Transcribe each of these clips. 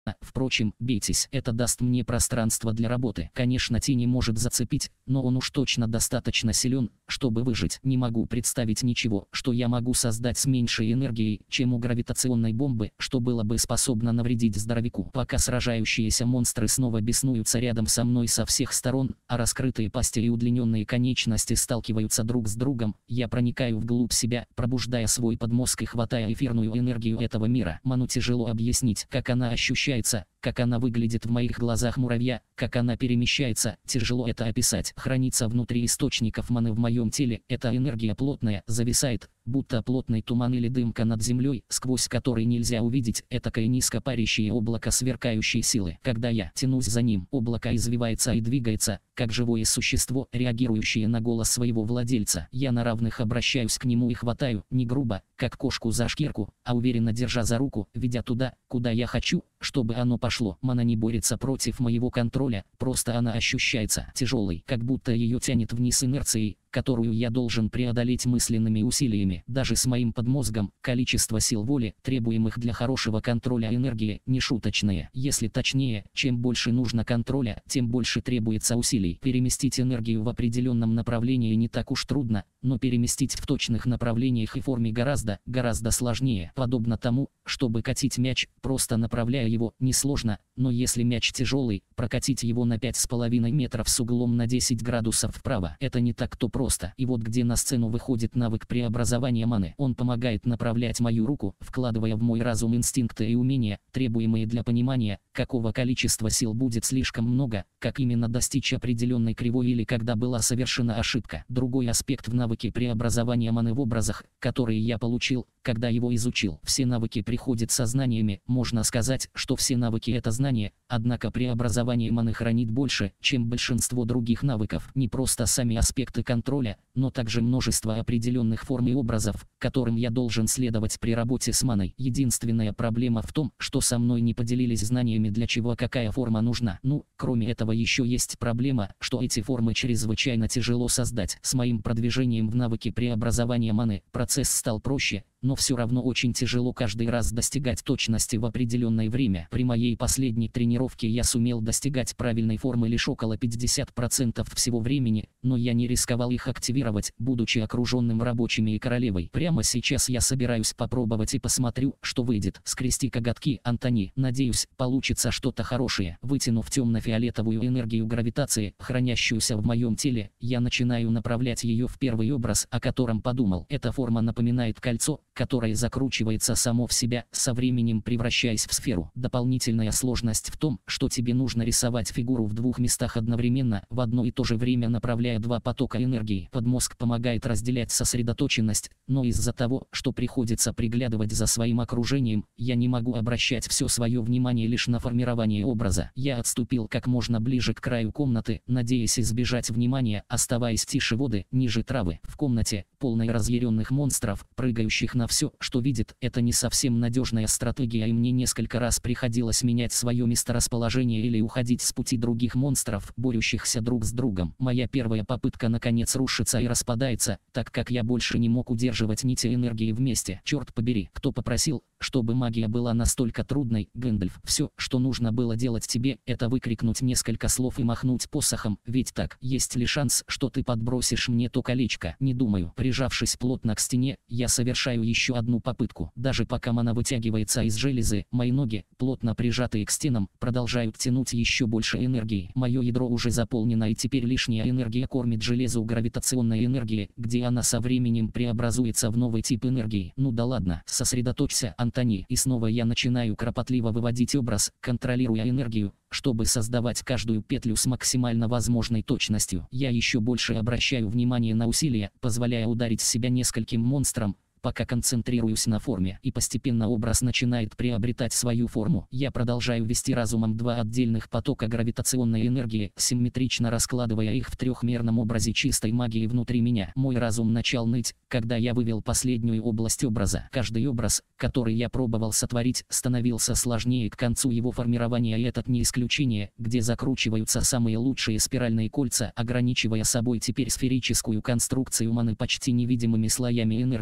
Впрочем, бейтесь, это даст мне пространство для работы. Конечно, тени может зацепить, но он уж точно достаточно силен, чтобы выжить. Не могу представить ничего, что я могу создать с меньшей энергией, чем у гравитационной бомбы, что было бы способно навредить здоровяку. Пока сражающиеся монстры снова беснуются рядом со мной со всех сторон, а раскрытые пасти и удлиненные конечности сталкиваются друг с другом, я проникаю вглубь себя, пробуждая свой подмозг и хватая эфирную энергию этого мира. Ману тяжело объяснить, как она ощущается, как она выглядит в моих глазах муравья, как она перемещается, тяжело это описать. Хранится внутри источников маны в моем теле, эта энергия плотная, зависает, будто плотный туман или дымка над землей, сквозь который нельзя увидеть этакое низкопарящее облако сверкающей силы. Когда я тянусь за ним, облако извивается и двигается, как живое существо, реагирующее на голос своего владельца. Я на равных обращаюсь к нему и хватаю, не грубо, как кошку за шкирку, а уверенно держа за руку, ведя туда, куда я хочу, чтобы оно пошло. Мана не борется против моего контроля, просто она ощущается тяжелой, как будто ее тянет вниз инерцией, которую я должен преодолеть мысленными усилиями. Даже с моим подмозгом, количество сил воли, требуемых для хорошего контроля энергии, нешуточное. Если точнее, чем больше нужно контроля, тем больше требуется усилий. Переместить энергию в определенном направлении не так уж трудно, но переместить в точных направлениях и форме гораздо сложнее. Подобно тому, чтобы катить мяч, просто направляя его, несложно, но если мяч тяжелый, прокатить его на 5,5 метров с углом на 10 градусов вправо, это не так-то просто. И вот где на сцену выходит навык преобразования маны. Он помогает направлять мою руку, вкладывая в мой разум инстинкты и умения, требуемые для понимания, какого количества сил будет слишком много, как именно достичь определенной кривой или когда была совершена ошибка. Другой аспект в навыке преобразования маны в образах, которые я получил, когда его изучил. Все навыки приходят со знаниями, можно сказать, что все навыки это знания, однако преобразование маны хранит больше, чем большинство других навыков. Не просто сами аспекты контроля, но также множество определенных форм и образов, которым я должен следовать при работе с маной. Единственная проблема в том, что со мной не поделились знаниями, для чего какая форма нужна. Кроме этого еще есть проблема, что эти формы чрезвычайно тяжело создать. С моим продвижением в навыке преобразования маны процесс стал проще, но все равно очень тяжело каждый раз достигать точности в определенное время. При моей последней тренировке я сумел достигать правильной формы лишь около 50% всего времени, но я не рисковал их активировать, будучи окруженным рабочими и королевой. Прямо сейчас я собираюсь попробовать и посмотрю, что выйдет. Скрести коготки, Антони, надеюсь, получится что-то хорошее. Вытянув темно-фиолетовую энергию гравитации, хранящуюся в моем теле, я начинаю направлять ее в первый образ, о котором подумал. Эта форма напоминает кольцо, которое закручивается само в себя, со временем превращаясь в сферу. Дополнительная сложность в том, что тебе нужно рисовать фигуру в двух местах одновременно, в одно и то же время направляя два потока энергии. Подмозг помогает разделять сосредоточенность, но из-за того, что приходится приглядывать за своим окружением, я не могу обращать все свое внимание лишь на формирование образа. Я отступил как можно ближе к краю комнаты, надеясь избежать внимания, оставаясь тише воды, ниже травы. В комнате, полной разъяренных монстров, прыгающих на все, что видит, это не совсем надежная стратегия, и мне несколько раз приходилось менять свое месторасположение или уходить с пути других монстров, борющихся друг с другом. Моя первая попытка наконец рушится и распадается, так как я больше не мог удерживать нити энергии вместе. Черт побери, кто попросил, чтобы магия была настолько трудной? Гэндальф. Все, что нужно было делать тебе, это выкрикнуть несколько слов и махнуть посохом, ведь так, есть ли шанс, что ты подбросишь мне то колечко? Не думаю. Прижавшись плотно к стене, я совершаю еще одну попытку. Даже пока мана вытягивается из железы, мои ноги, плотно прижатые к стенам, продолжают тянуть еще больше энергии. Мое ядро уже заполнено, и теперь лишняя энергия кормит железу гравитационной энергией, где она со временем преобразуется в новый тип энергии. Ну да ладно, сосредоточься, Антони. И снова я начинаю кропотливо выводить образ, контролируя энергию, чтобы создавать каждую петлю с максимально возможной точностью. Я еще больше обращаю внимание на усилия, позволяя ударить себя нескольким монстрам, пока концентрируюсь на форме, и постепенно образ начинает приобретать свою форму. Я продолжаю вести разумом два отдельных потока гравитационной энергии, симметрично раскладывая их в трехмерном образе чистой магии внутри меня. Мой разум начал ныть, когда я вывел последнюю область образа. Каждый образ, который я пробовал сотворить, становился сложнее к концу его формирования, и этот не исключение, где закручиваются самые лучшие спиральные кольца, ограничивая собой теперь сферическую конструкцию маны почти невидимыми слоями энергии.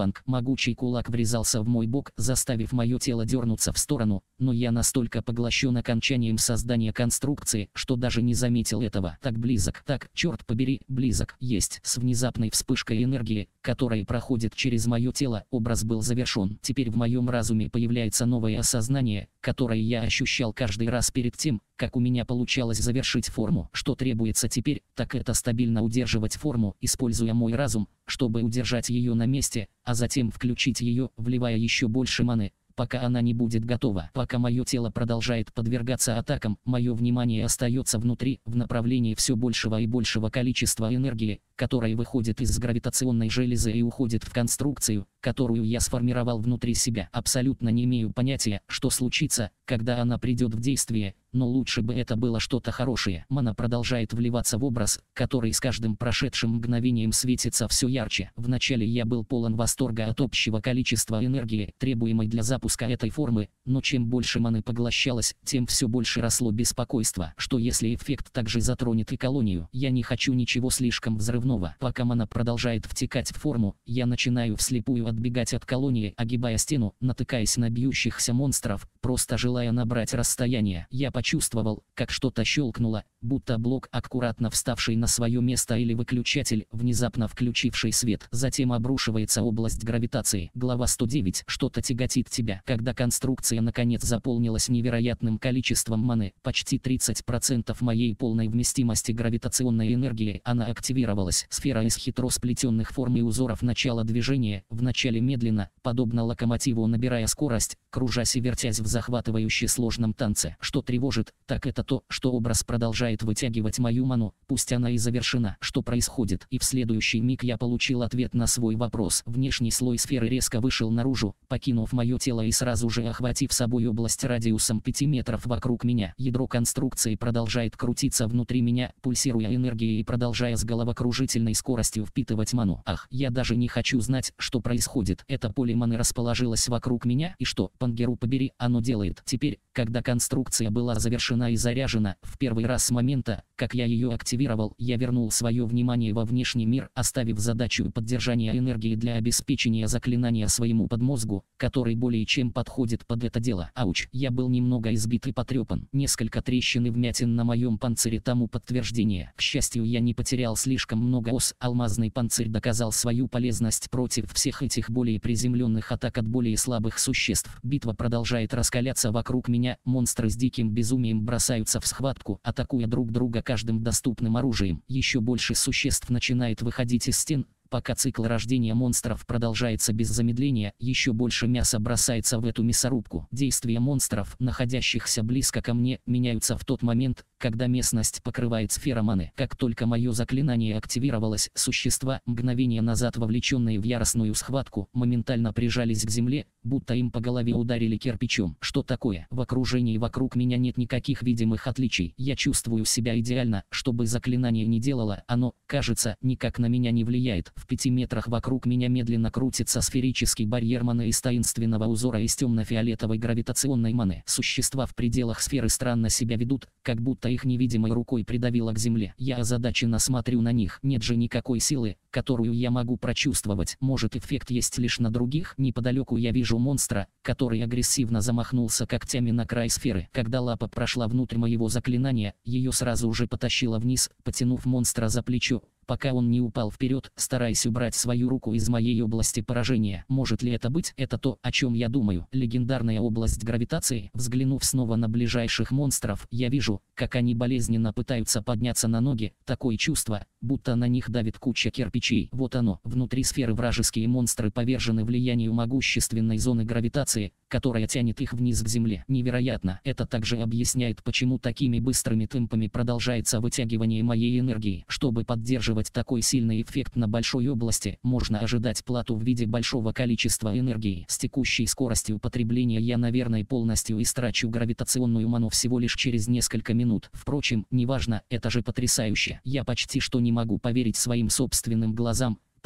шланг. Могучий кулак врезался в мой бок, заставив мое тело дернуться в сторону, но я настолько поглощен окончанием создания конструкции, что даже не заметил этого. Так близок, так, черт побери, близок. Есть. С внезапной вспышкой энергии, которая проходит через мое тело, образ был завершен. Теперь в моем разуме появляется новое осознание, которое я ощущал каждый раз перед тем, как у меня получалось завершить форму. Что требуется теперь, так это стабильно удерживать форму, используя мой разум, чтобы удержать ее на месте, а затем включить ее, вливая еще больше маны, пока она не будет готова. Пока мое тело продолжает подвергаться атакам, мое внимание остается внутри, в направлении все большего и большего количества энергии, которая выходит из гравитационной железы и уходит в конструкцию, которую я сформировал внутри себя. Абсолютно не имею понятия, что случится, когда она придет в действие, но лучше бы это было что-то хорошее. Мана продолжает вливаться в образ, который с каждым прошедшим мгновением светится все ярче. Вначале я был полон восторга от общего количества энергии, требуемой для запуска этой формы, но чем больше маны поглощалось, тем все больше росло беспокойство. Что если эффект также затронет и колонию? Я не хочу ничего слишком взрывного. Пока мана продолжает втекать в форму, я начинаю вслепую отбегать от колонии, огибая стену, натыкаясь на бьющихся монстров, просто желая набрать расстояние. Я почувствовал, как что-то щелкнуло, будто блок, аккуратно вставший на свое место, или выключатель, внезапно включивший свет. Затем обрушивается область гравитации. Глава 109. Что-то тяготит тебя. Когда конструкция наконец заполнилась невероятным количеством маны, почти 30% моей полной вместимости гравитационной энергии, она активировалась. Сфера из хитро сплетенных форм и узоров начала движения, вначале медленно, подобно локомотиву набирая скорость, кружась и вертясь в захватывающе сложном танце. Что тревожит, так это то, что образ продолжает вытягивать мою ману, пусть она и завершена. Что происходит? И в следующий миг я получил ответ на свой вопрос. Внешний слой сферы резко вышел наружу, покинув мое тело и сразу же охватив собой область радиусом 5 метров вокруг меня. Ядро конструкции продолжает крутиться внутри меня, пульсируя энергией и продолжая с головокружительной скоростью впитывать ману. Ах, я даже не хочу знать, что происходит. Это поле маны расположилось вокруг меня, и что, Пангеру побери, оно делает? Теперь, когда конструкция была завершена и заряжена, в первый раз с момента, как я ее активировал, я вернул свое внимание во внешний мир, оставив задачу поддержания энергии для обеспечения заклинания своему подмозгу, который более чем подходит под это дело. Ауч, я был немного избит и потрепан. Несколько трещин и вмятин на моем панцире тому подтверждение. К счастью, я не потерял слишком много ос. Алмазный панцирь доказал свою полезность против всех этих более приземленных атак от более слабых существ. Битва продолжает раскаляться вокруг меня, монстры с диким безумием бросаются в схватку, атакуя друг друга каждым доступным оружием. Еще больше существ начинает выходить из стен. Пока цикл рождения монстров продолжается без замедления, еще больше мяса бросается в эту мясорубку. Действия монстров, находящихся близко ко мне, меняются в тот момент, когда местность покрывает сфера маны. Как только мое заклинание активировалось, существа, мгновение назад вовлеченные в яростную схватку, моментально прижались к земле, будто им по голове ударили кирпичом. Что такое? В окружении вокруг меня нет никаких видимых отличий. Я чувствую себя идеально, что бы заклинание ни делало, оно, кажется, никак на меня не влияет. В 5 метрах вокруг меня медленно крутится сферический барьер маны из таинственного узора из темно-фиолетовой гравитационной маны. Существа в пределах сферы странно себя ведут, как будто их невидимой рукой придавило к земле. Я озадаченно смотрю на них. Нет же никакой силы, которую я могу прочувствовать. Может, эффект есть лишь на других? Неподалеку я вижу монстра, который агрессивно замахнулся когтями на край сферы. Когда лапа прошла внутрь моего заклинания, ее сразу же потащило вниз, потянув монстра за плечо, пока он не упал вперед, стараясь убрать свою руку из моей области поражения. Может ли это быть? Это то, о чем я думаю. Легендарная область гравитации. Взглянув снова на ближайших монстров, я вижу, как они болезненно пытаются подняться на ноги. Такое чувство, будто на них давит куча кирпичей. Вот оно, внутри сферы вражеские монстры повержены влиянию могущественной зоны гравитации, которая тянет их вниз к земле. Невероятно. Это также объясняет, почему такими быстрыми темпами продолжается вытягивание моей энергии. Чтобы поддерживать такой сильный эффект на большой области, можно ожидать плату в виде большого количества энергии. С текущей скоростью потребления я, наверное, полностью истрачу гравитационную ману всего лишь через несколько минут. Впрочем, неважно, это же потрясающе. Я почти что не могу поверить своим собственным глазам,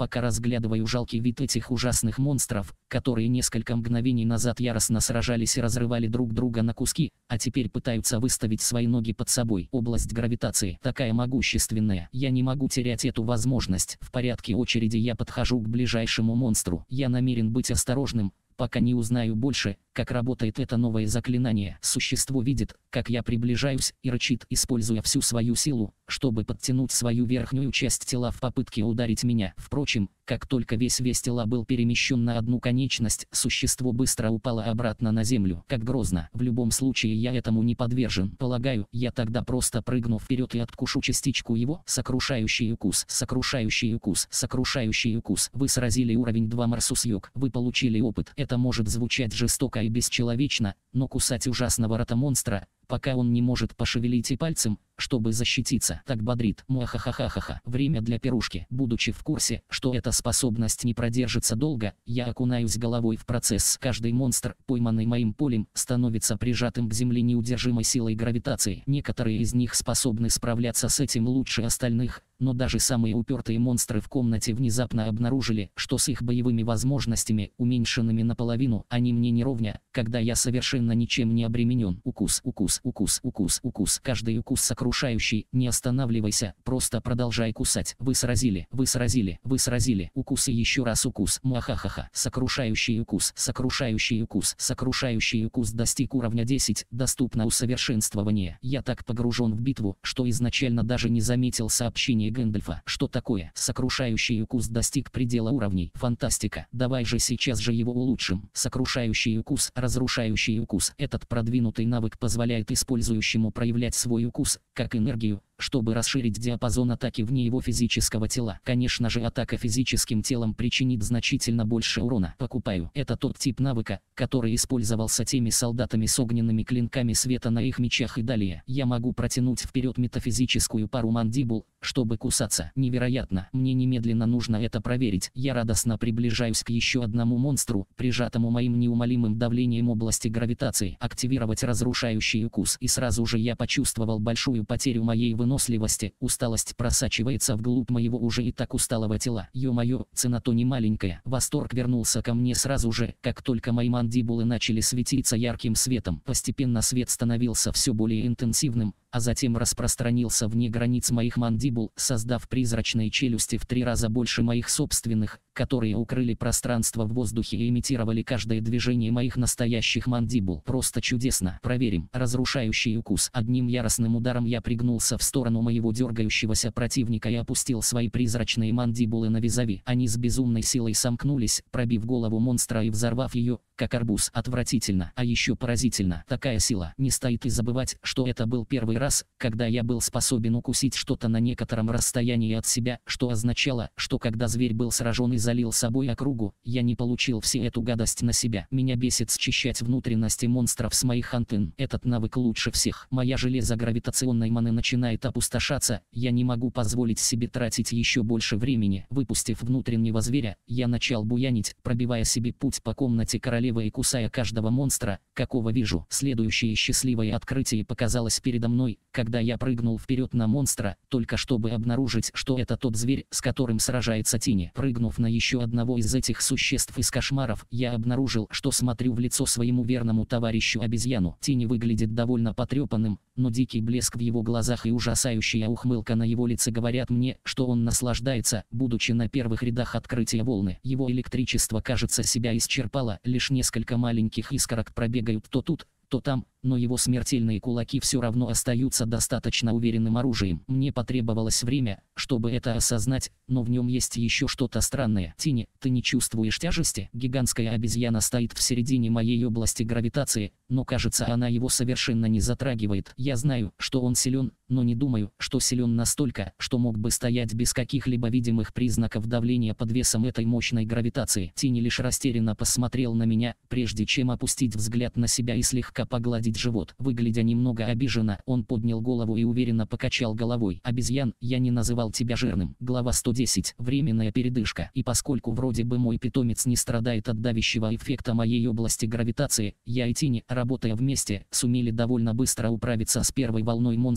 пока разглядываю жалкий вид этих ужасных монстров, которые несколько мгновений назад яростно сражались и разрывали друг друга на куски, а теперь пытаются выставить свои ноги под собой. Область гравитации такая могущественная. Я не могу терять эту возможность. В порядке очереди я подхожу к ближайшему монстру. Я намерен быть осторожным, пока не узнаю больше, как работает это новое заклинание. Существо видит, как я приближаюсь, и рычит, используя всю свою силу, чтобы подтянуть свою верхнюю часть тела в попытке ударить меня. Впрочем, как только весь тела был перемещен на одну конечность, существо быстро упало обратно на землю. Как грозно. В любом случае я этому не подвержен. Полагаю, я тогда просто прыгну вперед и откушу частичку его. Сокрушающий укус, сокрушающий укус, сокрушающий укус. Вы сразили уровень 2 Марсусьёк. Вы получили опыт. Это может звучать жестоко и бесчеловечно, но кусать ужасного рота-монстра, пока он не может пошевелить и пальцем, чтобы защититься, так бодрит. Муахахахахаха. Время для пирушки. Будучи в курсе, что эта способность не продержится долго, я окунаюсь головой в процесс. Каждый монстр, пойманный моим полем, становится прижатым к земле неудержимой силой гравитации. Некоторые из них способны справляться с этим лучше остальных, но даже самые упертые монстры в комнате внезапно обнаружили, что с их боевыми возможностями, уменьшенными наполовину, они мне не ровня, когда я совершенно ничем не обременен. Укус, укус, укус, укус, укус. Каждый укус сокрушающий. Не останавливайся, просто продолжай кусать. Вы сразили, вы сразили, вы сразили. Укус и еще раз укус. Муахахаха. Сокрушающий укус, сокрушающий укус, сокрушающий укус достиг уровня 10, доступно усовершенствование. Я так погружен в битву, что изначально даже не заметил сообщение Гэндальфа. Что такое? Сокрушающий укус достиг предела уровней. Фантастика. Давай же сейчас же его улучшим. Сокрушающий укус, разрушающий укус. Этот продвинутый навык позволяет использующему проявлять свой укус, как энергию, чтобы расширить диапазон атаки вне его физического тела. Конечно же, атака физическим телом причинит значительно больше урона. Покупаю. Это тот тип навыка, который использовался теми солдатами с огненными клинками света на их мечах и далее. Я могу протянуть вперед метафизическую пару мандибул, чтобы кусаться. Невероятно. Мне немедленно нужно это проверить. Я радостно приближаюсь к еще одному монстру, прижатому моим неумолимым давлением области гравитации. Активировать разрушающий укус. И сразу же я почувствовал большую потерю моей выносливости. Усталость просачивается вглубь моего уже и так усталого тела. Ё-моё, цена-то не маленькая. Восторг вернулся ко мне сразу же, как только мои мандибулы начали светиться ярким светом. Постепенно свет становился все более интенсивным, а затем распространился вне границ моих мандибул, создав призрачные челюсти в 3 раза больше моих собственных, которые укрыли пространство в воздухе и имитировали каждое движение моих настоящих мандибул. Просто чудесно. Проверим. Разрушающий укус. Одним яростным ударом я пригнулся в сторону моего дергающегося противника и опустил свои призрачные мандибулы на визави. Они с безумной силой сомкнулись, пробив голову монстра и взорвав ее, как арбуз. Отвратительно. А еще поразительно. Такая сила. Не стоит и забывать, что это был первый раз, когда я был способен укусить что-то на некотором расстоянии от себя, что означало, что когда зверь был сражен и залил собой округу, я не получил всю эту гадость на себя. Меня бесит счищать внутренности монстров с моих антенн. Этот навык лучше всех. Моя железо гравитационной маны начинает опустошаться, я не могу позволить себе тратить еще больше времени. Выпустив внутреннего зверя, я начал буянить, пробивая себе путь по комнате королевы и кусая каждого монстра, какого вижу. Следующее счастливое открытие показалось передо мной, когда я прыгнул вперед на монстра, только чтобы обнаружить, что это тот зверь, с которым сражается Тини. Прыгнув на еще одного из этих существ из кошмаров, я обнаружил, что смотрю в лицо своему верному товарищу обезьяну. Тини выглядит довольно потрепанным, но дикий блеск в его глазах и ужасающая ухмылка на его лице говорят мне, что он наслаждается, будучи на первых рядах открытия волны. Его электричество, кажется, себя исчерпало, лишь несколько маленьких искорок пробегают то тут, то там, но его смертельные кулаки все равно остаются достаточно уверенным оружием. Мне потребовалось время, чтобы это осознать, но в нем есть еще что-то странное. Тини, ты не чувствуешь тяжести? Гигантская обезьяна стоит в середине моей области гравитации, но кажется, она его совершенно не затрагивает. Я знаю, что он силен, но не думаю, что силен настолько, что мог бы стоять без каких-либо видимых признаков давления под весом этой мощной гравитации. Тини лишь растерянно посмотрел на меня, прежде чем опустить взгляд на себя и слегка погладить живот. Выглядя немного обиженно, он поднял голову и уверенно покачал головой. Обезьян, я не называл тебя жирным. Глава 110. Временная передышка. И поскольку вроде бы мой питомец не страдает от давящего эффекта моей области гравитации, я и Тини, работая вместе, сумели довольно быстро управиться с первой волной монстров в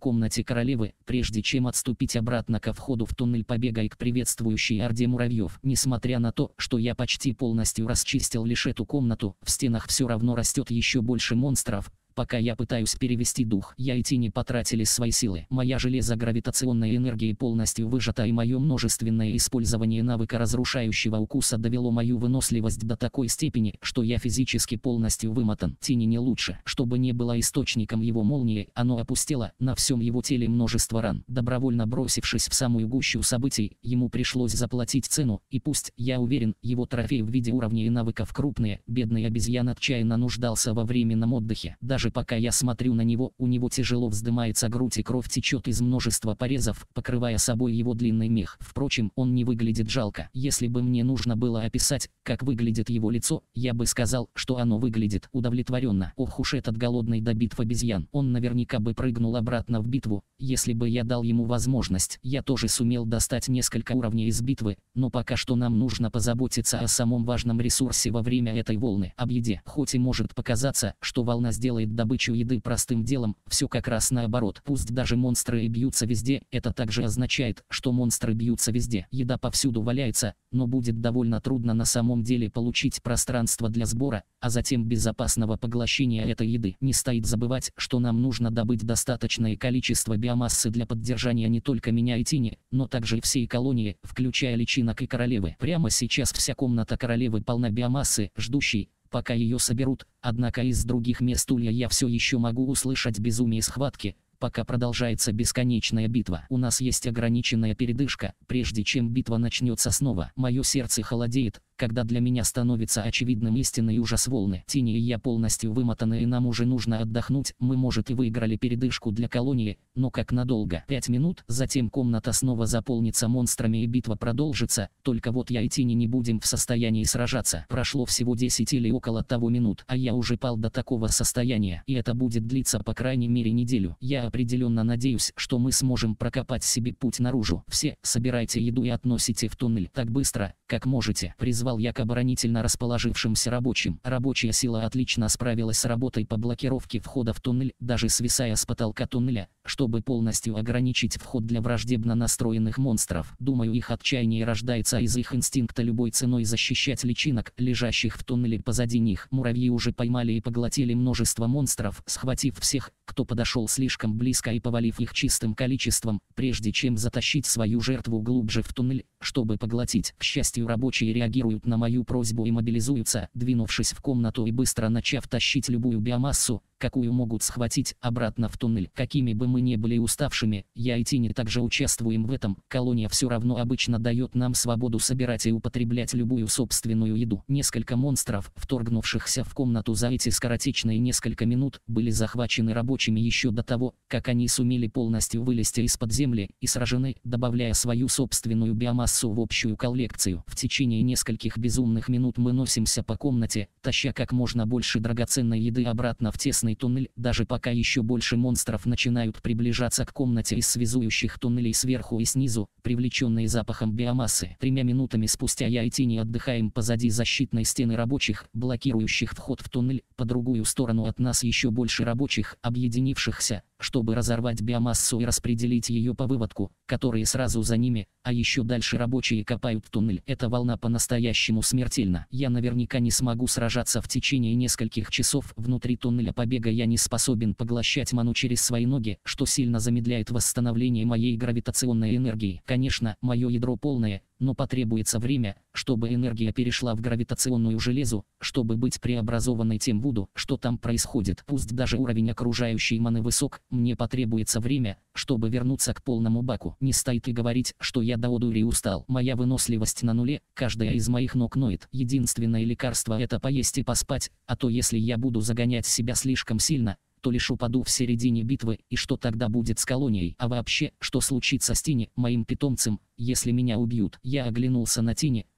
комнате королевы, прежде чем отступить обратно ко входу в туннель побега и к приветствующей орде муравьев. Несмотря на то, что я почти полностью расчистил лишь эту комнату, в стенах все равно растет еще больше монстров. Пока я пытаюсь перевести дух, я и тени потратили свои силы. Моя железогравитационная энергия полностью выжата, и мое множественное использование навыка разрушающего укуса довело мою выносливость до такой степени, что я физически полностью вымотан. Тени не лучше. Чтобы не было источником его молнии, оно опустело, на всем его теле множество ран. Добровольно бросившись в самую гущу событий, ему пришлось заплатить цену, и пусть, я уверен, его трофей в виде уровней и навыков крупные, бедный обезьян отчаянно нуждался во временном отдыхе. Даже пока я смотрю на него, у него тяжело вздымается грудь и кровь течет из множества порезов, покрывая собой его длинный мех. Впрочем, он не выглядит жалко. Если бы мне нужно было описать, как выглядит его лицо, я бы сказал, что оно выглядит удовлетворенно. Ох уж этот голодный до битв обезьян. Он наверняка бы прыгнул обратно в битву, если бы я дал ему возможность. Я тоже сумел достать несколько уровней из битвы, но пока что нам нужно позаботиться о самом важном ресурсе во время этой волны. Об еде. Хоть и может показаться, что волна сделает добычу еды простым делом, все как раз наоборот. Пусть даже монстры и бьются везде, это также означает, что монстры бьются везде. Еда повсюду валяется, но будет довольно трудно на самом деле получить пространство для сбора, а затем безопасного поглощения этой еды. Не стоит забывать, что нам нужно добыть достаточное количество биомассы для поддержания не только меня и тени, но также и всей колонии, включая личинок и королевы. Прямо сейчас вся комната королевы полна биомассы, ждущей, пока ее соберут, однако из других мест улья я все еще могу услышать безумие схватки, пока продолжается бесконечная битва. У нас есть ограниченная передышка, прежде чем битва начнется снова. Мое сердце холодеет, когда для меня становится очевидным истинный ужас волны. Тени и я полностью вымотаны, и нам уже нужно отдохнуть. Мы, может, и выиграли передышку для колонии, но как надолго? 5 минут, затем комната снова заполнится монстрами и битва продолжится, только вот я и тени не будем в состоянии сражаться. Прошло всего 10 или около того минут, а я уже пал до такого состояния, и это будет длиться по крайней мере неделю. Я определенно надеюсь, что мы сможем прокопать себе путь наружу. Все, собирайте еду и относите в туннель так быстро, как можете. Призвал я к оборонительно расположившимся рабочим. Рабочая сила отлично справилась с работой по блокировке входа в туннель, даже свисая с потолка туннеля, чтобы полностью ограничить вход для враждебно настроенных монстров. Думаю, их отчаяние рождается из их инстинкта любой ценой защищать личинок, лежащих в туннеле позади них. Муравьи уже поймали и поглотили множество монстров, схватив всех, кто подошел слишком близко, и повалив их чистым количеством, прежде чем затащить свою жертву глубже в туннель, чтобы поглотить. К счастью, рабочие реагируют на мою просьбу и мобилизуются, двинувшись в комнату и быстро начав тащить любую биомассу, какую могут схватить, обратно в туннель. Какими бы мы ни были уставшими, я и тени также участвуем в этом. Колония все равно обычно дает нам свободу собирать и употреблять любую собственную еду. Несколько монстров, вторгнувшихся в комнату за эти скоротечные несколько минут, были захвачены рабочими еще до того, как они сумели полностью вылезти из-под земли, и сражены, добавляя свою собственную биомассу в общую коллекцию. В течение нескольких безумных минут мы носимся по комнате, таща как можно больше драгоценной еды обратно в тесный туннель, даже пока еще больше монстров начинают приближаться к комнате из связующих туннелей сверху и снизу, привлеченные запахом биомассы. 3 минутами спустя я и тени отдыхаем позади защитной стены рабочих, блокирующих вход в туннель. По другую сторону от нас еще больше рабочих, объединившихся, чтобы разорвать биомассу и распределить ее по выводку, которые сразу за ними, а еще дальше рабочие копают туннель. Эта волна по-настоящему смертельна. Я наверняка не смогу сражаться в течение нескольких часов. Внутри туннеля побега я не способен поглощать ману через свои ноги, что сильно замедляет восстановление моей гравитационной энергии. Конечно, мое ядро полное, но потребуется время, чтобы энергия перешла в гравитационную железу, чтобы быть преобразованной тем Вуду, что там происходит. Пусть даже уровень окружающей маны высок, мне потребуется время, чтобы вернуться к полному баку. Не стоит и говорить, что я до одури устал. Моя выносливость на нуле, каждая из моих ног ноет. Единственное лекарство — это поесть и поспать, а то если я буду загонять себя слишком сильно, то лишь упаду в середине битвы, и что тогда будет с колонией? А вообще, что случится с Тини, моим питомцем, если меня убьют? Я оглянулся на Тини,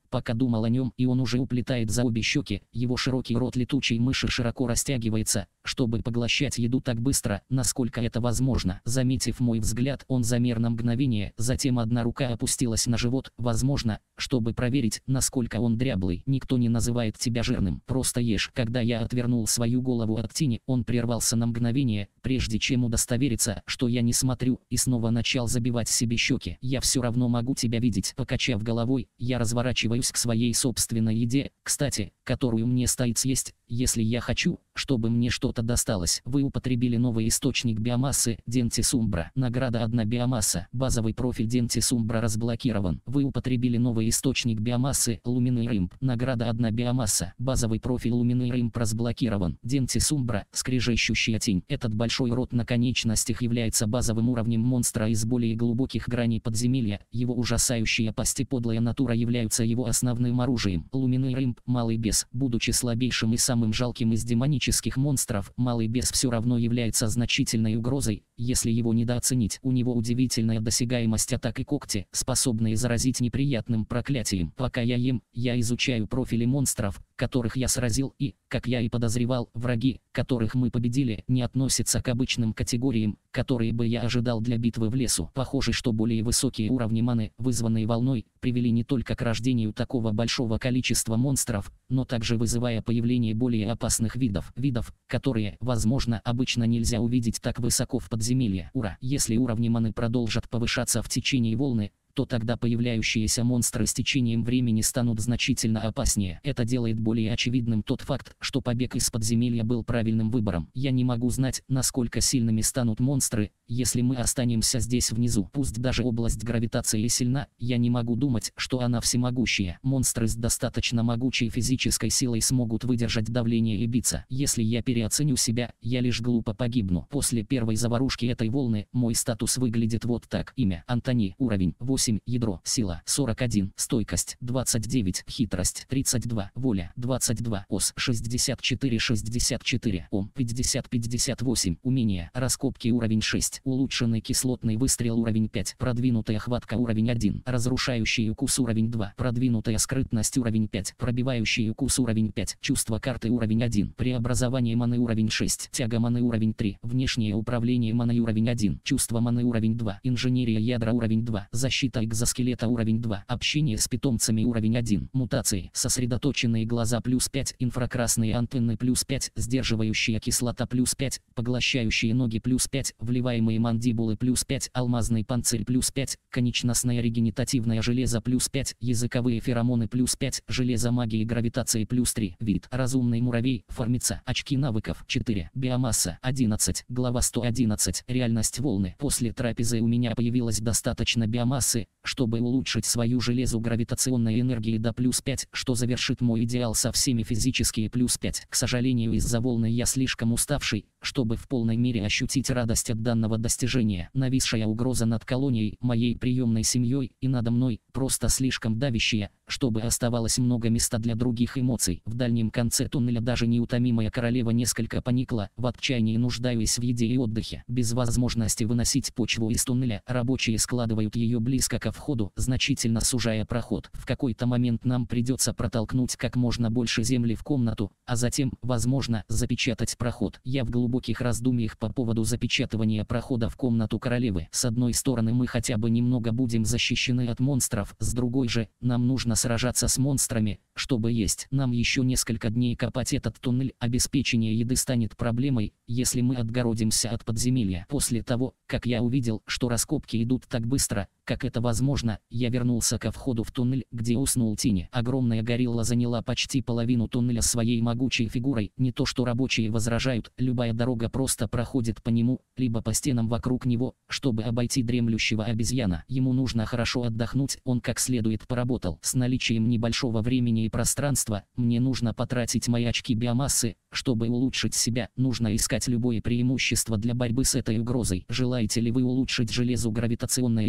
пока думал о нем, и он уже уплетает за обе щеки, его широкий рот летучей мыши широко растягивается, чтобы поглощать еду так быстро, насколько это возможно. Заметив мой взгляд, он замер на мгновение, затем одна рука опустилась на живот, возможно, чтобы проверить, насколько он дряблый. «Никто не называет тебя жирным, просто ешь». Когда я отвернул свою голову от тени, он прервался на мгновение, прежде чем удостовериться, что я не смотрю, и снова начал забивать себе щеки. «Я все равно могу тебя видеть». Покачав головой, я разворачиваюсь к своей собственной еде, кстати, которую мне стоит съесть, если я хочу, чтобы мне что-то досталось. Вы употребили новый источник биомассы, Dentes Umbra. Награда 1 биомасса. Базовый профиль Dentes Umbra разблокирован. Вы употребили новый источник биомассы, Luminary Rimp. Награда 1 биомасса. Базовый профиль Luminary Rimp разблокирован. Dentes Umbra, скрежещущая тень. Этот большой рот на конечностях является базовым уровнем монстра из более глубоких граней подземелья. Его ужасающая пасть и подлая натура являются его основным оружием. Luminary Rimp, малый бес, будучи слабейшим и самым жалким из демонических монстров, малый бес все равно является значительной угрозой, если его недооценить. У него удивительная досягаемость атак и когти, способные заразить неприятным проклятием. Пока я ем, я изучаю профили монстров, которых я сразил, и, как я и подозревал, враги, которых мы победили, не относятся к обычным категориям, которые бы я ожидал для битвы в лесу. Похоже, что более высокие уровни маны, вызванные волной, привели не только к рождению такого большого количества монстров, но также вызывая появление более опасных видов, которые, возможно, обычно нельзя увидеть так высоко в подземелье. Ура! Если уровни маны продолжат повышаться в течение волны, то тогда появляющиеся монстры с течением времени станут значительно опаснее. Это делает более очевидным тот факт, что побег из подземелья был правильным выбором. Я не могу знать, насколько сильными станут монстры, если мы останемся здесь внизу. Пусть даже область гравитации сильна, я не могу думать, что она всемогущая. Монстры с достаточно могучей физической силой смогут выдержать давление и биться. Если я переоценю себя, я лишь глупо погибну. После первой заварушки этой волны, мой статус выглядит вот так. Имя: Антони. Уровень: 8. Ядро: сила 41, стойкость 29, хитрость 32, воля 22, ос 64, ом 50-58, умения: раскопки уровень 6, улучшенный кислотный выстрел уровень 5, продвинутая хватка уровень 1, разрушающий укус уровень 2, продвинутая скрытность уровень 5, пробивающий укус уровень 5, чувство карты уровень 1, преобразование маны уровень 6, тяга маны уровень 3, внешнее управление маной уровень 1, чувство маны уровень 2, инженерия ядра уровень 2, защита экзоскелета уровень 2, общение с питомцами уровень 1, мутации: сосредоточенные глаза плюс 5, инфракрасные антенны плюс 5, сдерживающая кислота плюс 5, поглощающие ноги плюс 5, вливаемые мандибулы плюс 5, алмазный панцирь плюс 5, конечностное регенеративное железо плюс 5, языковые феромоны плюс 5, железо магии гравитации плюс 3, вид: разумный муравей, формица, очки навыков 4, биомасса 11, глава 111, реальность волны. После трапезы у меня появилось достаточно биомассы, чтобы улучшить свою железу гравитационной энергии до плюс 5, что завершит мой идеал со всеми физические плюс 5. К сожалению, из-за волны я слишком уставший, чтобы в полной мере ощутить радость от данного достижения. Нависшая угроза над колонией, моей приемной семьей и надо мной, просто слишком давящая, чтобы оставалось много места для других эмоций. В дальнем конце туннеля даже неутомимая королева несколько поникла, в отчаянии нуждаясь в еде и отдыхе. Без возможности выносить почву из туннеля, рабочие складывают ее близко ко входу, значительно сужая проход. В какой-то момент нам придется протолкнуть как можно больше земли в комнату, а затем, возможно, запечатать проход. Я в глубоких раздумьях по поводу запечатывания прохода в комнату королевы. С одной стороны, мы хотя бы немного будем защищены от монстров, с другой же, нам нужно сражаться с монстрами, чтобы есть. Нам еще несколько дней копать этот туннель. Обеспечение еды станет проблемой, если мы отгородимся от подземелья. После того, как я увидел, что раскопки идут так быстро, как это возможно, я вернулся ко входу в туннель, где уснул Тини. Огромная горилла заняла почти половину туннеля своей могучей фигурой. Не то что рабочие возражают, любая дорога просто проходит по нему, либо по стенам вокруг него, чтобы обойти дремлющего обезьяна. Ему нужно хорошо отдохнуть, он как следует поработал. С наличием небольшого времени и пространства, мне нужно потратить мои очки биомассы, чтобы улучшить себя. Нужно искать любое преимущество для борьбы с этой угрозой. Желаете ли вы улучшить железу гравитационной энергии до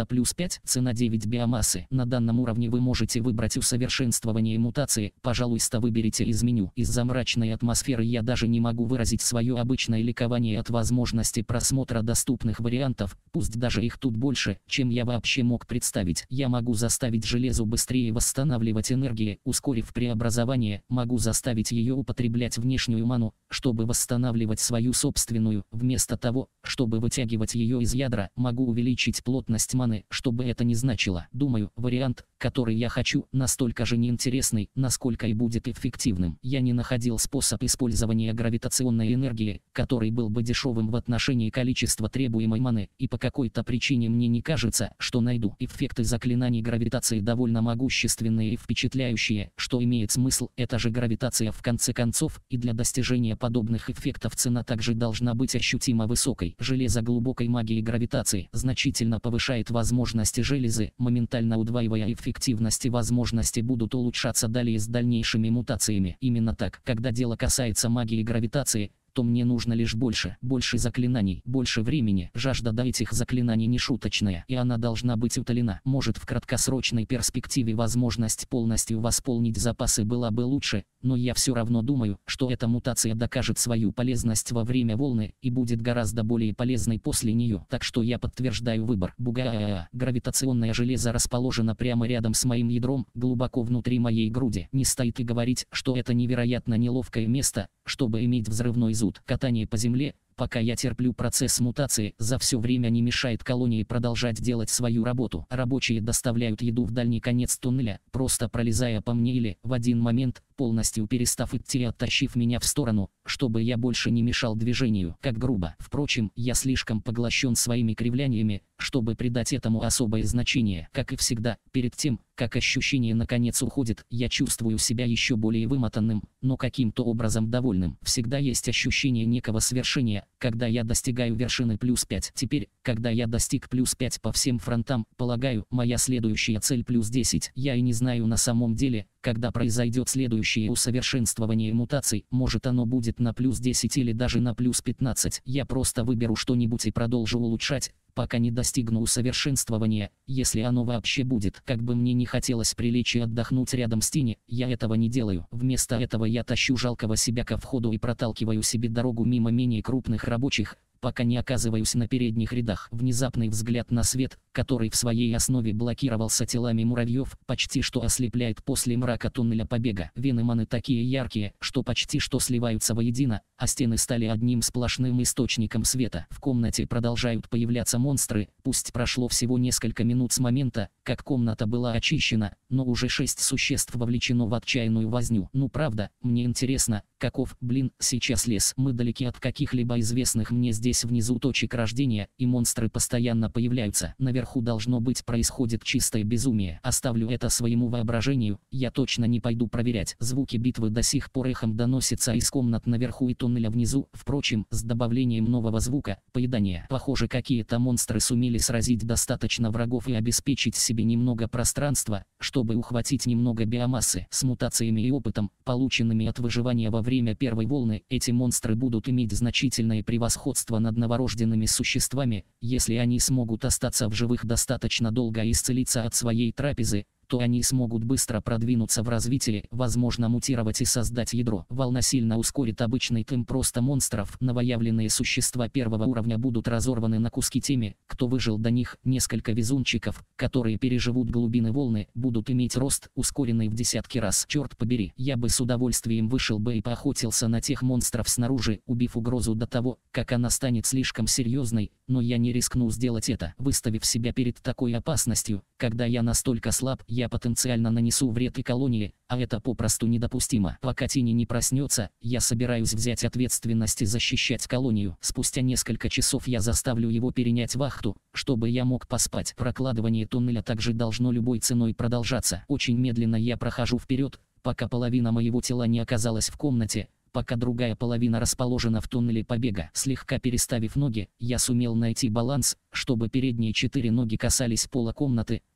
до +5, цена 9 биомассы. На данном уровне вы можете выбрать усовершенствование мутации, пожалуйста, выберите из меню. Из-за мрачной атмосферы я даже не могу выразить свое обычное ликование от возможности просмотра доступных вариантов, пусть даже их тут больше, чем я вообще мог представить. Я могу заставить железо быстрее восстанавливать энергию, ускорив преобразование, могу заставить ее употреблять внешнюю ману, чтобы восстанавливать свою собственную, вместо того, чтобы вытягивать ее из ядра, могу увеличить плотность маны, чтобы это не значило. Думаю, вариант, который я хочу, настолько же неинтересный, насколько и будет эффективным. Я не находил способ использования гравитационной энергии, который был бы дешевым в отношении количества требуемой маны, и по какой-то причине мне не кажется, что найду. Эффекты заклинаний гравитации довольно могущественные и впечатляющие, что имеет смысл, это же гравитация в конце концов, и для достижения подобных эффектов цена также должна быть ощутимо высокой. Железо глубокой магии гравитации значительно повышает возможности железы, моментально удваивая эффективность, и возможности будут улучшаться далее с дальнейшими мутациями. Именно так, когда дело касается магии гравитации, то мне нужно лишь больше заклинаний, больше времени. Жажда до этих заклинаний не шуточная, и она должна быть утолена. Может, в краткосрочной перспективе возможность полностью восполнить запасы была бы лучше, но я все равно думаю, что эта мутация докажет свою полезность во время волны и будет гораздо более полезной после нее. Так что я подтверждаю выбор. Гравитационное железо расположено прямо рядом с моим ядром, глубоко внутри моей груди. Не стоит и говорить, что это невероятно неловкое место, чтобы иметь взрывной зуд. Катание по земле, пока я терплю процесс мутации, за все время не мешает колонии продолжать делать свою работу. Рабочие доставляют еду в дальний конец туннеля, просто пролезая по мне или, в один момент, полностью перестав идти и оттащив меня в сторону, чтобы я больше не мешал движению. Как грубо. Впрочем, я слишком поглощен своими кривляниями, чтобы придать этому особое значение. Как и всегда, перед тем, как ощущение наконец уходит, я чувствую себя еще более вымотанным, но каким-то образом довольным. Всегда есть ощущение некого свершения, когда я достигаю вершины +5. Теперь, когда я достиг +5 по всем фронтам, полагаю, моя следующая цель +10. Я и не знаю на самом деле, когда произойдет следующее усовершенствование мутаций, может оно будет на +10 или даже на +15. Я просто выберу что-нибудь и продолжу улучшать, пока не достигну усовершенствования, если оно вообще будет. Как бы мне не хотелось прилечь и отдохнуть рядом с Тини, я этого не делаю. Вместо этого я тащу жалкого себя ко входу и проталкиваю себе дорогу мимо менее крупных рабочих, пока не оказываюсь на передних рядах. Внезапный взгляд на свет, который в своей основе блокировался телами муравьев, почти что ослепляет после мрака туннеля побега. Вены маны такие яркие, что почти что сливаются воедино, а стены стали одним сплошным источником света. В комнате продолжают появляться монстры, пусть прошло всего несколько минут с момента, как комната была очищена, но уже 6 существ вовлечено в отчаянную возню. Ну правда, мне интересно, каков, сейчас лес. Мы далеки от каких-либо известных мне здесь внизу точек рождения, и монстры постоянно появляются. Наверху должно быть происходит чистое безумие. Оставлю это своему воображению, я точно не пойду проверять. Звуки битвы до сих пор эхом доносятся из комнат наверху и туннеля внизу, впрочем, с добавлением нового звука – поедания. Похоже, какие-то монстры сумели сразить достаточно врагов и обеспечить себе немного пространства, чтобы ухватить немного биомассы. С мутациями и опытом, полученными от выживания во время первой волны, эти монстры будут иметь значительное превосходство над новорожденными существами, если они смогут остаться в живых достаточно долго и исцелиться от своей трапезы, то они смогут быстро продвинуться в развитии, возможно мутировать и создать ядро. Волна сильно ускорит обычный темп роста монстров. Новоявленные существа первого уровня будут разорваны на куски теми, кто выжил до них. Несколько везунчиков, которые переживут глубины волны, будут иметь рост, ускоренный в десятки раз. Черт побери, я бы с удовольствием вышел бы и поохотился на тех монстров снаружи, убив угрозу до того, как она станет слишком серьезной, но я не рискну сделать это, выставив себя перед такой опасностью. Когда я настолько слаб, я потенциально нанесу вред и колонии, а это попросту недопустимо. Пока Тини не проснется, я собираюсь взять ответственность и защищать колонию. Спустя несколько часов я заставлю его перенять вахту, чтобы я мог поспать. Прокладывание туннеля также должно любой ценой продолжаться. Очень медленно я прохожу вперед, пока половина моего тела не оказалась в комнате, пока другая половина расположена в туннеле побега. Слегка переставив ноги, я сумел найти баланс, чтобы передние 4 ноги касались пола комнаты,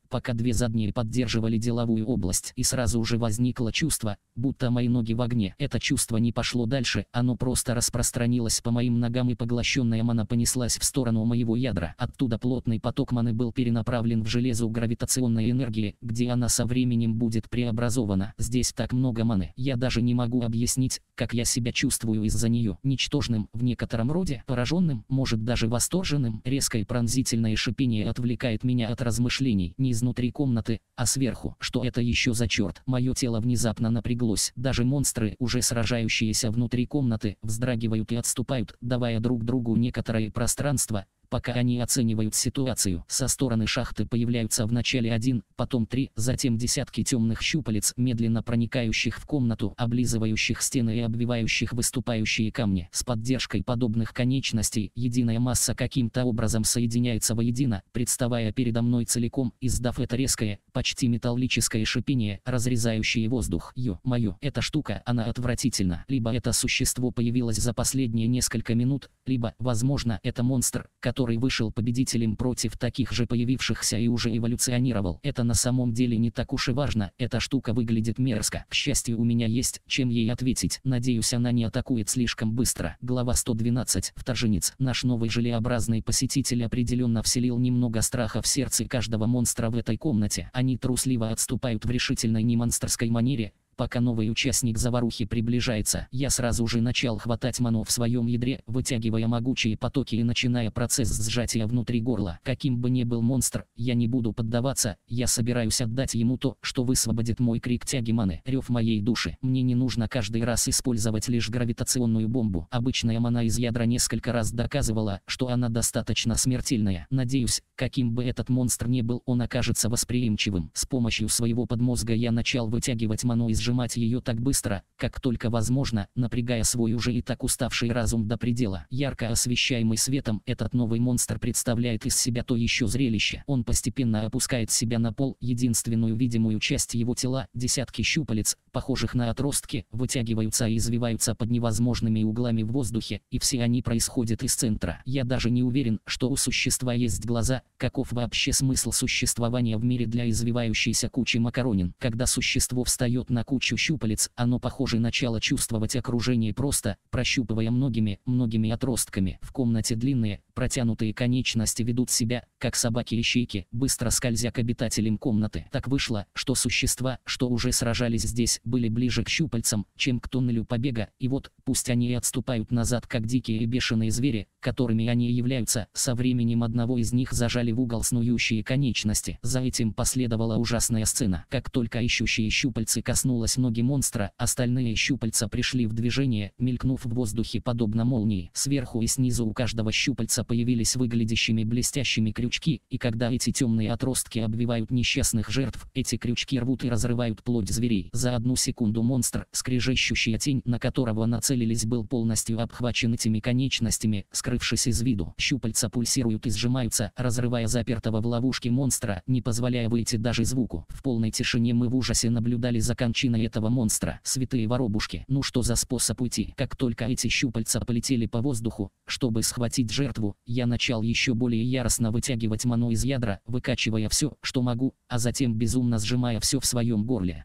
пока две задние поддерживали деловую область. И сразу уже возникло чувство, будто мои ноги в огне. Это чувство не пошло дальше, оно просто распространилось по моим ногам, и поглощенная мана понеслась в сторону моего ядра. Оттуда плотный поток маны был перенаправлен в железо гравитационной энергии, где она со временем будет преобразована. Здесь так много маны, я даже не могу объяснить, как я себя чувствую из-за нее. Ничтожным, в некотором роде, пораженным, может даже восторженным. Резкое пронзительное шипение отвлекает меня от размышлений. Не изнутри комнаты, а сверху. Что это еще за черт? Мое тело внезапно напряглось. Даже монстры, уже сражающиеся внутри комнаты, вздрагивают и отступают, давая друг другу некоторое пространство, пока они оценивают ситуацию. Со стороны шахты появляются вначале один, потом три, затем десятки темных щупалец, медленно проникающих в комнату, облизывающих стены и обвивающих выступающие камни. С поддержкой подобных конечностей единая масса каким-то образом соединяется воедино, представая передо мной целиком, издав это резкое, почти металлическое шипение, разрезающее воздух. Ё-моё, эта штука, она отвратительна. Либо это существо появилось за последние несколько минут, либо, возможно, это монстр, который вышел победителем против таких же появившихся и уже эволюционировал. Это на самом деле не так уж и важно, эта штука выглядит мерзко. К счастью, у меня есть, чем ей ответить. Надеюсь, она не атакует слишком быстро. Глава 112. Вторженец. Наш новый желеобразный посетитель определенно вселил немного страха в сердце каждого монстра в этой комнате. Они трусливо отступают в решительной немонстрской манере. Пока новый участник заварухи приближается, я сразу же начал хватать ману в своем ядре, вытягивая могучие потоки и начиная процесс сжатия внутри горла. Каким бы ни был монстр, я не буду поддаваться, я собираюсь отдать ему то, что высвободит мой крик тяги маны, рев моей души. Мне не нужно каждый раз использовать лишь гравитационную бомбу. Обычная мана из ядра несколько раз доказывала, что она достаточно смертельная. Надеюсь, каким бы этот монстр ни был, он окажется восприимчивым. С помощью своего подмозга я начал вытягивать ману из сжимать ее так быстро, как только возможно, напрягая свой уже и так уставший разум до предела. Ярко освещаемый светом, этот новый монстр представляет из себя то еще зрелище. Он постепенно опускает себя на пол, единственную видимую часть его тела, десятки щупалец, похожих на отростки, вытягиваются и извиваются под невозможными углами в воздухе, и все они происходят из центра. Я даже не уверен, что у существа есть глаза. Каков вообще смысл существования в мире для извивающейся кучи макаронин? Когда существо встает на кучу щупалец, оно похоже начало чувствовать окружение, просто прощупывая многими отростками. В комнате длинные, протянутые конечности ведут себя, как собаки-ищейки, быстро скользя к обитателям комнаты. Так вышло, что существа, что уже сражались здесь, были ближе к щупальцам, чем к туннелю побега, и вот, пусть они и отступают назад, как дикие и бешеные звери, которыми они являются, со временем одного из них зажали в угол снующие конечности. За этим последовала ужасная сцена. Как только ищущие щупальцы коснулось ноги монстра, остальные щупальца пришли в движение, мелькнув в воздухе подобно молнии. Сверху и снизу у каждого щупальца появились выглядящими блестящими крючки, и когда эти темные отростки обвивают несчастных жертв, эти крючки рвут и разрывают плоть зверей. За одну секунду монстр, скрежещущая тень, на которого нацелились, был полностью обхвачен этими конечностями, скрывшись из виду. Щупальца пульсируют и сжимаются, разрывая запертого в ловушке монстра, не позволяя выйти даже звуку. В полной тишине мы в ужасе наблюдали за кончиной этого монстра. Святые воробушки, ну что за способ уйти? Как только эти щупальца полетели по воздуху, чтобы схватить жертву, я начал еще более яростно вытягивать ману из ядра, выкачивая все, что могу, а затем безумно сжимая все в своем горле.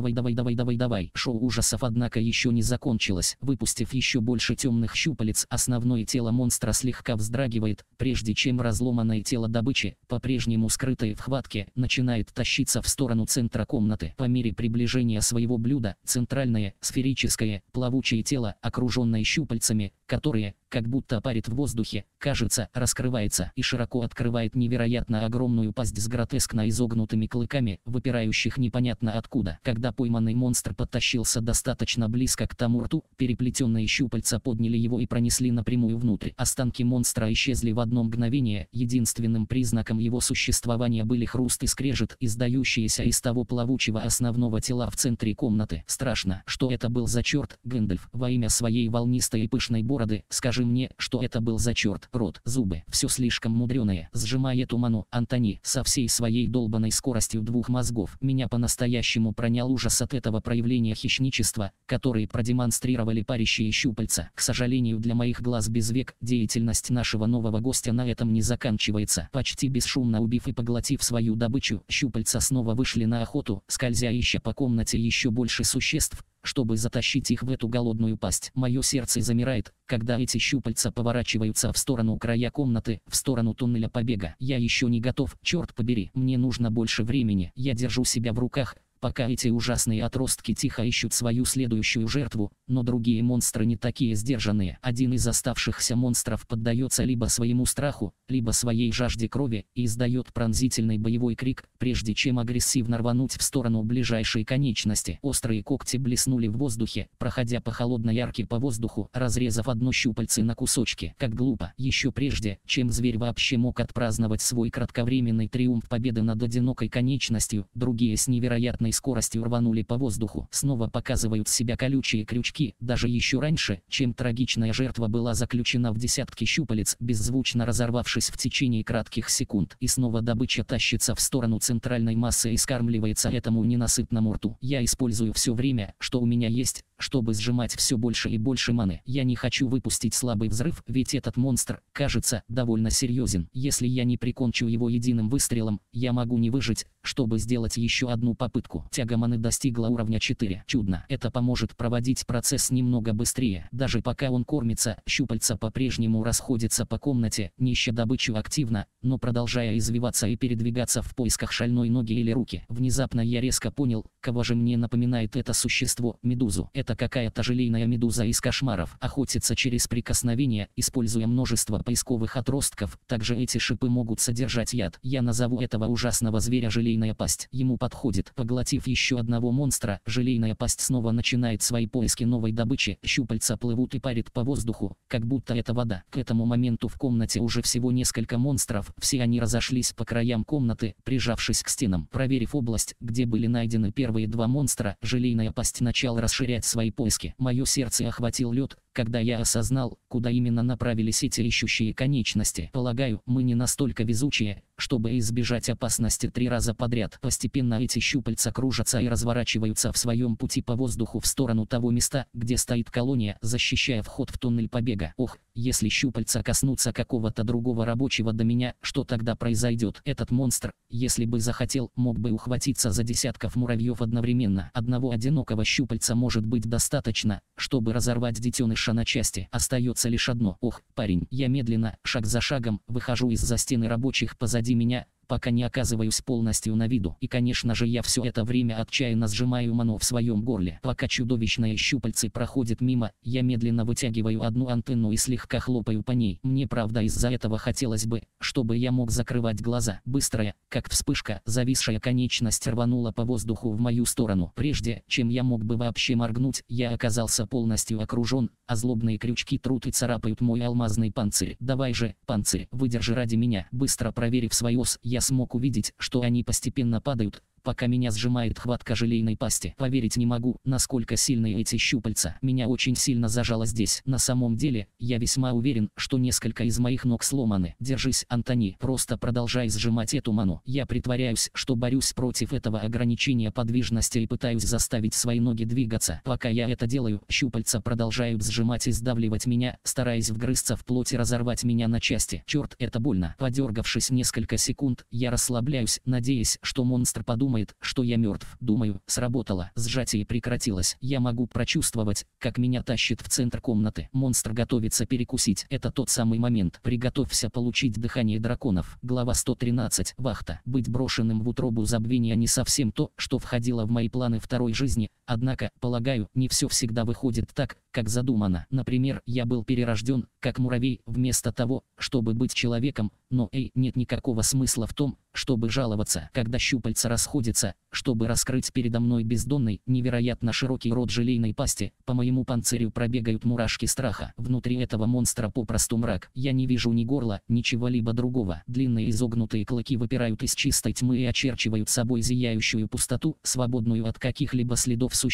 Давай. Шоу ужасов, однако, еще не закончилось. Выпустив еще больше темных щупалец, основное тело монстра слегка вздрагивает, прежде чем разломанное тело добычи, по-прежнему скрытое в хватке, начинает тащиться в сторону центра комнаты. По мере приближения своего блюда, центральное, сферическое, плавучее тело, окруженное щупальцами, которые, как будто парит в воздухе, кажется, раскрывается и широко открывает невероятно огромную пасть с гротескно изогнутыми клыками, выпирающих непонятно откуда. Когда пойманный монстр подтащился достаточно близко к тому рту, переплетенные щупальца подняли его и пронесли напрямую внутрь. Останки монстра исчезли в одно мгновение, единственным признаком его существования были хруст и скрежет, издающиеся из того плавучего основного тела в центре комнаты. Страшно, что это был за черт, Гэндальф, во имя своей волнистой и пышной бороды, скажи скажи мне, что это был за черт, рот, зубы, все слишком мудреное. Сжимай эту ману, Антони, со всей своей долбанной скоростью двух мозгов. Меня по-настоящему пронял ужас от этого проявления хищничества, которые продемонстрировали парящие щупальца. К сожалению для моих глаз без век, деятельность нашего нового гостя на этом не заканчивается. Почти бесшумно убив и поглотив свою добычу, щупальца снова вышли на охоту, скользя ища по комнате еще больше существ, чтобы затащить их в эту голодную пасть. Мое сердце замирает, когда эти щупальца поворачиваются в сторону края комнаты, в сторону туннеля побега. Я еще не готов, черт побери, мне нужно больше времени. Я держу себя в руках, пока эти ужасные отростки тихо ищут свою следующую жертву, но другие монстры не такие сдержанные. Один из оставшихся монстров поддается либо своему страху, либо своей жажде крови и издает пронзительный боевой крик, прежде чем агрессивно рвануть в сторону ближайшей конечности. Острые когти блеснули в воздухе, проходя по холодной арке по воздуху, разрезав одно щупальце на кусочки. Как глупо. Еще прежде, чем зверь вообще мог отпраздновать свой кратковременный триумф победы над одинокой конечностью, другие с невероятной скоростью рванули по воздуху. Снова показывают себя колючие крючки, даже еще раньше, чем трагичная жертва была заключена в десятки щупалец, беззвучно разорвавшись в течение кратких секунд. И снова добыча тащится в сторону центральной массы и скармливается этому ненасытному рту. Я использую все время, что у меня есть, чтобы сжимать все больше и больше маны. Я не хочу выпустить слабый взрыв, ведь этот монстр, кажется, довольно серьезен. Если я не прикончу его единым выстрелом, я могу не выжить, чтобы сделать еще одну попытку. Тяга маны достигла уровня 4. Чудно. Это поможет проводить процесс немного быстрее. Даже пока он кормится, щупальца по-прежнему расходятся по комнате, не ища добычу активно, но продолжая извиваться и передвигаться в поисках шальной ноги или руки. Внезапно я резко понял, кого же мне напоминает это существо, медузу. Это какая-то желейная медуза из кошмаров. Охотится через прикосновение, используя множество поисковых отростков. Также эти шипы могут содержать яд. Я назову этого ужасного зверя желейная пасть. Ему подходит. Поглотив еще одного монстра, желейная пасть снова начинает свои поиски новой добычи. Щупальца плывут и парят по воздуху, как будто это вода. К этому моменту в комнате уже всего несколько монстров. Все они разошлись по краям комнаты, прижавшись к стенам. Проверив область, где были найдены первые два монстра, желейная пасть начала расширять свои поиски. Мое сердце охватил лед, когда я осознал, куда именно направились эти ищущие конечности. Полагаю, мы не настолько везучие, чтобы избежать опасности 3 раза подряд. Постепенно эти щупальца кружатся и разворачиваются в своем пути по воздуху в сторону того места, где стоит колония, защищая вход в туннель побега. Ох, если щупальца коснутся какого-то другого рабочего до меня, что тогда произойдет? Этот монстр, если бы захотел, мог бы ухватиться за десятков муравьев одновременно. Одного одинокого щупальца может быть достаточно, чтобы разорвать детеныша на части. Остается лишь одно. Ох, парень, я медленно, шаг за шагом, выхожу из-за стены рабочих позади меня, пока не оказываюсь полностью на виду. И конечно же я все это время отчаянно сжимаю ману в своем горле. Пока чудовищные щупальцы проходят мимо, я медленно вытягиваю одну антенну и слегка хлопаю по ней. Мне правда из-за этого хотелось бы, чтобы я мог закрывать глаза. Быстрая, как вспышка, зависшая конечность рванула по воздуху в мою сторону. Прежде, чем я мог бы вообще моргнуть, я оказался полностью окружен, а злобные крючки трут и царапают мой алмазный панцирь. Давай же, панцирь, выдержи ради меня. Быстро проверив свой ос, я смог увидеть, что они постепенно падают, пока меня сжимает хватка желейной пасти. Поверить не могу, насколько сильные эти щупальца. Меня очень сильно зажало здесь. На самом деле, я весьма уверен, что несколько из моих ног сломаны. Держись, Антони, просто продолжай сжимать эту ману. Я притворяюсь, что борюсь против этого ограничения подвижности и пытаюсь заставить свои ноги двигаться. Пока я это делаю, щупальца продолжают сжимать и сдавливать меня, стараясь вгрызться в плоть и разорвать меня на части. Черт, это больно. Подергавшись несколько секунд, я расслабляюсь, надеясь, что монстр подумает, что я мертв. Думаю, сработало. Сжатие прекратилось. Я могу прочувствовать, как меня тащит в центр комнаты. Монстр готовится перекусить. Это тот самый момент. Приготовься получить дыхание драконов. Глава 113. Вахта. Быть брошенным в утробу забвения не совсем то, что входило в мои планы второй жизни. Однако, полагаю, не все всегда выходит так, как задумано. Например, я был перерожден, как муравей, вместо того, чтобы быть человеком, но нет никакого смысла в том, чтобы жаловаться, когда щупальца расходятся, чтобы раскрыть передо мной бездонный, невероятно широкий рот желейной пасти, по моему панцирю пробегают мурашки страха. Внутри этого монстра попросту мрак. Я не вижу ни горла, ни чего-либо другого. Длинные изогнутые клыки выпирают из чистой тьмы и очерчивают собой зияющую пустоту, свободную от каких-либо следов существ,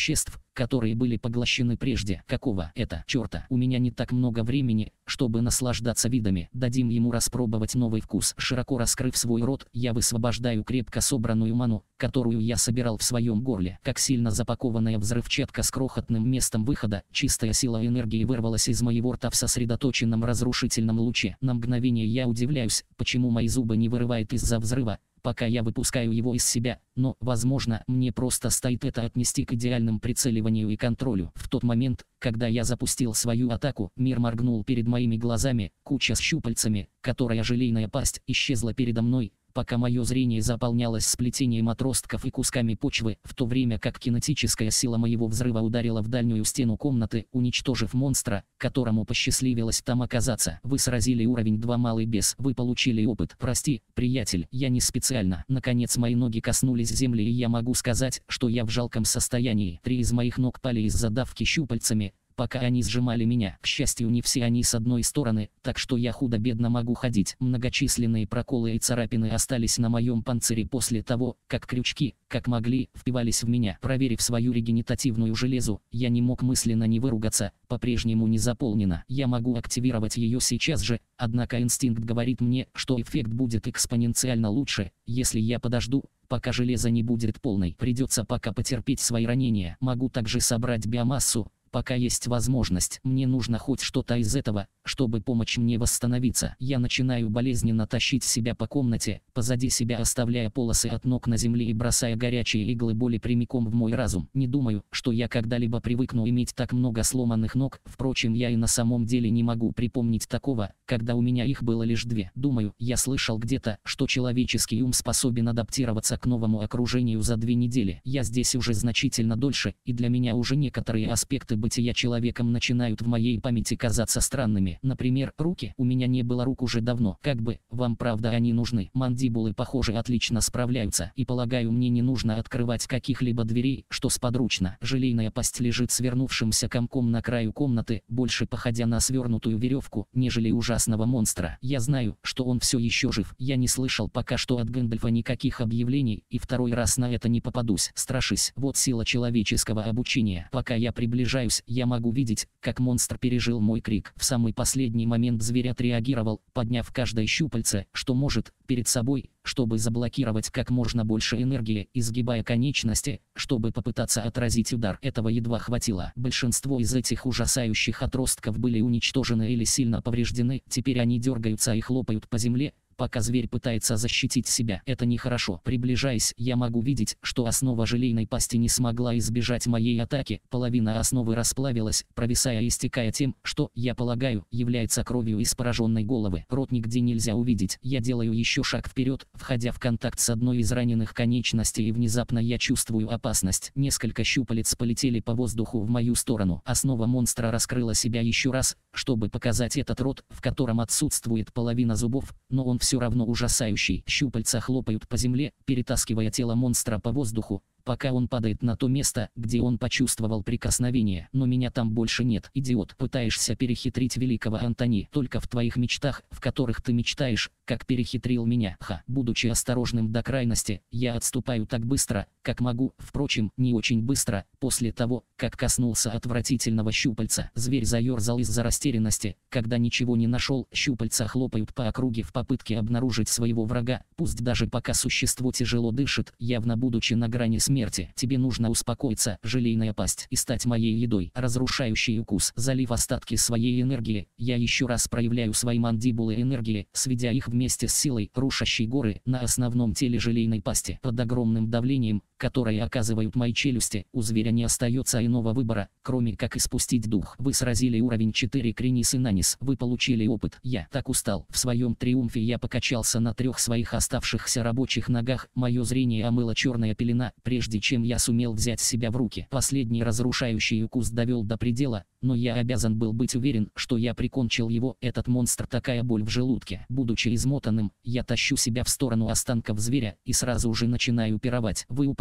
которые были поглощены прежде. Какого это черта? У меня не так много времени, чтобы наслаждаться видами. Дадим ему распробовать новый вкус. Широко раскрыв свой рот, я высвобождаю крепко собранную ману, которую я собирал в своем горле. Как сильно запакованная взрывчатка с крохотным местом выхода, чистая сила энергии вырвалась из моего рта в сосредоточенном разрушительном луче. На мгновение я удивляюсь, почему мои зубы не вырывают из-за взрыва, пока я выпускаю его из себя, но, возможно, мне просто стоит это отнести к идеальному прицеливанию и контролю. В тот момент, когда я запустил свою атаку, мир моргнул перед моими глазами, куча с щупальцами, которая желейная пасть, исчезла передо мной, пока мое зрение заполнялось сплетением отростков и кусками почвы, в то время как кинетическая сила моего взрыва ударила в дальнюю стену комнаты, уничтожив монстра, которому посчастливилось там оказаться. Вы сразили уровень 2 малый бес, вы получили опыт. Прости, приятель, я не специально. Наконец мои ноги коснулись земли, и я могу сказать, что я в жалком состоянии. 3 из моих ног пали из-за давки щупальцами, пока они сжимали меня. К счастью, не все они с одной стороны, так что я худо-бедно могу ходить. Многочисленные проколы и царапины остались на моем панцире после того, как крючки, как могли, впивались в меня. Проверив свою регенеративную железу, я не мог мысленно не выругаться, по-прежнему не заполнена. Я могу активировать ее сейчас же, однако инстинкт говорит мне, что эффект будет экспоненциально лучше, если я подожду, пока железо не будет полной. Придется пока потерпеть свои ранения. Могу также собрать биомассу, пока есть возможность. Мне нужно хоть что-то из этого, чтобы помочь мне восстановиться. Я начинаю болезненно тащить себя по комнате, позади себя оставляя полосы от ног на земле и бросая горячие иглы боли прямиком в мой разум. Не думаю, что я когда-либо привыкну иметь так много сломанных ног. Впрочем, я и на самом деле не могу припомнить такого, когда у меня их было лишь 2. Думаю, я слышал где-то, что человеческий ум способен адаптироваться к новому окружению за 2 недели. Я здесь уже значительно дольше, и для меня уже некоторые аспекты бытия человеком начинают в моей памяти казаться странными. Например, руки. У меня не было рук уже давно. Как бы, вам правда они нужны. Мандибулы, похоже, отлично справляются. И полагаю, мне не нужно открывать каких-либо дверей, что сподручно. Желейная пасть лежит свернувшимся комком на краю комнаты, больше походя на свернутую веревку, нежели ужасного монстра. Я знаю, что он все еще жив. Я не слышал пока что от Гэндальфа никаких объявлений, и второй раз на это не попадусь. Страшись. Вот сила человеческого обучения. Пока я приближаюсь, я могу видеть, как монстр пережил мой крик. В самый последний момент зверь отреагировал, подняв каждое щупальце, что может, перед собой, чтобы заблокировать как можно больше энергии, изгибая конечности, чтобы попытаться отразить удар. Этого едва хватило. Большинство из этих ужасающих отростков были уничтожены или сильно повреждены. Теперь они дергаются и хлопают по земле, пока зверь пытается защитить себя. Это нехорошо. Приближаясь, я могу видеть, что основа желейной пасти не смогла избежать моей атаки. Половина основы расплавилась, провисая и истекая тем, что, я полагаю, является кровью из пораженной головы. Рот нигде нельзя увидеть. Я делаю еще шаг вперед, входя в контакт с одной из раненых конечностей, и внезапно я чувствую опасность. Несколько щупалец полетели по воздуху в мою сторону. Основа монстра раскрыла себя еще раз, чтобы показать этот рот, в котором отсутствует половина зубов, но он все равно ужасающий. Щупальца хлопают по земле, перетаскивая тело монстра по воздуху, пока он падает на то место, где он почувствовал прикосновение. Но меня там больше нет. Идиот, пытаешься перехитрить великого Антони только в твоих мечтах, в которых ты мечтаешь, как перехитрил меня. Будучи осторожным до крайности, я отступаю так быстро, как могу, впрочем, не очень быстро. После того, как коснулся отвратительного щупальца, зверь заерзал из-за растерянности, когда ничего не нашел. Щупальца хлопают по округе в попытке обнаружить своего врага, пусть даже пока существо тяжело дышит, явно будучи на грани смерти. Тебе нужно успокоиться, желейная пасть, и стать моей едой. Разрушающий укус. Залив остатки своей энергии, я еще раз проявляю свои мандибулы энергии, сведя их вместе с силой, рушащей горы, на основном теле желейной пасти. Под огромным давлением, которое оказывают мои челюсти, у зверя не остается иного выбора, кроме как испустить дух. Вы сразили уровень 4 Кринис и Нанис. Вы получили опыт. Я так устал. В своем триумфе я покачался на 3 своих оставшихся рабочих ногах. Мое зрение омыла черная пелена, прежде чем я сумел взять себя в руки. Последний разрушающий укус довел до предела, но я обязан был быть уверен, что я прикончил его. Этот монстр, такая боль в желудке. Будучи измотанным, я тащу себя в сторону останков зверя и сразу же начинаю пировать. Вы употребляете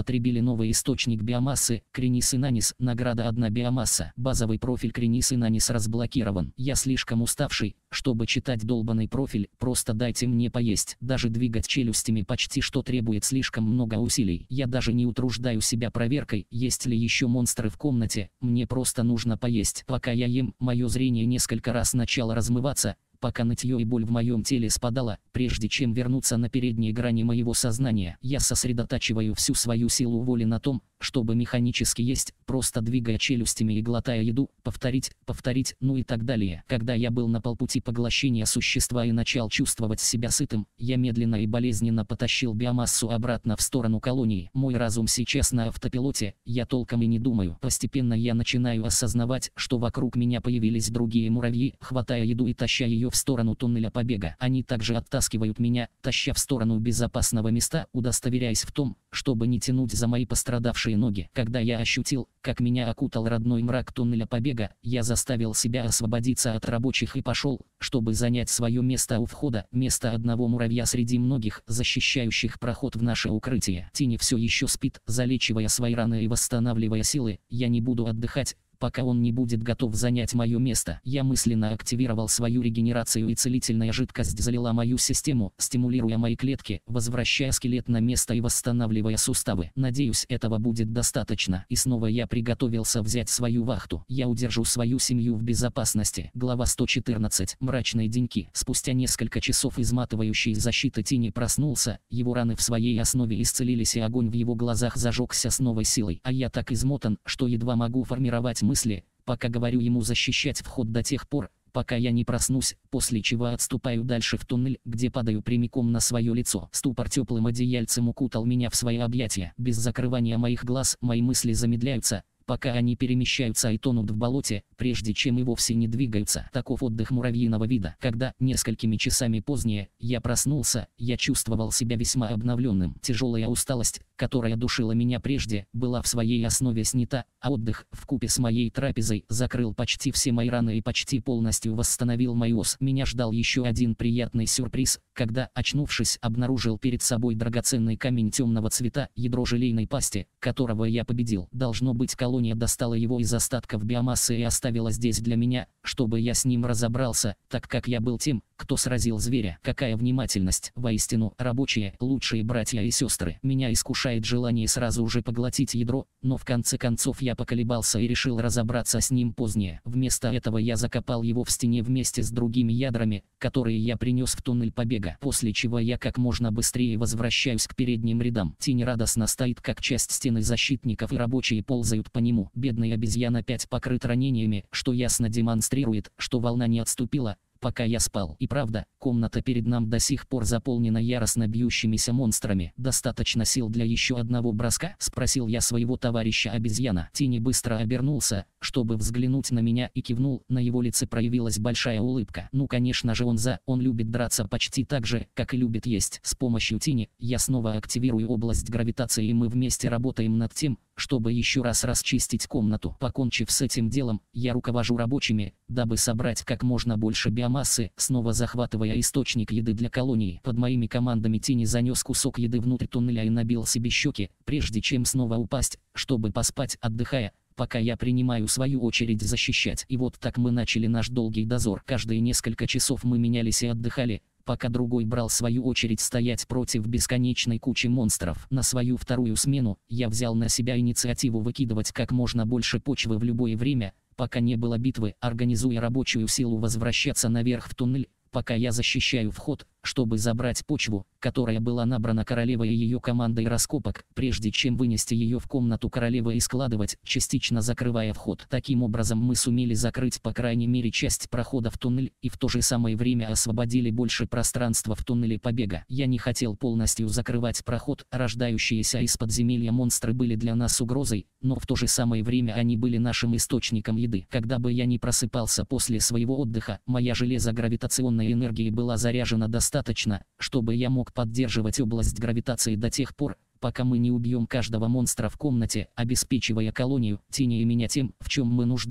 употребили новый источник биомассы, Кренис Инанис, награда 1 биомасса. Базовый профиль Кренис Инанис разблокирован. Я слишком уставший, чтобы читать долбанный профиль, просто дайте мне поесть. Даже двигать челюстями почти что требует слишком много усилий. Я даже не утруждаю себя проверкой, есть ли еще монстры в комнате, мне просто нужно поесть. Пока я ем, мое зрение несколько раз начало размываться, пока нытье и боль в моем теле спадала, прежде чем вернуться на передние грани моего сознания. Я сосредотачиваю всю свою силу воли на том, чтобы механически есть, просто двигая челюстями и глотая еду, повторить, ну и так далее. Когда я был на полпути поглощения существа и начал чувствовать себя сытым, я медленно и болезненно потащил биомассу обратно в сторону колонии. Мой разум сейчас на автопилоте, я толком и не думаю. Постепенно я начинаю осознавать, что вокруг меня появились другие муравьи, хватая еду и таща ее в сторону туннеля побега. Они также оттаскивают меня, таща в сторону безопасного места, удостоверяясь в том, чтобы не тянуть за мои пострадавшие ноги. Когда я ощутил, как меня окутал родной мрак туннеля побега, я заставил себя освободиться от рабочих и пошел, чтобы занять свое место у входа, место одного муравья среди многих, защищающих проход в наше укрытие. Тини все еще спит, залечивая свои раны и восстанавливая силы. Я не буду отдыхать, пока он не будет готов занять мое место. Я мысленно активировал свою регенерацию, и целительная жидкость залила мою систему, стимулируя мои клетки, возвращая скелет на место и восстанавливая суставы. Надеюсь, этого будет достаточно. И снова я приготовился взять свою вахту. Я удержу свою семью в безопасности. Глава 114. Мрачные деньки. Спустя несколько часов изматывающей защиты Тини проснулся, его раны в своей основе исцелились и огонь в его глазах зажегся с новой силой. А я так измотан, что едва могу формировать мысли, пока говорю ему защищать вход до тех пор, пока я не проснусь, после чего отступаю дальше в туннель, где падаю прямиком на свое лицо. Ступор теплым одеяльцем укутал меня в свои объятия. Без закрывания моих глаз мои мысли замедляются, пока они перемещаются и тонут в болоте, прежде чем и вовсе не двигаются. Таков отдых муравьиного вида. Когда, несколькими часами позднее, я проснулся, я чувствовал себя весьма обновленным. Тяжелая усталость, которая душила меня прежде, была в своей основе снята, а отдых, вкупе с моей трапезой, закрыл почти все мои раны и почти полностью восстановил мой ос. Меня ждал еще один приятный сюрприз, когда, очнувшись, обнаружил перед собой драгоценный камень темного цвета, ядро желейной пасти, которого я победил. Должно быть, колония достала его из остатков биомассы и оставила здесь для меня, чтобы я с ним разобрался, так как я был тем, кто сразил зверя. Какая внимательность! Воистину, рабочие, лучшие братья и сестры. Меня искушает желание сразу же поглотить ядро, но в конце концов я поколебался и решил разобраться с ним позднее. Вместо этого я закопал его в стене вместе с другими ядрами, которые я принес в туннель побега, после чего я как можно быстрее возвращаюсь к передним рядам. Тень радостно стоит как часть стены защитников, и рабочие ползают по нему. Бедный обезьян опять покрыт ранениями, что ясно демонстрирует, что волна не отступила, пока я спал. И правда, комната перед нам до сих пор заполнена яростно бьющимися монстрами. «Достаточно сил для еще одного броска?» — спросил я своего товарища обезьяна. Тини быстро обернулся, чтобы взглянуть на меня, и кивнул. На его лице проявилась большая улыбка. Ну, конечно же, он любит драться почти так же, как и любит есть. С помощью Тини я снова активирую область гравитации, и мы вместе работаем над тем, чтобы еще раз расчистить комнату. Покончив с этим делом, я руковожу рабочими, дабы собрать как можно больше биомассы, снова захватывая источник еды для колонии. Под моими командами Тини занес кусок еды внутрь туннеля и набил себе щеки, прежде чем снова упасть, чтобы поспать, отдыхая, пока я принимаю свою очередь защищать. И вот так мы начали наш долгий дозор. Каждые несколько часов мы менялись и отдыхали, пока другой брал свою очередь стоять против бесконечной кучи монстров. На свою вторую смену я взял на себя инициативу выкидывать как можно больше почвы в любое время, пока не было битвы, организуя рабочую силу возвращаться наверх в туннель, пока я защищаю вход, чтобы забрать почву, которая была набрана королевой и ее командой раскопок, прежде чем вынести ее в комнату королевы и складывать, частично закрывая вход. Таким образом мы сумели закрыть по крайней мере часть прохода в туннель, и в то же самое время освободили больше пространства в туннеле побега. Я не хотел полностью закрывать проход, рождающиеся из подземелья монстры были для нас угрозой, но в то же самое время они были нашим источником еды. Когда бы я ни просыпался после своего отдыха, моя железогравитационная энергия была заряжена достаточно, чтобы я мог поддерживать область гравитации до тех пор, пока мы не убьем каждого монстра в комнате, обеспечивая колонию, Тини и меня тем, в чем мы нуждались,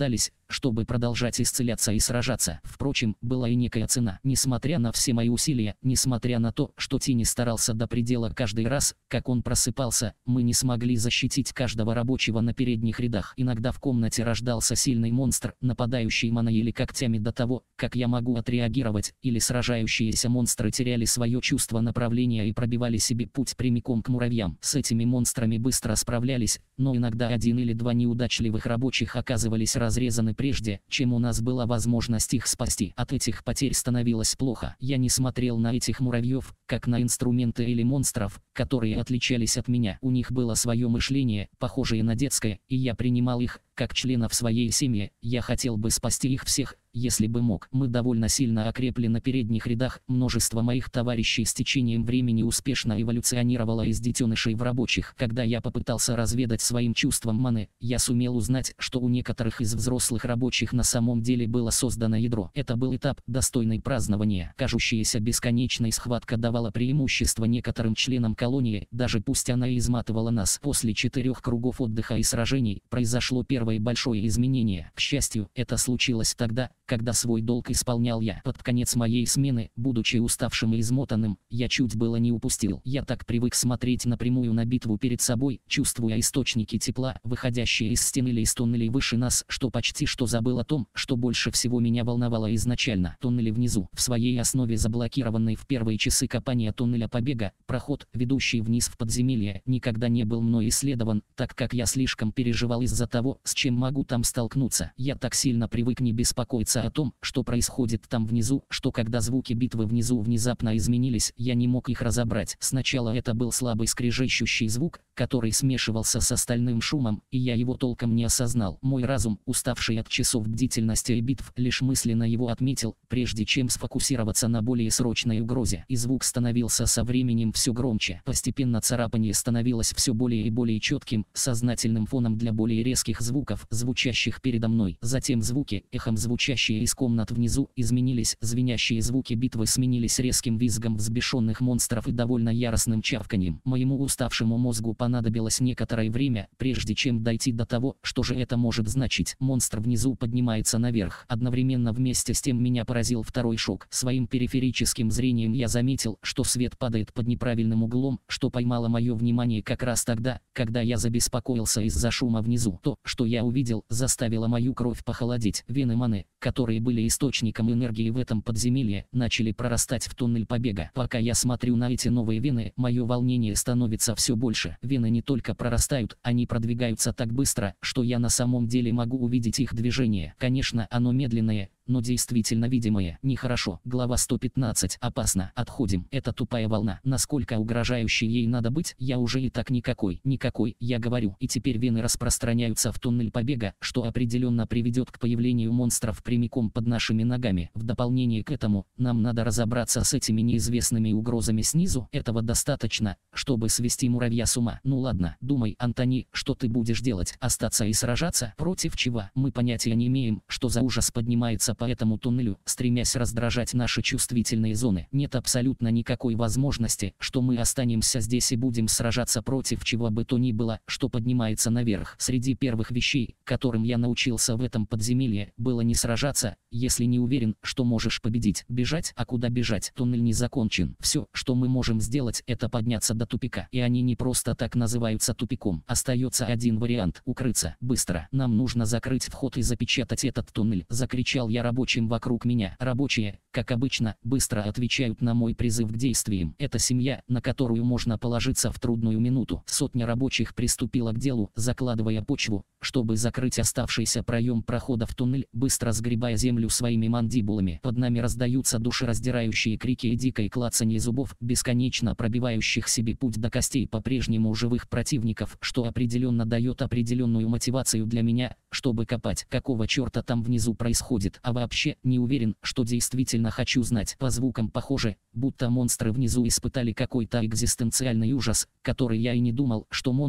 чтобы продолжать исцеляться и сражаться. Впрочем, была и некая цена. Несмотря на все мои усилия, несмотря на то, что Тини старался до предела каждый раз, как он просыпался, мы не смогли защитить каждого рабочего на передних рядах. Иногда в комнате рождался сильный монстр, нападающий маной или когтями до того, как я могу отреагировать, или сражающиеся монстры теряли свое чувство направления и пробивали себе путь прямиком к муравьям. С этими монстрами быстро справлялись, но иногда один или два неудачливых рабочих оказывались разрезаны прежде, чем у нас была возможность их спасти. От этих потерь становилось плохо. Я не смотрел на этих муравьев, как на инструменты или монстров, которые отличались от меня. У них было свое мышление, похожее на детское, и я принимал их как членов своей семьи. Я хотел бы спасти их всех, если бы мог. Мы довольно сильно окрепли на передних рядах. Множество моих товарищей с течением времени успешно эволюционировало из детенышей в рабочих. Когда я попытался разведать своим чувством маны, я сумел узнать, что у некоторых из взрослых рабочих на самом деле было создано ядро. Это был этап, достойный празднования. Кажущаяся бесконечной схватка давала преимущество некоторым членам колонии, даже пусть она и изматывала нас. После 4 кругов отдыха и сражений произошло первое большое изменение. К счастью, это случилось тогда, когда свой долг исполнял я. Под конец моей смены, будучи уставшим и измотанным, я чуть было не упустил. Я так привык смотреть напрямую на битву перед собой, чувствуя источники тепла, выходящие из стен или из туннелей выше нас, что почти что забыл о том, что больше всего меня волновало изначально. Туннели внизу, в своей основе заблокированный в первые часы копания туннеля побега, проход, ведущий вниз в подземелье, никогда не был мной исследован, так как я слишком переживал из-за того, с чем могу там столкнуться. Я так сильно привык не беспокоиться о том, что происходит там внизу, что когда звуки битвы внизу внезапно изменились, я не мог их разобрать. Сначала это был слабый скрежещущий звук, который смешивался с остальным шумом, и я его толком не осознал. Мой разум, уставший от часов бдительности и битв, лишь мысленно его отметил, прежде чем сфокусироваться на более срочной угрозе. И звук становился со временем все громче. Постепенно царапание становилось все более и более четким, сознательным фоном для более резких звуков, звучащих передо мной. Затем звуки, эхом звучащие из комнат внизу, изменились, звенящие звуки битвы сменились резким визгом взбешенных монстров и довольно яростным чавканьем. Моему уставшему мозгу понадобилось некоторое время, прежде чем дойти до того, что же это может значить. Монстр внизу поднимается наверх. Одновременно вместе с тем меня поразил второй шок. Своим периферическим зрением я заметил, что свет падает под неправильным углом, что поймало мое внимание как раз тогда, когда я забеспокоился из-за шума внизу. То, что я увидел, заставило мою кровь похолодеть. Вены маны, которые были источником энергии в этом подземелье, начали прорастать в туннель побега. Пока я смотрю на эти новые вены, мое волнение становится все больше. Вены не только прорастают, они продвигаются так быстро, что я на самом деле могу увидеть их движение. Конечно, оно медленное, но действительно видимое. Нехорошо. Глава 115. Опасно. Отходим. Это тупая волна. Насколько угрожающей ей надо быть, я уже и так никакой. Никакой, я говорю. И теперь вены распространяются в туннель побега, что определенно приведет к появлению монстров прямиком под нашими ногами. В дополнение к этому, нам надо разобраться с этими неизвестными угрозами снизу. Этого достаточно, чтобы свести муравья с ума. Ну ладно, думай, Антони, что ты будешь делать? Остаться и сражаться? Против чего? Мы понятия не имеем, что за ужас поднимается по этому туннелю, стремясь раздражать наши чувствительные зоны. Нет абсолютно никакой возможности, что мы останемся здесь и будем сражаться против чего бы то ни было, что поднимается наверх. Среди первых вещей, которым я научился в этом подземелье, было не сражаться, если не уверен, что можешь победить. Бежать? А куда бежать? Туннель не закончен. Все, что мы можем сделать, это подняться до тупика. И они не просто так называются тупиком. Остается один вариант – укрыться. Быстро. Нам нужно закрыть вход и запечатать этот туннель. Закричал я рабочим вокруг меня. Рабочие, как обычно, быстро отвечают на мой призыв к действиям. Это семья, на которую можно положиться в трудную минуту. Сотня рабочих приступила к делу, закладывая почву, чтобы закрыть оставшийся проем прохода в туннель, быстро сгребая землю своими мандибулами. Под нами раздаются душераздирающие крики и дикое клацанье зубов, бесконечно пробивающих себе путь до костей по-прежнему живых противников, что определенно дает определенную мотивацию для меня, чтобы копать. Какого черта там внизу происходит? А вообще, не уверен, что действительно хочу знать. По звукам похоже, будто монстры внизу испытали какой-то экзистенциальный ужас, который я и не думал, что монстры,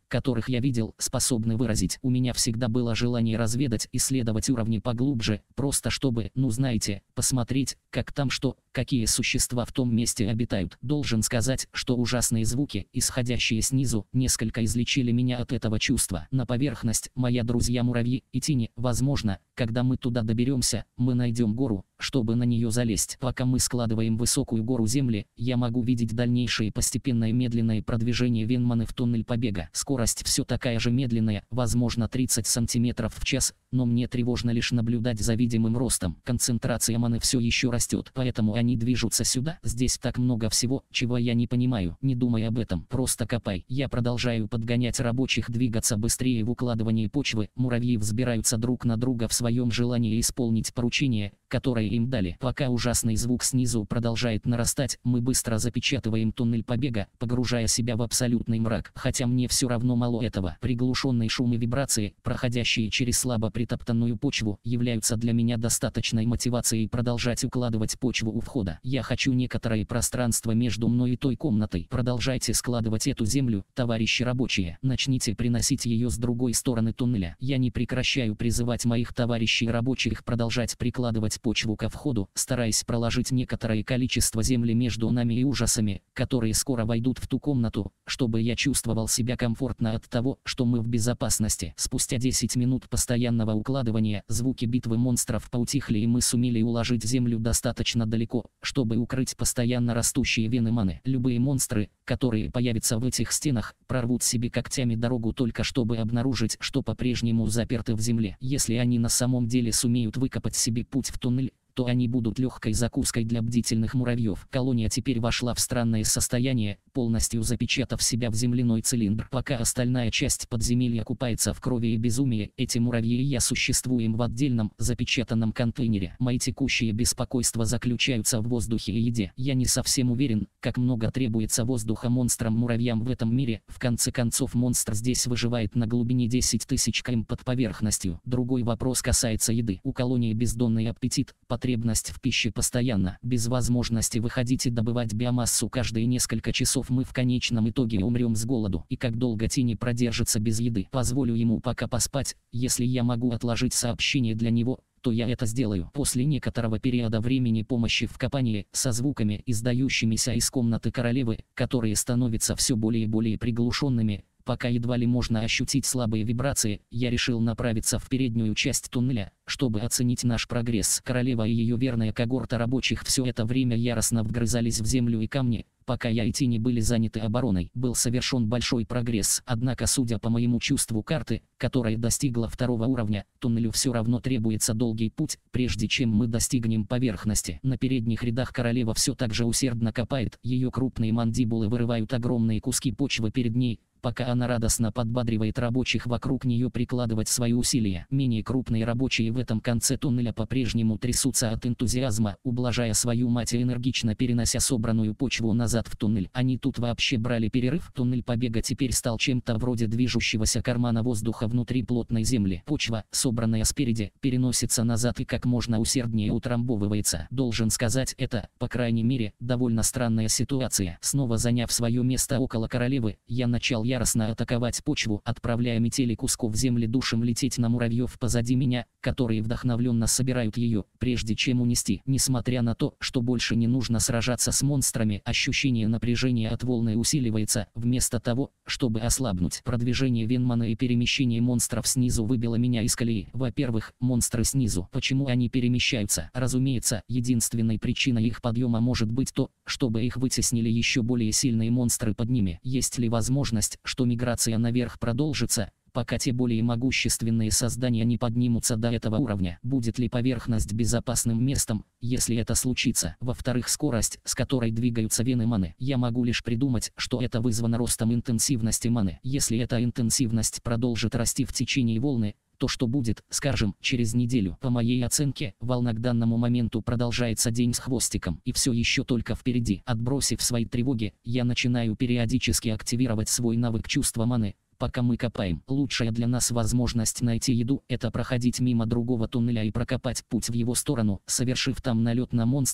которых я видел, способны выразить. У меня всегда было желание разведать, исследовать уровни поглубже, просто чтобы, ну знаете, посмотреть, как там что, какие существа в том месте обитают. Должен сказать, что ужасные звуки, исходящие снизу, несколько излечили меня от этого чувства. На поверхность, мои друзья-муравьи и тени, возможно, когда мы туда доберемся, мы найдем гору, чтобы на нее залезть. Пока мы складываем высокую гору земли, я могу видеть дальнейшее постепенное медленное продвижение Венманы в туннель побега. Скорость все такая же медленная, возможно 30 см в час, но мне тревожно лишь наблюдать за видимым ростом. Концентрация маны все еще растет, поэтому они движутся сюда. Здесь так много всего, чего я не понимаю. Не думай об этом, просто копай. Я продолжаю подгонять рабочих двигаться быстрее в укладывании почвы. Муравьи взбираются друг на друга в своем желании исполнить поручение, которое им дали. Пока ужасный звук снизу продолжает нарастать, мы быстро запечатываем туннель побега, погружая себя в абсолютный мрак. Хотя мне все равно мало этого. Приглушенные шумы вибрации, проходящие через слабо притоптанную почву, являются для меня достаточной мотивацией продолжать укладывать почву у входа. Я хочу некоторое пространство между мной и той комнатой. Продолжайте складывать эту землю, товарищи рабочие. Начните приносить ее с другой стороны туннеля. Я не прекращаю призывать моих товарищей рабочих продолжать прикладывать почву ко входу, стараясь проложить некоторое количество земли между нами и ужасами, которые скоро войдут в ту комнату, чтобы я чувствовал себя комфортно от того, что мы в безопасности. Спустя 10 минут постоянного укладывания, звуки битвы монстров поутихли, и мы сумели уложить землю достаточно далеко, чтобы укрыть постоянно растущие вены маны. Любые монстры, которые появятся в этих стенах, прорвут себе когтями дорогу только чтобы обнаружить, что по-прежнему заперты в земле. Если они на самом деле сумеют выкопать себе путь в туннель, то они будут легкой закуской для бдительных муравьев. Колония теперь вошла в странное состояние, полностью запечатав себя в земляной цилиндр. Пока остальная часть подземелья купается в крови и безумии, эти муравьи и я существуем в отдельном, запечатанном контейнере. Мои текущие беспокойства заключаются в воздухе и еде. Я не совсем уверен, как много требуется воздуха монстрам-муравьям в этом мире. В конце концов, монстр здесь выживает на глубине 10 тысяч км под поверхностью. Другой вопрос касается еды. У колонии бездонный аппетит, потребность в пище постоянно. Без возможности выходить и добывать биомассу каждые несколько часов мы в конечном итоге умрем с голоду. И как долго тени продержится без еды? Позволю ему пока поспать. Если я могу отложить сообщение для него, то я это сделаю. После некоторого периода времени помощи в копании, со звуками, издающимися из комнаты королевы, которые становятся все более и более приглушенными, пока едва ли можно ощутить слабые вибрации, я решил направиться в переднюю часть туннеля, чтобы оценить наш прогресс. Королева и ее верная когорта рабочих все это время яростно вгрызались в землю и камни. Пока я и тени были заняты обороной, был совершен большой прогресс. Однако, судя по моему чувству карты, которая достигла 2-го уровня, туннелю все равно требуется долгий путь, прежде чем мы достигнем поверхности. На передних рядах королева все так же усердно копает, ее крупные мандибулы вырывают огромные куски почвы перед ней, пока она радостно подбадривает рабочих вокруг нее прикладывать свои усилия. Менее крупные рабочие в этом конце туннеля по-прежнему трясутся от энтузиазма, ублажая свою мать и энергично перенося собранную почву назад в туннель. Они тут вообще брали перерыв. Туннель побега теперь стал чем-то вроде движущегося кармана воздуха внутри плотной земли. Почва, собранная спереди, переносится назад и как можно усерднее утрамбовывается. Должен сказать, это, по крайней мере, довольно странная ситуация. Снова заняв свое место около королевы, я начал яростно атаковать почву, отправляя метели кусков земли душем лететь на муравьев позади меня, которые вдохновленно собирают ее, прежде чем унести. Несмотря на то, что больше не нужно сражаться с монстрами, ощущение напряжения от волны усиливается, вместо того, чтобы ослабнуть. Продвижение Венмана и перемещение монстров снизу выбило меня из колеи. Во-первых, монстры снизу. Почему они перемещаются? Разумеется, единственной причиной их подъема может быть то, чтобы их вытеснили еще более сильные монстры под ними. Есть ли возможность, что миграция наверх продолжится, пока те более могущественные создания не поднимутся до этого уровня? Будет ли поверхность безопасным местом, если это случится? Во-вторых, скорость, с которой двигаются вены маны. Я могу лишь придумать, что это вызвано ростом интенсивности маны. Если эта интенсивность продолжит расти в течение волны, то что будет, скажем, через неделю? По моей оценке, волна к данному моменту продолжается день с хвостиком, и все еще только впереди. Отбросив свои тревоги, я начинаю периодически активировать свой навык чувства маны. Пока мы копаем, лучшая для нас возможность найти еду – это проходить мимо другого туннеля и прокопать путь в его сторону, совершив там налет на монстров,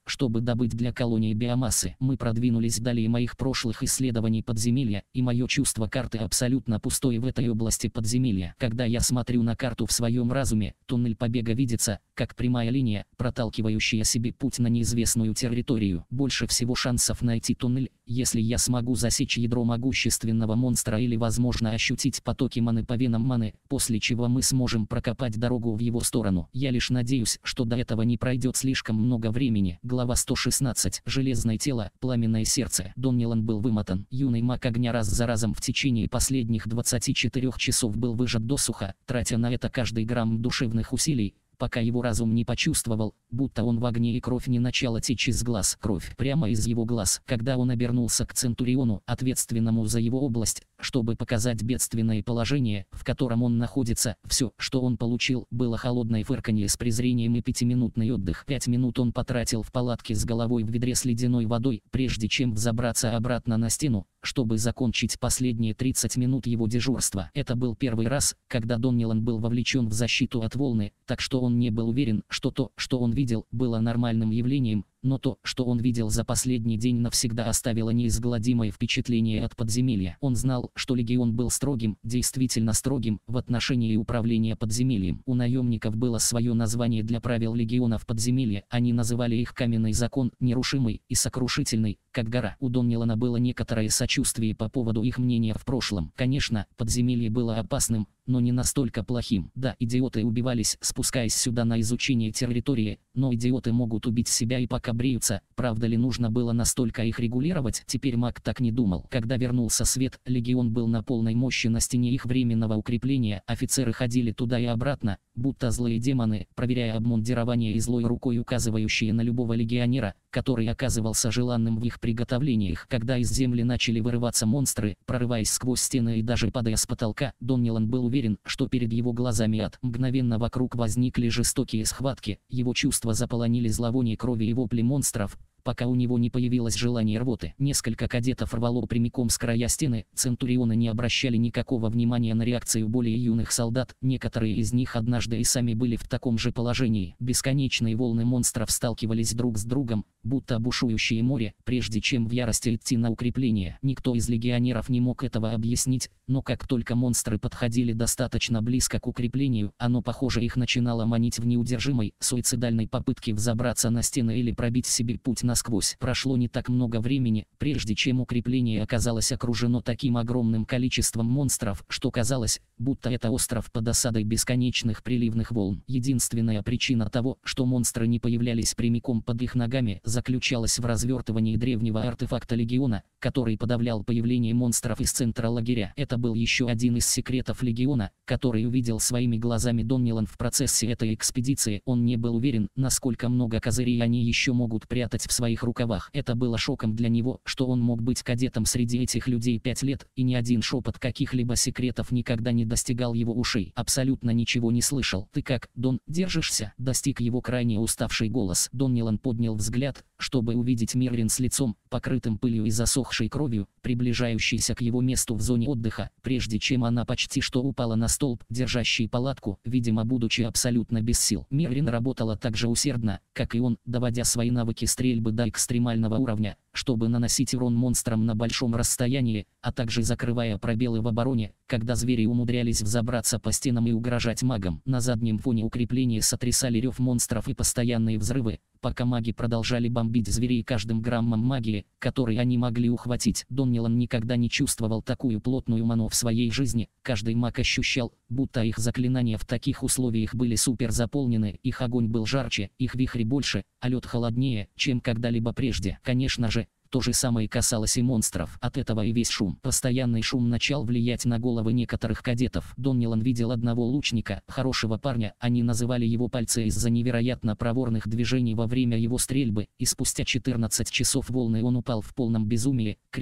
чтобы добыть для колонии биомассы. Мы продвинулись далее моих прошлых исследований подземелья, и мое чувство карты абсолютно пустое в этой области подземелья. Когда я смотрю на карту в своем разуме, туннель побега видится, как прямая линия, проталкивающая себе путь на неизвестную территорию. Больше всего шансов найти туннель, если я смогу засечь ядро могущественного монстра или, возможно, ощутить потоки маны по венам маны, после чего мы сможем прокопать дорогу в его сторону. Я лишь надеюсь, что до этого не пройдет слишком много времени. Глава 116. Железное тело, пламенное сердце. Доннилан был вымотан. Юный маг огня раз за разом в течение последних 24 часов был выжат досуха, тратя на это каждый грамм душевных усилий, пока его разум не почувствовал, будто он в огне и кровь не начала течь из глаз. Кровь прямо из его глаз. Когда он обернулся к Центуриону, ответственному за его область, чтобы показать бедственное положение, в котором он находится, все, что он получил, было холодное фырканье с презрением и 5-минутный отдых. 5 минут он потратил в палатке с головой в ведре с ледяной водой, прежде чем взобраться обратно на стену, чтобы закончить последние 30 минут его дежурства. Это был первый раз, когда Доннилан был вовлечен в защиту от волны, так что он не был уверен, что то, что он видел, было нормальным явлением, но то, что он видел за последний день, навсегда оставило неизгладимое впечатление от подземелья. Он знал, что легион был строгим, действительно строгим, в отношении управления подземельем. У наемников было свое название для правил легионов подземелья, они называли их каменный закон, нерушимый и сокрушительный, как гора. У Доннилана было некоторое сочувствие по поводу их мнения в прошлом. Конечно, подземелье было опасным, но не настолько плохим. Да, идиоты убивались, спускаясь сюда на изучение территории, но идиоты могут убить себя и пока бреются. Правда ли нужно было настолько их регулировать? Теперь маг так не думал. Когда вернулся свет, легион был на полной мощи на стене их временного укрепления. Офицеры ходили туда и обратно, будто злые демоны, проверяя обмундирование и злой рукой указывающие на любого легионера, который оказывался желанным в их приготовлениях. Когда из земли начали вырываться монстры, прорываясь сквозь стены и даже падая с потолка, Доннилан был уверен, что перед его глазами ад. Мгновенно вокруг возникли жестокие схватки, его чувства заполонили зловоние крови и вопли монстров, пока у него не появилось желание рвоты. Несколько кадетов рвало прямиком с края стены, центурионы не обращали никакого внимания на реакцию более юных солдат, некоторые из них однажды и сами были в таком же положении. Бесконечные волны монстров сталкивались друг с другом, будто бушующее море, прежде чем в ярости идти на укрепление. Никто из легионеров не мог этого объяснить, но как только монстры подходили достаточно близко к укреплению, оно, похоже, их начинало манить в неудержимой, суицидальной попытке взобраться на стены или пробить себе путь насквозь. Прошло не так много времени, прежде чем укрепление оказалось окружено таким огромным количеством монстров, что казалось, будто это остров под осадой бесконечных приливных волн. Единственная причина того, что монстры не появлялись прямиком под их ногами, заключалась в развертывании древнего артефакта легиона, который подавлял появление монстров из центра лагеря. Это был еще один из секретов легиона, который увидел своими глазами Доннилан в процессе этой экспедиции. Он не был уверен, насколько много козырей они еще могут прятать в своих рукавах. Это было шоком для него, что он мог быть кадетом среди этих людей 5 лет, и ни один шепот каких-либо секретов никогда не достигал его ушей. Абсолютно ничего не слышал. «Ты как, Дон, держишься?» Достиг его крайне уставший голос. Доннилан поднял взгляд, чтобы увидеть Мерлин с лицом, покрытым пылью и засохшей кровью, приближающейся к его месту в зоне отдыха, прежде чем она почти что упала на столб, держащий палатку, видимо, будучи абсолютно без сил. Мерлин работала так же усердно, как и он, доводя свои навыки стрельбы до экстремального уровня, чтобы наносить урон монстрам на большом расстоянии, а также закрывая пробелы в обороне, когда звери умудрялись взобраться по стенам и угрожать магам. На заднем фоне укрепления сотрясали рев монстров и постоянные взрывы, пока маги продолжали бомбить зверей каждым граммом магии, который они могли ухватить. Доннилан никогда не чувствовал такую плотную ману в своей жизни. Каждый маг ощущал, будто их заклинания в таких условиях были супер заполнены, их огонь был жарче, их вихри больше, а лед холоднее, чем когда-либо прежде. Конечно же, то же самое касалось и монстров. От этого и весь шум. Постоянный шум начал влиять на головы некоторых кадетов. Доннилан видел одного лучника, хорошего парня, они называли его Пальцы из-за невероятно проворных движений во время его стрельбы, и спустя 14 часов волны он упал в полном безумии, крича,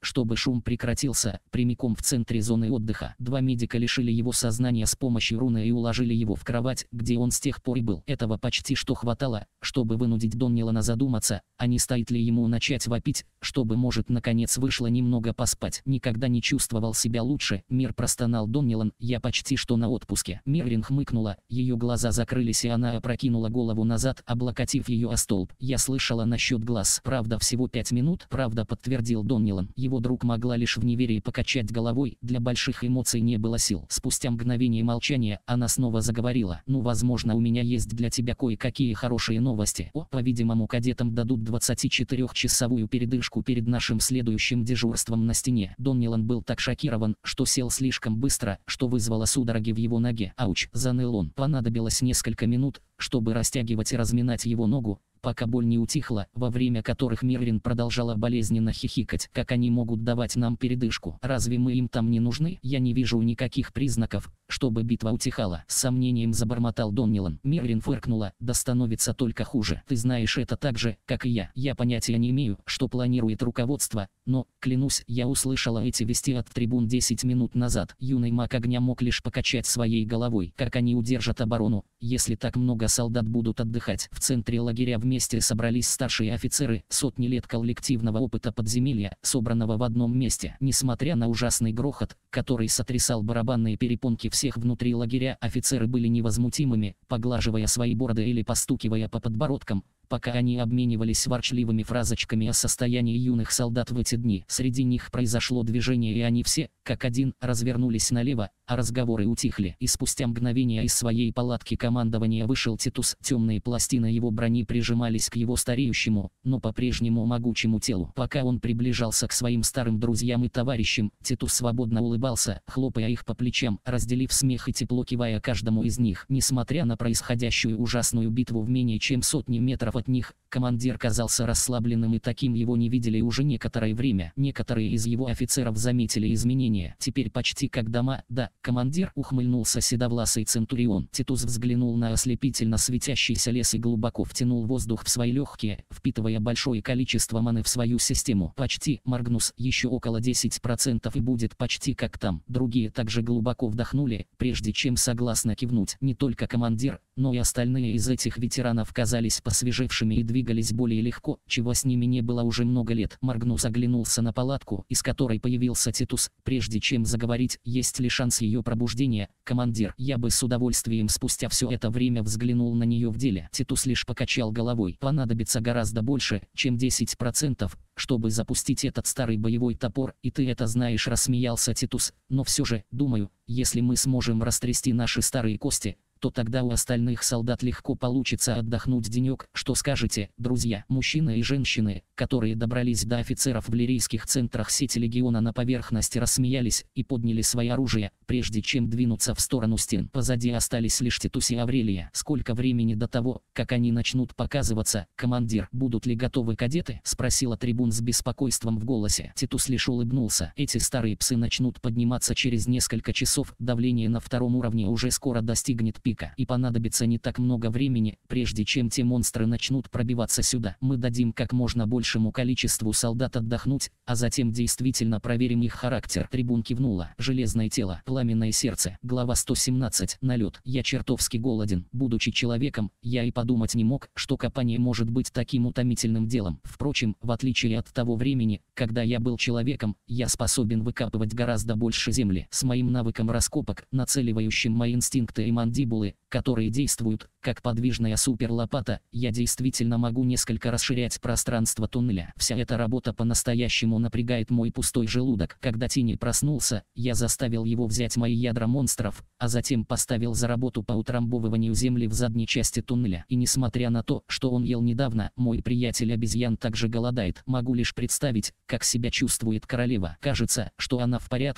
чтобы шум прекратился, прямиком в центре зоны отдыха. Два медика лишили его сознания с помощью руны и уложили его в кровать, где он с тех пор и был. Этого почти что хватало, чтобы вынудить Доннилана задуматься, а не стоит ли ему начать вопить, чтобы, может, наконец вышло немного поспать. Никогда не чувствовал себя лучше, Мир, простонал Доннилан, я почти что на отпуске. Миррин хмыкнула, ее глаза закрылись и она опрокинула голову назад, облокотив ее о столб. Я слышала насчет глаз. Правда, всего 5 минут? Правда, подтвердил Доннилан. Его друг могла лишь в неверии покачать головой, для больших эмоций не было сил. Спустя мгновение молчания, она снова заговорила. Ну, возможно, у меня есть для тебя кое-какие хорошие новости. По-видимому, кадетам дадут 24-часовую передышку перед нашим следующим дежурством на стене. Доннилан был так шокирован, что сел слишком быстро, что вызвало судороги в его ноге. Ауч, заныл он. Понадобилось несколько минут, чтобы растягивать и разминать его ногу, пока боль не утихла, во время которых Миррин продолжала болезненно хихикать. Как они могут давать нам передышку? Разве мы им там не нужны? Я не вижу никаких признаков, чтобы битва утихала. С сомнением забормотал Доннилан. Миррин фыркнула, да становится только хуже. Ты знаешь это так же, как и я. Я понятия не имею, что планирует руководство, но, клянусь, я услышала эти вести от трибун 10 минут назад. Юный маг огня мог лишь покачать своей головой. Как они удержат оборону, если так много солдат будут отдыхать? В центре лагеря вместе собрались старшие офицеры, сотни лет коллективного опыта подземелья, собранного в одном месте. Несмотря на ужасный грохот, который сотрясал барабанные перепонки всех внутри лагеря, офицеры были невозмутимыми, поглаживая свои бороды или постукивая по подбородкам, пока они обменивались ворчливыми фразочками о состоянии юных солдат в эти дни. Среди них произошло движение, и они все, как один, развернулись налево, а разговоры утихли. И спустя мгновение из своей палатки командования вышел Титус. Темные пластины его брони прижимались к его стареющему, но по-прежнему могучему телу. Пока он приближался к своим старым друзьям и товарищам, Титус свободно улыбался, хлопая их по плечам, разделив смех и тепло кивая каждому из них. Несмотря на происходящую ужасную битву в менее чем сотни метров от них, командир казался расслабленным, и таким его не видели уже некоторое время. Некоторые из его офицеров заметили изменения. Теперь почти как дома. Да, командир, ухмыльнулся седовласый центурион. Титус взглянул на ослепительно светящийся лес и глубоко втянул воздух в свои легкие, впитывая большое количество маны в свою систему. Почти, Маргнус, еще около 10% и будет почти как там. Другие также глубоко вдохнули, прежде чем согласно кивнуть. Не только командир, но и остальные из этих ветеранов казались посвежевшими и двигались более легко, чего с ними не было уже много лет. Маргнус оглянулся на палатку, из которой появился Титус. Прежде чем заговорить, есть ли шанс ее пробуждения? Командир, я бы с удовольствием спустя все это время взглянул на нее в деле. Титус лишь покачал головой. Понадобится гораздо больше, чем 10%, чтобы запустить этот старый боевой топор, и ты это знаешь, рассмеялся Титус. Но все же, думаю, если мы сможем растрясти наши старые кости, то тогда у остальных солдат легко получится отдохнуть денек. Что скажете, друзья? Мужчины и женщины, которые добрались до офицеров в лирийских центрах сети легиона на поверхности, рассмеялись и подняли свои оружия, прежде чем двинуться в сторону стен. Позади остались лишь Титус и Аврелия. Сколько времени до того, как они начнут показываться? Командир, будут ли готовы кадеты? Спросила трибун с беспокойством в голосе. Титус лишь улыбнулся. Эти старые псы начнут подниматься через несколько часов. Давление на втором уровне уже скоро достигнет пика, и понадобится не так много времени, прежде чем те монстры начнут пробиваться сюда. Мы дадим как можно большему количеству солдат отдохнуть, а затем действительно проверим их характер. Трибун кивнула. Железное тело, пламенное сердце. Глава 117. Налет. Я чертовски голоден. Будучи человеком, я и подумать не мог, что копание может быть таким утомительным делом. Впрочем, в отличие от того времени, когда я был человеком, я способен выкапывать гораздо больше земли. С моим навыком раскопок, нацеливающим мои инстинкты и мандибулы, которые действуют как подвижная суперлопата, я действительно могу несколько расширять пространство туннеля. Вся эта работа по-настоящему напрягает мой пустой желудок. Когда Тини проснулся, я заставил его взять мои ядра монстров, а затем поставил за работу по утрамбовыванию земли в задней части туннеля. И несмотря на то, что он ел недавно, мой приятель обезьян также голодает. Могу лишь представить, как себя чувствует королева. Кажется, что она в порядке.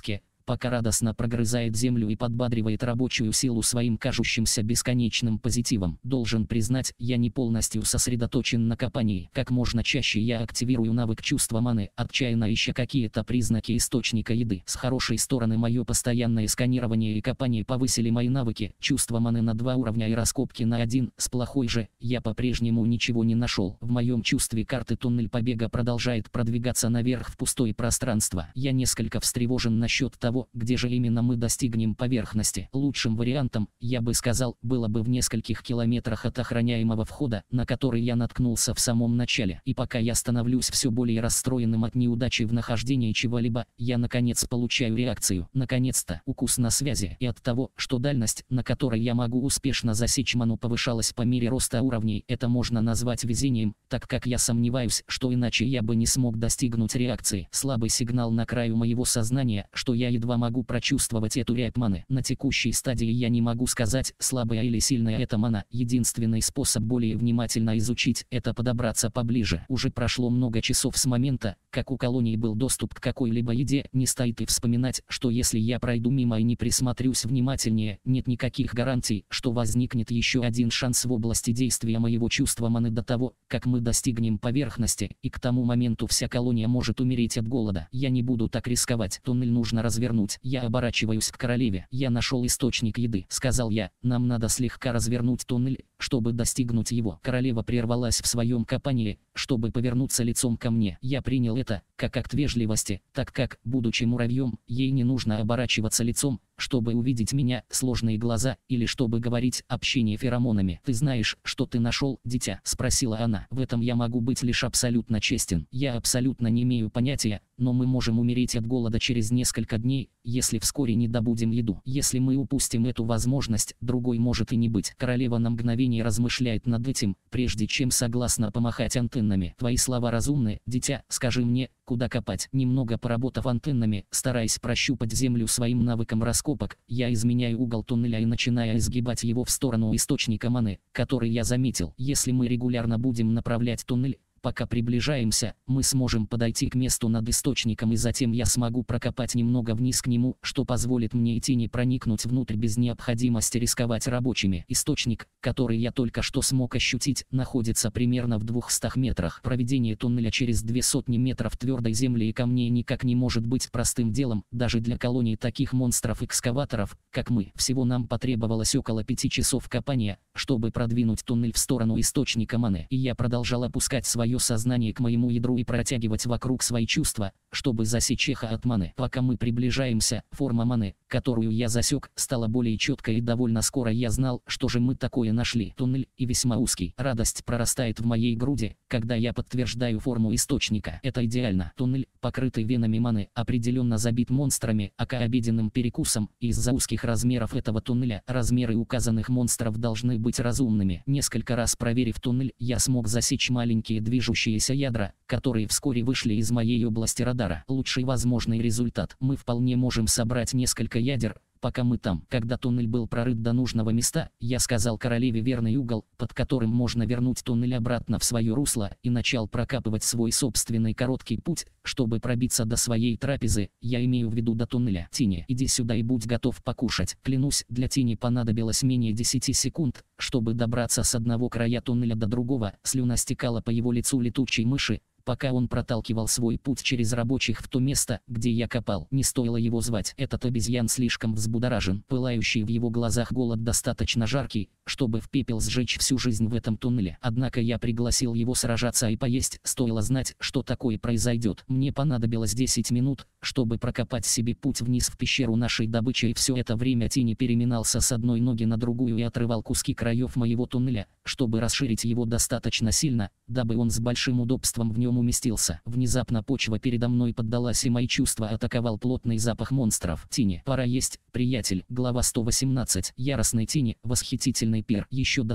пока радостно прогрызает землю и подбадривает рабочую силу своим кажущимся бесконечным позитивом. Должен признать, я не полностью сосредоточен на копании. Как можно чаще я активирую навык чувства маны, отчаянно ища какие-то признаки источника еды. С хорошей стороны мое постоянное сканирование и копание повысили мои навыки чувства маны на 2 уровня и раскопки на 1, с плохой же я по-прежнему ничего не нашел. В моем чувстве карты туннель побега продолжает продвигаться наверх в пустое пространство. Я несколько встревожен насчет того, где же именно мы достигнем поверхности. Лучшим вариантом, я бы сказал, было бы в нескольких километрах от охраняемого входа, на который я наткнулся в самом начале. И пока я становлюсь все более расстроенным от неудачи в нахождении чего-либо, я наконец получаю реакцию. Наконец-то, укус на связи. И от того, что дальность, на которой я могу успешно засечь ману, повышалась по мере роста уровней, это можно назвать везением, так как я сомневаюсь, что иначе я бы не смог достигнуть реакции. Слабый сигнал на краю моего сознания, что я едва могу прочувствовать эту рябь маны. На текущей стадии я не могу сказать, слабая или сильная эта мана. Единственный способ более внимательно изучить, это подобраться поближе. Уже прошло много часов с момента, как у колонии был доступ к какой-либо еде. Не стоит и вспоминать, что если я пройду мимо и не присмотрюсь внимательнее, нет никаких гарантий, что возникнет еще один шанс в области действия моего чувства маны до того, как мы достигнем поверхности, и к тому моменту вся колония может умереть от голода. Я не буду так рисковать. Туннель нужно развернуть. Я оборачиваюсь к королеве. Я нашел источник еды, сказал я. Нам надо слегка развернуть туннель, чтобы достигнуть его. Королева прервалась в своем копании, чтобы повернуться лицом ко мне. Я принял это как акт вежливости, так как, будучи муравьем, ей не нужно оборачиваться лицом, чтобы увидеть меня, сложные глаза, или чтобы говорить общение феромонами. «Ты знаешь, что ты нашел, дитя?» – спросила она. В этом я могу быть лишь абсолютно честен. Я абсолютно не имею понятия, но мы можем умереть от голода через несколько дней, если вскоре не добудем еду. Если мы упустим эту возможность, другой может и не быть. Королева на мгновение размышляет над этим, прежде чем согласно помахать антеннами. Твои слова разумны, дитя, скажи мне, куда копать. Немного поработав антеннами, стараясь прощупать землю своим навыком раскопок, я изменяю угол туннеля и начинаю изгибать его в сторону источника маны, который я заметил. Если мы регулярно будем направлять туннель, пока приближаемся, мы сможем подойти к месту над источником, и затем я смогу прокопать немного вниз к нему, что позволит мне идти не проникнуть внутрь без необходимости рисковать рабочими. Источник, который я только что смог ощутить, находится примерно в 200 метрах. Проведение туннеля через 200 метров твердой земли и камней никак не может быть простым делом, даже для колонии таких монстров-экскаваторов, как мы. Всего нам потребовалось около 5 часов копания, чтобы продвинуть туннель в сторону источника маны. И я продолжал опускать свое сознание к моему ядру и протягивать вокруг свои чувства, чтобы засечь эхо от маны. Пока мы приближаемся, форма маны, которую я засек, стала более четкой, и довольно скоро я знал, что же мы такое нашли. Туннель, и весьма узкий. Радость прорастает в моей груди, когда я подтверждаю форму источника. Это идеально. Туннель, покрытый венами маны, определенно забит монстрами, ака обеденным перекусом, и из-за узких размеров этого туннеля, размеры указанных монстров должны быть разумными. Несколько раз проверив туннель, я смог засечь маленькие движущиеся ядра, которые вскоре вышли из моей области радара. Лучший возможный результат. Мы вполне можем собрать несколько ядер, пока мы там. Когда туннель был прорыт до нужного места, я сказал королеве верный угол, под которым можно вернуть туннель обратно в свое русло, и начал прокапывать свой собственный короткий путь, чтобы пробиться до своей трапезы. Я имею в виду до туннеля. Тини, иди сюда и будь готов покушать. Клянусь, для Тини понадобилось менее 10 секунд, чтобы добраться с одного края туннеля до другого. Слюна стекала по его лицу летучей мыши, пока он проталкивал свой путь через рабочих в то место, где я копал. Не стоило его звать. Этот обезьян слишком взбудоражен. Пылающий в его глазах голод достаточно жаркий, чтобы в пепел сжечь всю жизнь в этом туннеле. Однако я пригласил его сражаться и поесть. Стоило знать, что такое произойдет. Мне понадобилось 10 минут, чтобы прокопать себе путь вниз в пещеру нашей добычи, и все это время Тини переминался с одной ноги на другую и отрывал куски краев моего туннеля, чтобы расширить его достаточно сильно, дабы он с большим удобством в нем уместился. Внезапно почва передо мной поддалась, и мои чувства атаковал плотный запах монстров. Тини, пора есть, приятель. Глава 118. Яростный Тини, восхитительный пир. Еще до того,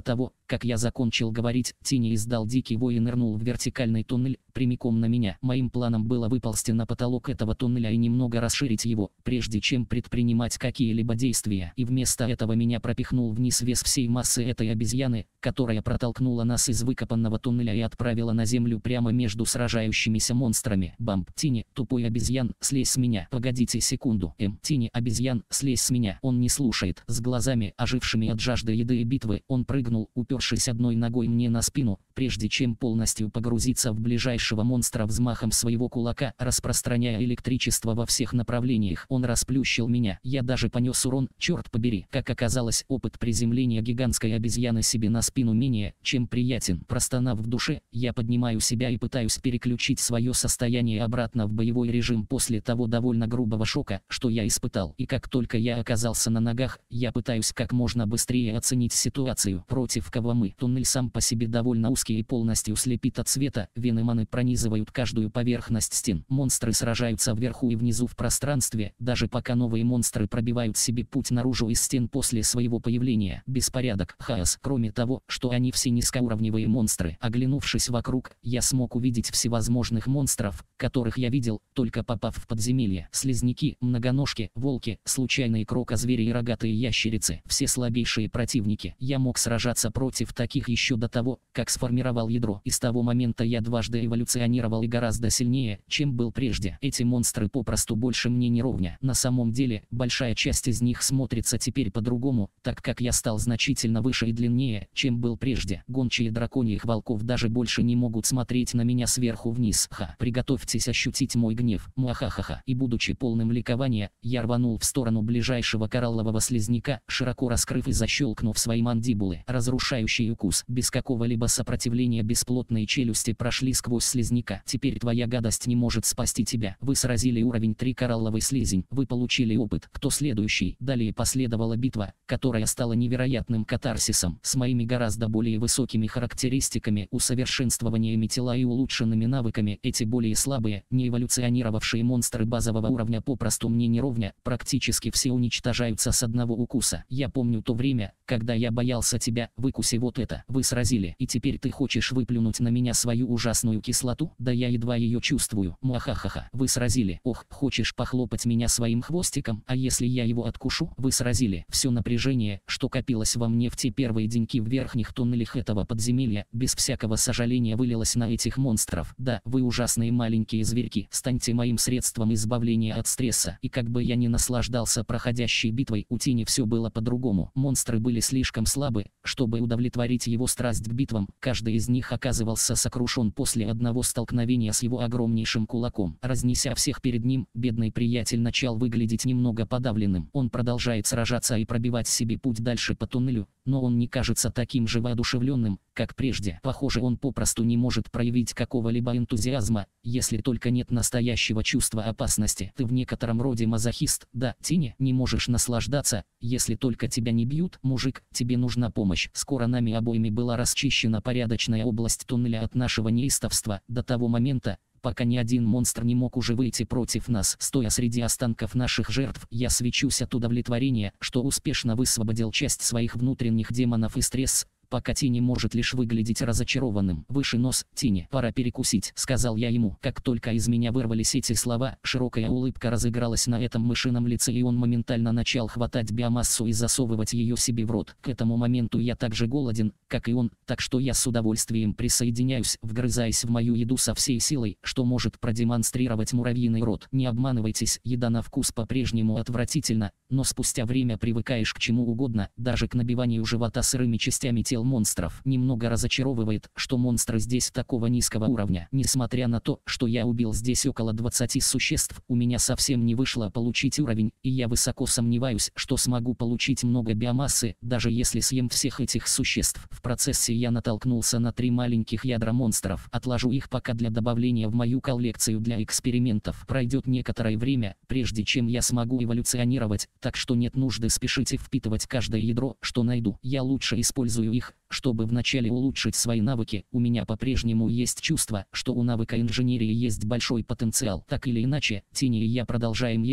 как я закончил говорить, Тини издал дикий вой и нырнул в вертикальный туннель, прямиком на меня. Моим планом было выползти на потолок этого туннеля и немного расширить его, прежде чем предпринимать какие-либо действия. И вместо этого меня пропихнул вниз вес всей массы этой обезьяны, которая протолкнула нас из выкопанного туннеля и отправила на землю прямо между сражающимися монстрами. Бамп. Тини, тупой обезьян, слезь с меня. Погодите секунду. Тини, обезьян, слезь с меня. Он не слушает. С глазами, ожившими от жажды еды и битвы, он прыгнул, упершись одной ногой мне на спину, прежде чем полностью погрузиться в ближайшего монстра взмахом своего кулака, распространяя электричество во всех направлениях. Он расплющил меня. Я даже понес урон, черт побери. Как оказалось, опыт приземления гигантской обезьяны себе на спину менее, чем приятен. Простонав в душе, я поднимаю себя и пытаюсь переключить свое состояние обратно в боевой режим после того довольно грубого шока, что я испытал. И как только я оказался на ногах, я пытаюсь как можно быстрее оценить ситуацию. Против кого мы? Туннель сам по себе довольно узкий и полностью слепит от света, вены маны пронизывают каждую поверхность стен. Монстры сражаются вверху и внизу в пространстве, даже пока новые монстры пробивают себе путь наружу из стен после своего появления. Беспорядок, хаос. Кроме того, что они все низкоуровневые монстры. Оглянувшись вокруг, я смог увидеть всевозможных монстров, которых я видел, только попав в подземелье. Слизняки, многоножки, волки, случайные крокозвери и рогатые ящерицы. Все слабейшие противники. Я мог сражаться против таких еще до того, как сформировал ядро. И с того момента я дважды эволюционировал и гораздо сильнее, чем был прежде. Эти монстры попросту больше мне не ровня. На самом деле, большая часть из них смотрится теперь по-другому, так как я стал значительно выше и длиннее, чем был прежде. Гончие драконьих волков даже больше не могут смотреть на меня сверху вниз. Приготовьтесь ощутить мой гнев. Муахахаха. И будучи полным ликования, я рванул в сторону ближайшего кораллового слизняка, широко раскрыв и защелкнув свои мандибулы. Разрушающий укус. Без какого-либо сопротивления бесплотные челюсти прошли сквозь слизняка. Теперь твоя гадость не может спасти тебя. Вы сразили уровень 3 коралловый слизень. Вы получили опыт. Кто следующий? Далее последовала битва, которая стала невероятным катарсисом, с моими гораздо более высокими характеристиками, усовершенствованиями тела и улучшенными навыками. Эти более слабые, не эволюционировавшие монстры базового уровня попросту мне не ровня, практически все уничтожаются с одного укуса. Я помню то время, когда я боялся тебя. Выкуси вот это. Вы сразили, и теперь ты хочешь выплюнуть на меня свою ужасную кислоту? Да я едва ее чувствую. Муахахаха. Вы сразили. Ох, хочешь похлопать меня своим хвостиком? А если я его откушу? Вы сразили. Все напряжение, что копилось во мне в те первые деньки в верхних туннелях этого подземелья, без всякого сожаления вылилось на этих монстров. Да, вы ужасные маленькие зверьки. Станьте моим средством избавления от стресса. И как бы я ни наслаждался проходящей битвой, у Тини все было по-другому. Монстры были слишком слабы, чтобы удовлетворить его страсть к битвам. Каждый из них оказывался сокрушен после одного столкновения с его огромнейшим кулаком. Разнеся всех перед ним, бедный приятель начал выглядеть немного подавленным. Он продолжает сражаться и пробивать себе путь дальше по туннелю, но он не кажется таким же воодушевленным, как прежде. Похоже, он попросту не может проявить какого-либо энтузиазма, если только нет настоящего чувства опасности. Ты в некотором роде мазохист, да, Тини? Не можешь наслаждаться, если только тебя не бьют? Мужик, тебе нужна помощь. Скоро нами обоими была расчищена порядочная область туннеля от нашего неистовства, до того момента, пока ни один монстр не мог уже выйти против нас. Стоя среди останков наших жертв, я свечусь от удовлетворения, что успешно высвободил часть своих внутренних демонов и стресс, пока Тини может лишь выглядеть разочарованным. «Выше нос, Тини, пора перекусить», — сказал я ему. Как только из меня вырвались эти слова, широкая улыбка разыгралась на этом мышином лице, и он моментально начал хватать биомассу и засовывать ее себе в рот. К этому моменту я так же голоден, как и он, так что я с удовольствием присоединяюсь, вгрызаясь в мою еду со всей силой, что может продемонстрировать муравьиный рот. Не обманывайтесь, еда на вкус по-прежнему отвратительна, но спустя время привыкаешь к чему угодно, даже к набиванию живота сырыми частями тела монстров. Немного разочаровывает, что монстры здесь такого низкого уровня. Несмотря на то, что я убил здесь около 20 существ, у меня совсем не вышло получить уровень, и я высоко сомневаюсь, что смогу получить много биомассы, даже если съем всех этих существ. В процессе я натолкнулся на 3 маленьких ядра монстров. Отложу их пока для добавления в мою коллекцию для экспериментов. Пройдет некоторое время, прежде чем я смогу эволюционировать, так что нет нужды спешить и впитывать каждое ядро, что найду. Я лучше использую их, чтобы вначале улучшить свои навыки. У меня по-прежнему есть чувство, что у навыка инженерии есть большой потенциал. Так или иначе, Тини и я продолжаем есть,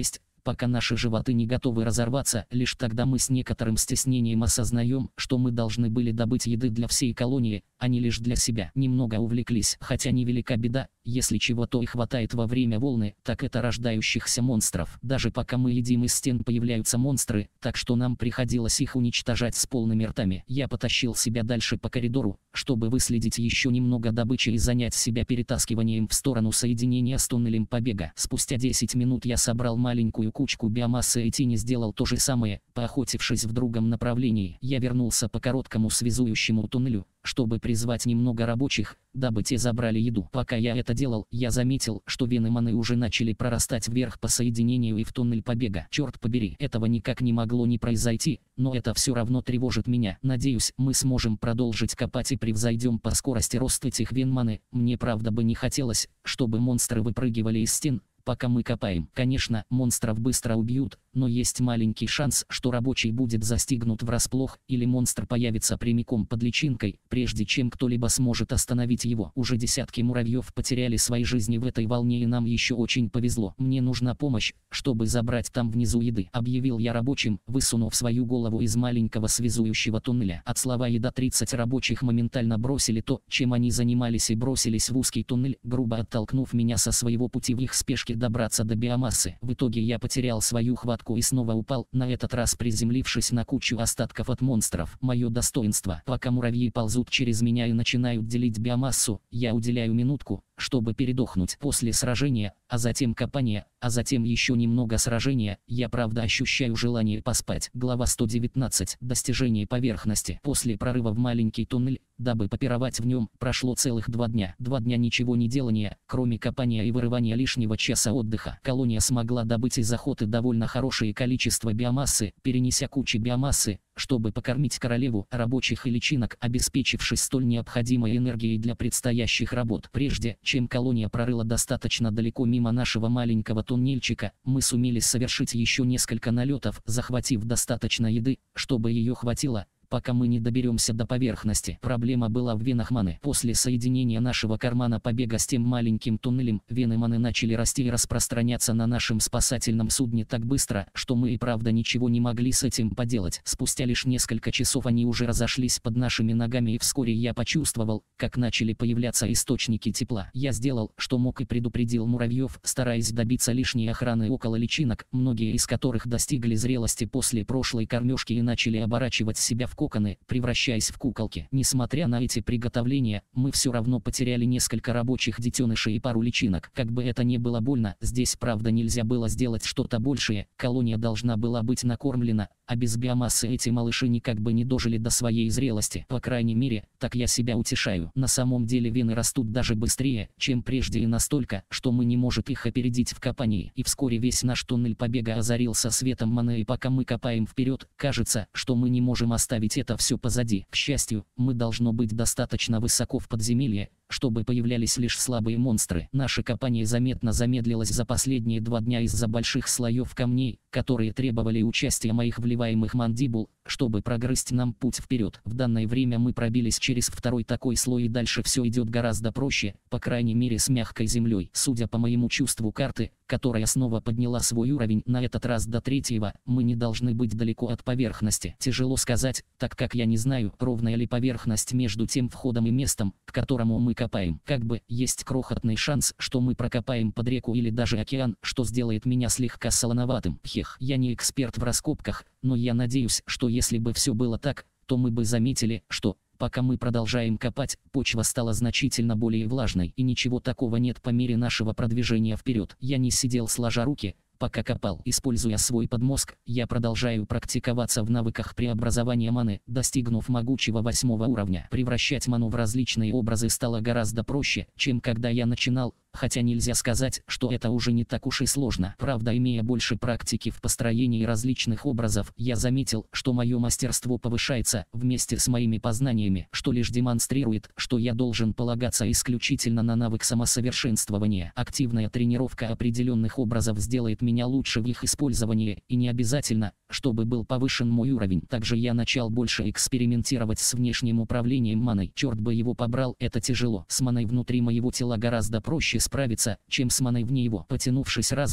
пока наши животы не готовы разорваться, лишь тогда мы с некоторым стеснением осознаем, что мы должны были добыть еды для всей колонии, а не лишь для себя. Немного увлеклись, хотя невелика беда, если чего-то и хватает во время волны, так это рождающихся монстров. Даже пока мы едим, из стен появляются монстры, так что нам приходилось их уничтожать с полными ртами. Я потащил себя дальше по коридору, чтобы выследить еще немного добычи и занять себя перетаскиванием в сторону соединения с туннелем побега. Спустя 10 минут я собрал маленькую кучку биомассы, и Тини сделал то же самое. Поохотившись в другом направлении, я вернулся по короткому связующему туннелю, чтобы призвать немного рабочих, дабы те забрали еду. Пока я это делал, я заметил, что вены маны уже начали прорастать вверх по соединению и в туннель побега. Черт побери, этого никак не могло не произойти, но это все равно тревожит меня. Надеюсь, мы сможем продолжить копать и превзойдем по скорости рост этих вен маны. Мне правда бы не хотелось, чтобы монстры выпрыгивали из стен, пока мы копаем. Конечно, монстров быстро убьют, но есть маленький шанс, что рабочий будет застигнут врасплох, или монстр появится прямиком под личинкой, прежде чем кто-либо сможет остановить его. Уже десятки муравьев потеряли свои жизни в этой волне, и нам еще очень повезло. Мне нужна помощь, чтобы забрать там внизу еды, объявил я рабочим, высунув свою голову из маленького связующего туннеля. От слова «еда» 30 рабочих моментально бросили то, чем они занимались, и бросились в узкий туннель, грубо оттолкнув меня со своего пути в их спешке добраться до биомассы. В итоге я потерял свою хватку и снова упал, на этот раз приземлившись на кучу остатков от монстров. Мое достоинство. Пока муравьи ползут через меня и начинают делить биомассу, я уделяю минутку, чтобы передохнуть. После сражения, а затем копания, а затем еще немного сражения, я правда ощущаю желание поспать. Глава 119. Достижение поверхности. После прорыва в маленький туннель, дабы попировать в нем, прошло целых 2 дня. 2 дня ничего не делания, кроме копания и вырывания лишнего часа отдыха. Колония смогла добыть из охоты довольно хорошее количество биомассы, перенеся кучи биомассы, чтобы покормить королеву, рабочих и личинок, обеспечившись столь необходимой энергией для предстоящих работ. Прежде чем колония прорыла достаточно далеко мимо нашего маленького туннельчика, мы сумели совершить еще несколько налетов, захватив достаточно еды, чтобы ее хватило, пока мы не доберемся до поверхности. Проблема была в венах маны. После соединения нашего кармана побега с тем маленьким туннелем, вены маны начали расти и распространяться на нашем спасательном судне так быстро, что мы и правда ничего не могли с этим поделать. Спустя лишь несколько часов они уже разошлись под нашими ногами, и вскоре я почувствовал, как начали появляться источники тепла. Я сделал, что мог, и предупредил муравьев, стараясь добиться лишней охраны около личинок, многие из которых достигли зрелости после прошлой кормежки и начали оборачивать себя в коконы, превращаясь в куколки. Несмотря на эти приготовления, мы все равно потеряли несколько рабочих детенышей и пару личинок. Как бы это ни было больно, здесь правда нельзя было сделать что-то большее. Колония должна была быть накормлена, а без биомассы эти малыши никак бы не дожили до своей зрелости. По крайней мере, так я себя утешаю. На самом деле вены растут даже быстрее, чем прежде, и настолько, что мы не можем их опередить в копании. И вскоре весь наш туннель побега озарился светом маны, и пока мы копаем вперед, кажется, что мы не можем оставить это все позади. К счастью, мы должно быть достаточно высоко в подземелье, чтобы появлялись лишь слабые монстры. Наше копание заметно замедлилось за последние 2 дня из-за больших слоев камней, которые требовали участия моих вливаемых мандибул, чтобы прогрызть нам путь вперед. В данное время мы пробились через 2-й такой слой, и дальше все идет гораздо проще, по крайней мере с мягкой землей. Судя по моему чувству карты, которая снова подняла свой уровень, на этот раз до 3-го, мы не должны быть далеко от поверхности. Тяжело сказать, так как я не знаю, ровная ли поверхность между тем входом и местом, к которому мы копаем. Как бы, есть крохотный шанс, что мы прокопаем под реку или даже океан, что сделает меня слегка солоноватым. Я не эксперт в раскопках, но я надеюсь, что если бы все было так, то мы бы заметили, что, пока мы продолжаем копать, почва стала значительно более влажной, и ничего такого нет по мере нашего продвижения вперед. Я не сидел сложа руки, пока копал. Используя свой подмозг, я продолжаю практиковаться в навыках преобразования маны, достигнув могучего 8-го уровня. Превращать ману в различные образы стало гораздо проще, чем когда я начинал, хотя нельзя сказать, что это уже не так уж и сложно. Правда, имея больше практики в построении различных образов, я заметил, что мое мастерство повышается вместе с моими познаниями, что лишь демонстрирует, что я должен полагаться исключительно на навык самосовершенствования. Активная тренировка определенных образов сделает меня лучше в их использовании, и не обязательно, чтобы был повышен мой уровень. Также я начал больше экспериментировать с внешним управлением маной. Черт бы его побрал, это тяжело. С маной внутри моего тела гораздо проще справиться, чем с маной вне его. Потянувшись разумом,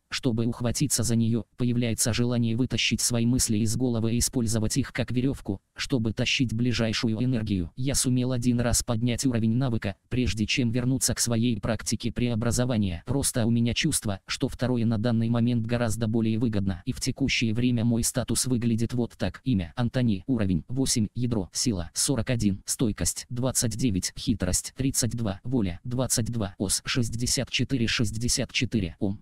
чтобы ухватиться за нее, появляется желание вытащить свои мысли из головы и использовать их как веревку, чтобы тащить ближайшую энергию. Я сумел один раз поднять уровень навыка, прежде чем вернуться к своей практике преобразования. Просто у меня чувство, что второе на данный момент гораздо более выгодно. И в текущее время мой статус выглядит вот так. Имя: Антони. Уровень: 8. Ядро: сила: 41. Стойкость: 29. Хитрость: 32. Воля: 22. ОС: 64. Ом: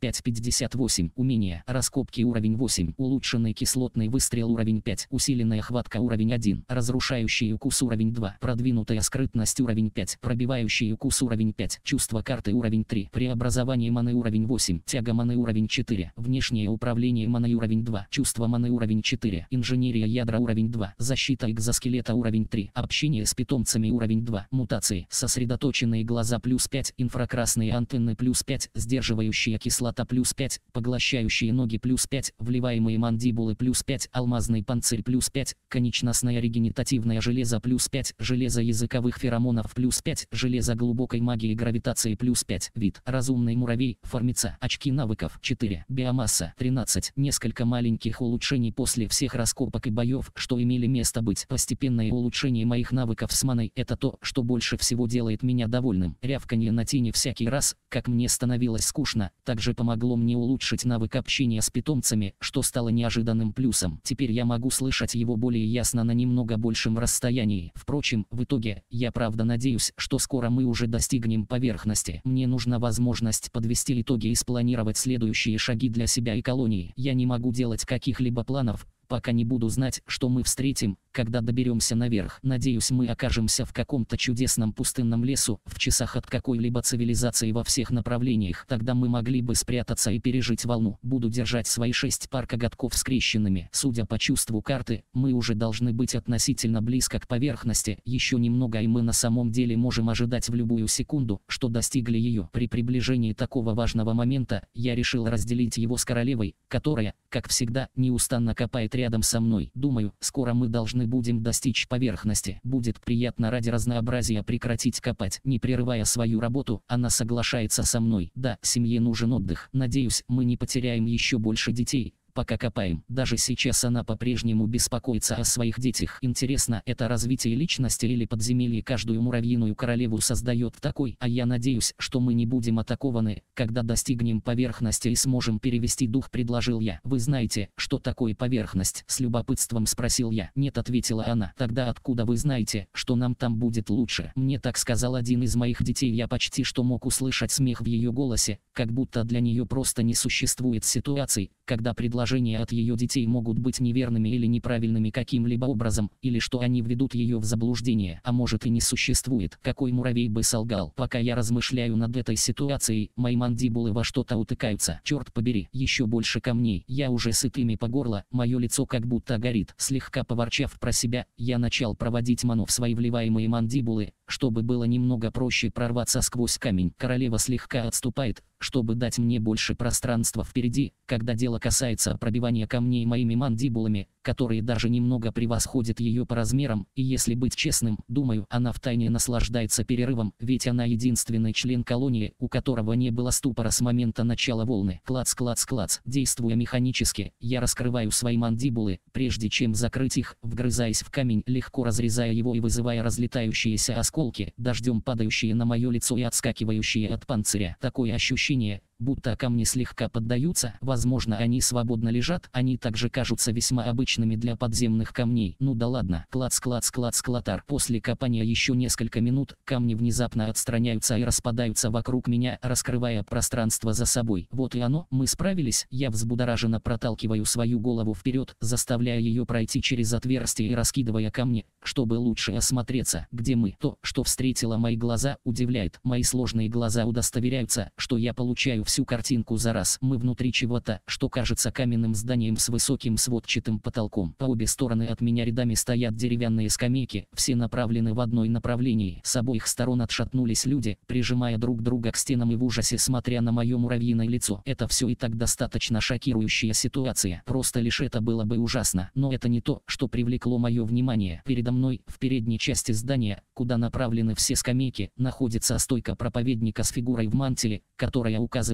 45-58. Умения: раскопки: уровень 8. Улучшенный кислотный выстрел: уровень 5. Усиленная хватка: уровень 1. Разрушающий укус: уровень 2. Продвинутая скрытность: уровень 5. Пробивающий укус: уровень 5. Чувство карты: уровень 3. Преобразование маны: уровень 8. Тяга маны: уровень 4. Внешнее управление маной: уровень 2. Чувство маны: уровень 4. Инженерия ядра: уровень 2. Защита экзоскелета: уровень 3. Общение с питомцами: уровень 2. Мутации: сосредоточенные глаза: плюс 5. Инфракрасные антенны: плюс 5. Сдерживающая кислота: плюс 5. Поглощающие ноги: плюс 5. Вливаемые мандибулы: плюс 5. Алмазный панцирь: плюс 5. Конечностное регенеративное железо: плюс 5. Железо языковых феромонов: плюс 5. Железо глубокой магии гравитации: плюс 5. Вид: разумный муравей, формица. Очки навыков: 4. Биомасса: 13. Несколько маленьких улучшений после всех раскопок и боев, что имели место быть. Постепенное улучшение моих навыков с маной — это то, что больше всего делает меня довольным. Рявканье на тени всякий раз, как мне становилось скучно, также помогло мне улучшить навык общения с питомцами, что стало неожиданным плюсом. Теперь я могу слышать его более ясно на немного большем расстоянии. Впрочем, в итоге, я правда надеюсь, что скоро мы уже достигнем поверхности. Мне нужна возможность подвести итоги и спланировать следующие шаги для себя и колонии. Я не могу делать каких-либо планов, пока не буду знать, что мы встретим, когда доберемся наверх. Надеюсь, мы окажемся в каком-то чудесном пустынном лесу, в часах от какой-либо цивилизации во всех направлениях. Тогда мы могли бы спрятаться и пережить волну. Буду держать свои 6 пар коготков скрещенными. Судя по чувству карты, мы уже должны быть относительно близко к поверхности. Еще немного, и мы на самом деле можем ожидать в любую секунду, что достигли ее. При приближении такого важного момента, я решил разделить его с королевой, которая, как всегда, неустанно копает рядом со мной. Думаю, скоро мы должны будем достичь поверхности. Будет приятно ради разнообразия прекратить копать. Не прерывая свою работу, она соглашается со мной. Да, семье нужен отдых. Надеюсь, мы не потеряем еще больше детей, пока копаем. Даже сейчас она по-прежнему беспокоится о своих детях. Интересно, это развитие личности или подземелье каждую муравьиную королеву создает такой? А я надеюсь, что мы не будем атакованы, когда достигнем поверхности и сможем перевести дух, предложил я. Вы знаете, что такое поверхность? С любопытством спросил я. Нет, ответила она. Тогда откуда вы знаете, что нам там будет лучше? Мне так сказал один из моих детей. Я почти что мог услышать смех в ее голосе, как будто для нее просто не существует ситуаций, когда предложения от ее детей могут быть неверными или неправильными каким-либо образом, или что они введут ее в заблуждение, а может и не существует. Какой муравей бы солгал? Пока я размышляю над этой ситуацией, мои мандибулы во что-то утыкаются. Черт побери, еще больше камней. Я уже сыт ими по горло, мое лицо как будто горит. Слегка поворчав про себя, я начал проводить ману в свои вливаемые мандибулы, чтобы было немного проще прорваться сквозь камень. Королева слегка отступает, чтобы дать мне больше пространства впереди, когда дело касается пробивания камней моими мандибулами, которые даже немного превосходят ее по размерам, и если быть честным, думаю, она втайне наслаждается перерывом, ведь она единственный член колонии, у которого не было ступора с момента начала волны. Клац, клац, клац. Действуя механически, я раскрываю свои мандибулы, прежде чем закрыть их, вгрызаясь в камень, легко разрезая его и вызывая разлетающиеся осколки, дождем падающие на мое лицо и отскакивающие от панциря. Такое ощущение, будто камни слегка поддаются, возможно, они свободно лежат, они также кажутся весьма обычными для подземных камней. Ну да ладно. Клац, клац, клац, клатар. После копания еще несколько минут, камни внезапно отстраняются и распадаются вокруг меня, раскрывая пространство за собой. Вот и оно, мы справились. Я взбудораженно проталкиваю свою голову вперед, заставляя ее пройти через отверстие и раскидывая камни, чтобы лучше осмотреться, где мы. То, что встретило мои глаза, удивляет. Мои сложные глаза удостоверяются, что я получаю всю картинку за раз. Мы внутри чего-то, что кажется каменным зданием с высоким сводчатым потолком. По обе стороны от меня рядами стоят деревянные скамейки, все направлены в одно направлении. С обоих сторон отшатнулись люди, прижимая друг друга к стенам и в ужасе смотря на мое муравьиное лицо. Это все и так достаточно шокирующая ситуация. Просто лишь это было бы ужасно. Но это не то, что привлекло мое внимание. Передо мной, в передней части здания, куда направлены все скамейки, находится стойка проповедника с фигурой в мантиле, которая указывает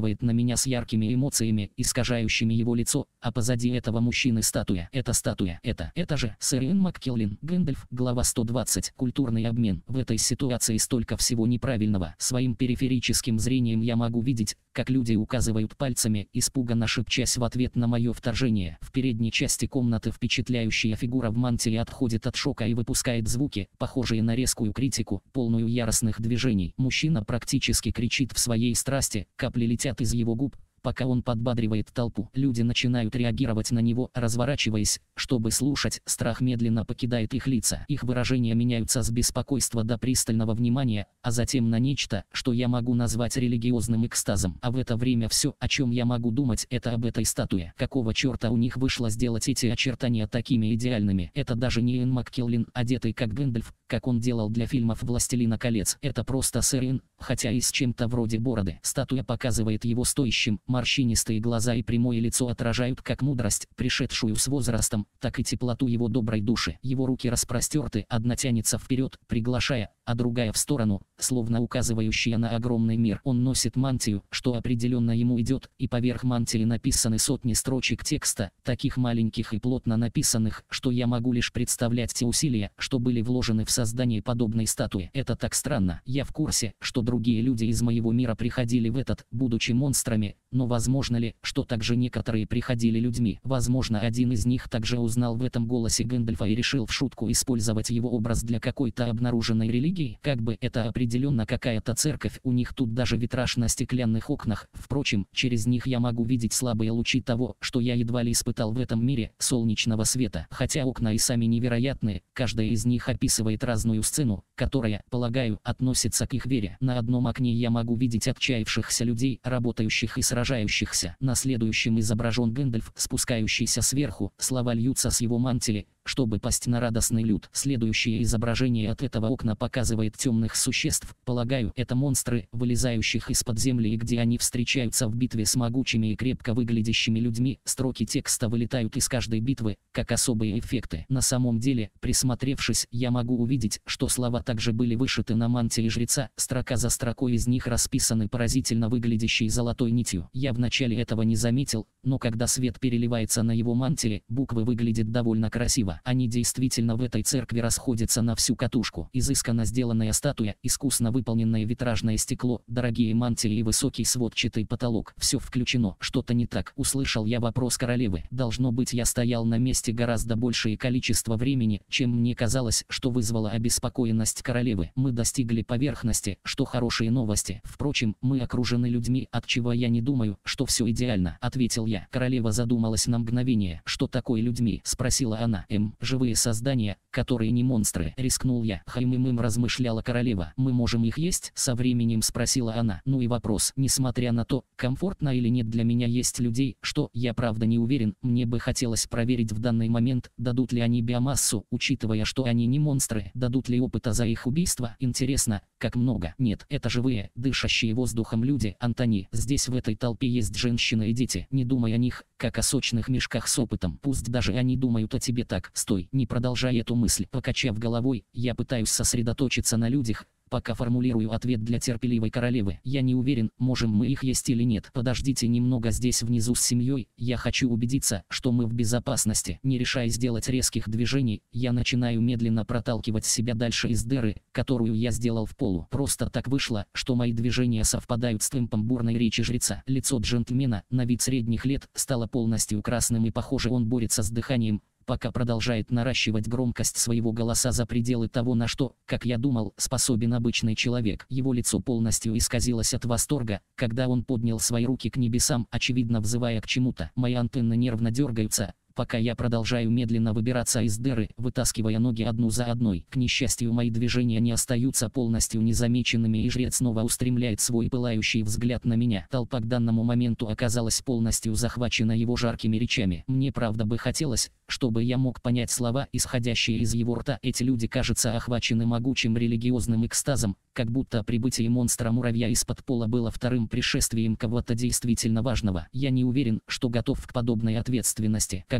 указывает на меня с яркими эмоциями, искажающими его лицо, а позади этого мужчины статуя. Это статуя. Это же сэр Иэн Маккеллен. Гэндальф, глава 120. Культурный обмен. В этой ситуации столько всего неправильного. Своим периферическим зрением я могу видеть, как люди указывают пальцами, испуганно шепчась в ответ на мое вторжение. В передней части комнаты впечатляющая фигура в мантии отходит от шока и выпускает звуки, похожие на резкую критику, полную яростных движений. Мужчина практически кричит в своей страсти, капли летят из его губ. Пока он подбадривает толпу, люди начинают реагировать на него, разворачиваясь, чтобы слушать. Страх медленно покидает их лица. Их выражения меняются с беспокойства до пристального внимания, а затем на нечто, что я могу назвать религиозным экстазом. А в это время все, о чем я могу думать, это об этой статуе. Какого черта у них вышло сделать эти очертания такими идеальными? Это даже не Иэн Маккеллен, одетый как Гэндальф, как он делал для фильмов «Властелина колец». Это просто сэр Иэн, хотя и с чем-то вроде бороды. Статуя показывает его стоящим. Морщинистые глаза и прямое лицо отражают как мудрость, пришедшую с возрастом, так и теплоту его доброй души. Его руки распростерты, одна тянется вперед, приглашая, а другая в сторону, словно указывающая на огромный мир. Он носит мантию, что определенно ему идет, и поверх мантии написаны сотни строчек текста, таких маленьких и плотно написанных, что я могу лишь представлять те усилия, что были вложены в создание подобной статуи. Это так странно. Я в курсе, что другие люди из моего мира приходили в этот, будучи монстрами, но возможно ли, что также некоторые приходили людьми? Возможно, один из них также узнал в этом голосе Гэндальфа и решил в шутку использовать его образ для какой-то обнаруженной религии. Как бы это определенно какая-то церковь, у них тут даже витраж на стеклянных окнах. Впрочем, через них я могу видеть слабые лучи того, что я едва ли испытал в этом мире, солнечного света. Хотя окна и сами невероятные, каждая из них описывает разную сцену, которая, полагаю, относится к их вере. На одном окне я могу видеть отчаявшихся людей, работающих и сражающихся. На следующем изображен Гэндальф, спускающийся сверху, слова льются с его мантии, чтобы пасть на радостный люд. Следующее изображение от этого окна показывает темных существ, полагаю, это монстры, вылезающих из-под земли, и где они встречаются в битве с могучими и крепко выглядящими людьми. Строки текста вылетают из каждой битвы, как особые эффекты. На самом деле, присмотревшись, я могу увидеть, что слова также были вышиты на мантии жреца, строка за строкой из них расписаны поразительно выглядящей золотой нитью. Я вначале этого не заметил, но когда свет переливается на его мантии, буквы выглядят довольно красиво. Они действительно в этой церкви расходятся на всю катушку. Изысканно сделанная статуя, искусно выполненное витражное стекло, дорогие мантии и высокий сводчатый потолок. Все включено. Что-то не так. Услышал я вопрос королевы. Должно быть, я стоял на месте гораздо большее количество времени, чем мне казалось, что вызвало обеспокоенность королевы. Мы достигли поверхности, что хорошие новости. Впрочем, мы окружены людьми, от чего я не думаю, что все идеально, ответил я. Королева задумалась на мгновение. Что такое людьми? Спросила она. Живые создания, которые не монстры, рискнул я. Размышляла королева. Мы можем их есть? Со временем спросила она. Ну и вопрос. Несмотря на то, комфортно или нет для меня есть людей, что, я правда не уверен, мне бы хотелось проверить в данный момент, дадут ли они биомассу, учитывая, что они не монстры, дадут ли опыта за их убийство. Интересно, как много? Нет, это живые, дышащие воздухом люди. Антони, здесь в этой толпе есть женщины и дети. Не думай о них, как о сочных мешках с опытом. Пусть даже они думают о тебе так. Стой, не продолжай эту мысль. Покачав головой, я пытаюсь сосредоточиться на людях, пока формулирую ответ для терпеливой королевы. Я не уверен, можем мы их есть или нет. Подождите немного здесь внизу с семьей, я хочу убедиться, что мы в безопасности. Не решая сделать резких движений, я начинаю медленно проталкивать себя дальше из дыры, которую я сделал в полу. Просто так вышло, что мои движения совпадают с темпом бурной речи жреца. Лицо джентльмена, на вид средних лет, стало полностью красным, и похоже, он борется с дыханием, пока продолжает наращивать громкость своего голоса за пределы того, на что, как я думал, способен обычный человек. Его лицо полностью исказилось от восторга, когда он поднял свои руки к небесам, очевидно взывая к чему-то. Мои антенны нервно дергаются, пока я продолжаю медленно выбираться из дыры, вытаскивая ноги одну за одной. К несчастью, мои движения не остаются полностью незамеченными, и жрец снова устремляет свой пылающий взгляд на меня. Толпа к данному моменту оказалась полностью захвачена его жаркими речами. Мне правда бы хотелось, чтобы я мог понять слова, исходящие из его рта. Эти люди, кажется, охвачены могучим религиозным экстазом, как будто прибытие монстра-муравья из-под пола было вторым пришествием кого-то действительно важного. Я не уверен, что готов к подобной ответственности.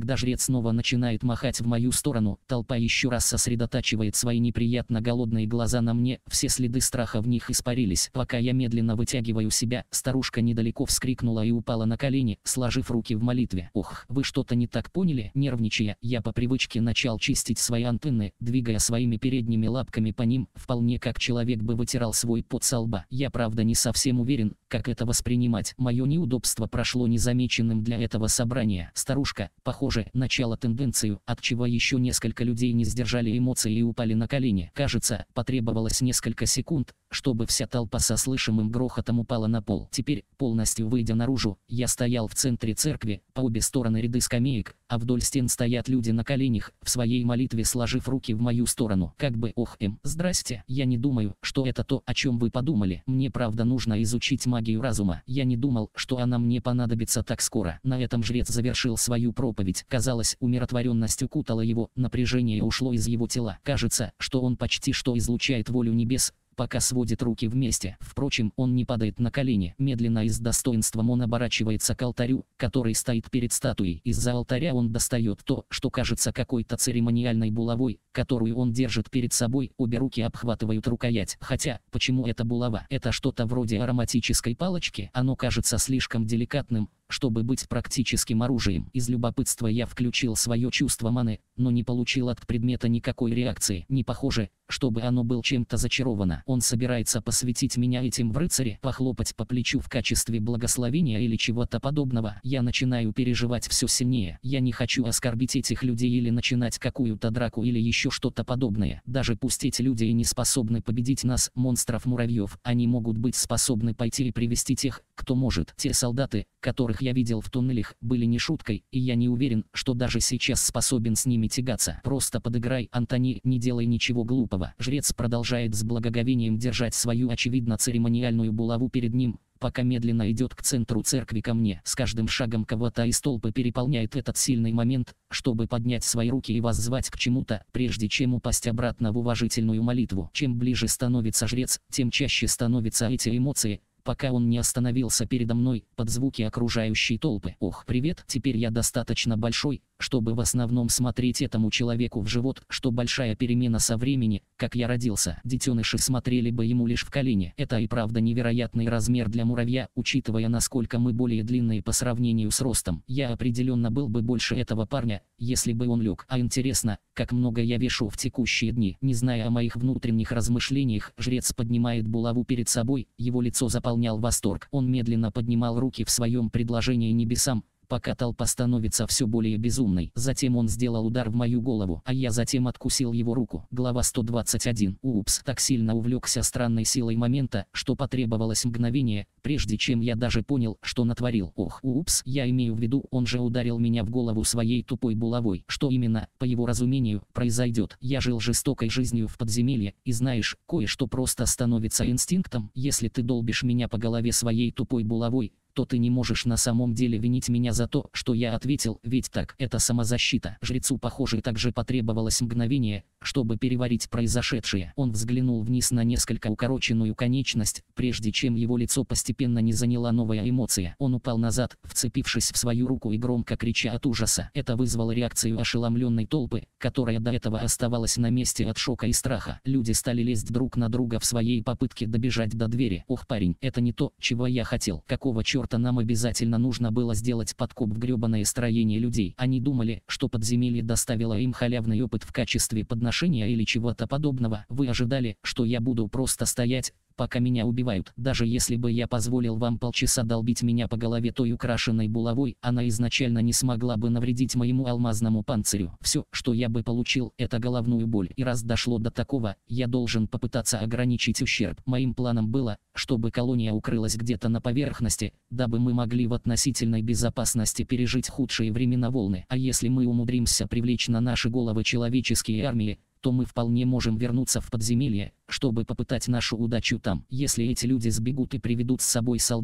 Когда жрец снова начинает махать в мою сторону, толпа еще раз сосредотачивает свои неприятно голодные глаза на мне, все следы страха в них испарились. Пока я медленно вытягиваю себя, старушка недалеко вскрикнула и упала на колени, сложив руки в молитве. Ох, вы что-то не так поняли? Нервничая, я по привычке начал чистить свои антенны, двигая своими передними лапками по ним, вполне как человек бы вытирал свой пот со лба. Я правда не совсем уверен, как это воспринимать. Мое неудобство прошло незамеченным для этого собрания. Старушка, похоже, начала тенденцию, отчего еще несколько людей не сдержали эмоции и упали на колени. Кажется, потребовалось несколько секунд, чтобы вся толпа со слышимым грохотом упала на пол. Теперь, полностью выйдя наружу, я стоял в центре церкви, по обе стороны ряды скамеек, а вдоль стен стоят люди на коленях, в своей молитве сложив руки в мою сторону. Как бы здрасте, я не думаю, что это то, о чем вы подумали. Мне правда нужно изучить магию разума. Я не думал, что она мне понадобится так скоро. На этом жрец завершил свою проповедь. Казалось, умиротворенность укутала его, напряжение ушло из его тела. Кажется, что он почти что излучает волю небес, пока сводит руки вместе. Впрочем, он не падает на колени. Медленно и с достоинством он оборачивается к алтарю, который стоит перед статуей. Из-за алтаря он достает то, что кажется какой-то церемониальной булавой, которую он держит перед собой. Обе руки обхватывают рукоять. Хотя, почему это булава? Это что-то вроде ароматической палочки? Оно кажется слишком деликатным, чтобы быть практическим оружием. Из любопытства я включил свое чувство маны, но не получил от предмета никакой реакции. Не похоже, чтобы оно было чем-то зачаровано. Он собирается посвятить меня этим в рыцаре, похлопать по плечу в качестве благословения или чего-то подобного. Я начинаю переживать все сильнее. Я не хочу оскорбить этих людей или начинать какую-то драку или еще что-то подобное. Даже пусть эти люди и не способны победить нас, монстров-муравьев, они могут быть способны пойти и привести тех, кто может. Те солдаты, которых я видел в туннелях, были не шуткой, и я не уверен, что даже сейчас способен с ними тягаться. Просто подыграй, Антони, не делай ничего глупого. Жрец продолжает с благоговением держать свою очевидно церемониальную булаву перед ним, пока медленно идет к центру церкви ко мне. С каждым шагом кого-то из толпы переполняет этот сильный момент, чтобы поднять свои руки и воззвать к чему-то, прежде чем упасть обратно в уважительную молитву. Чем ближе становится жрец, тем чаще становятся эти эмоции, пока он не остановился передо мной, под звуки окружающей толпы. Ох, привет, теперь я достаточно большой, чтобы в основном смотреть этому человеку в живот, что большая перемена со времени, как я родился. Детеныши смотрели бы ему лишь в колени. Это и правда невероятный размер для муравья, учитывая, насколько мы более длинные по сравнению с ростом. Я определенно был бы больше этого парня, если бы он лег. А интересно, как много я вешу в текущие дни. Не зная о моих внутренних размышлениях, жрец поднимает булаву перед собой, его лицо заполнял восторг. Он медленно поднимал руки в своем предложении небесам, пока толпа становится все более безумной. Затем он сделал удар в мою голову, а я затем откусил его руку. Глава 121. Упс, так сильно увлекся странной силой момента, что потребовалось мгновение, прежде чем я даже понял, что натворил. Ох, упс, я имею в виду, он же ударил меня в голову своей тупой булавой. Что именно, по его разумению, произойдет? Я жил жестокой жизнью в подземелье, и знаешь, кое-что просто становится инстинктом. Если ты долбишь меня по голове своей тупой булавой, то ты не можешь на самом деле винить меня за то, что я ответил, ведь так, это самозащита. Жрецу, похоже, также потребовалось мгновение, чтобы переварить произошедшее. Он взглянул вниз на несколько укороченную конечность, прежде чем его лицо постепенно не заняла новая эмоция. Он упал назад, вцепившись в свою руку и громко крича от ужаса. Это вызвало реакцию ошеломленной толпы, которая до этого оставалась на месте от шока и страха. Люди стали лезть друг на друга в своей попытке добежать до двери. Ох, парень, это не то, чего я хотел. Какого черта нам обязательно нужно было сделать подкоп в гребаное строение людей? Они думали, что подземелье доставило им халявный опыт в качестве подношения или чего-то подобного. Вы ожидали, что я буду просто стоять, пока меня убивают? Даже если бы я позволил вам полчаса долбить меня по голове той украшенной булавой, она изначально не смогла бы навредить моему алмазному панцирю. Все, что я бы получил, это головную боль. И раз дошло до такого, я должен попытаться ограничить ущерб. Моим планом было, чтобы колония укрылась где-то на поверхности, дабы мы могли в относительной безопасности пережить худшие времена волны. А если мы умудримся привлечь на наши головы человеческие армии, то мы вполне можем вернуться в подземелье, чтобы попытать нашу удачу там. Если эти люди сбегут и приведут с собой солдат,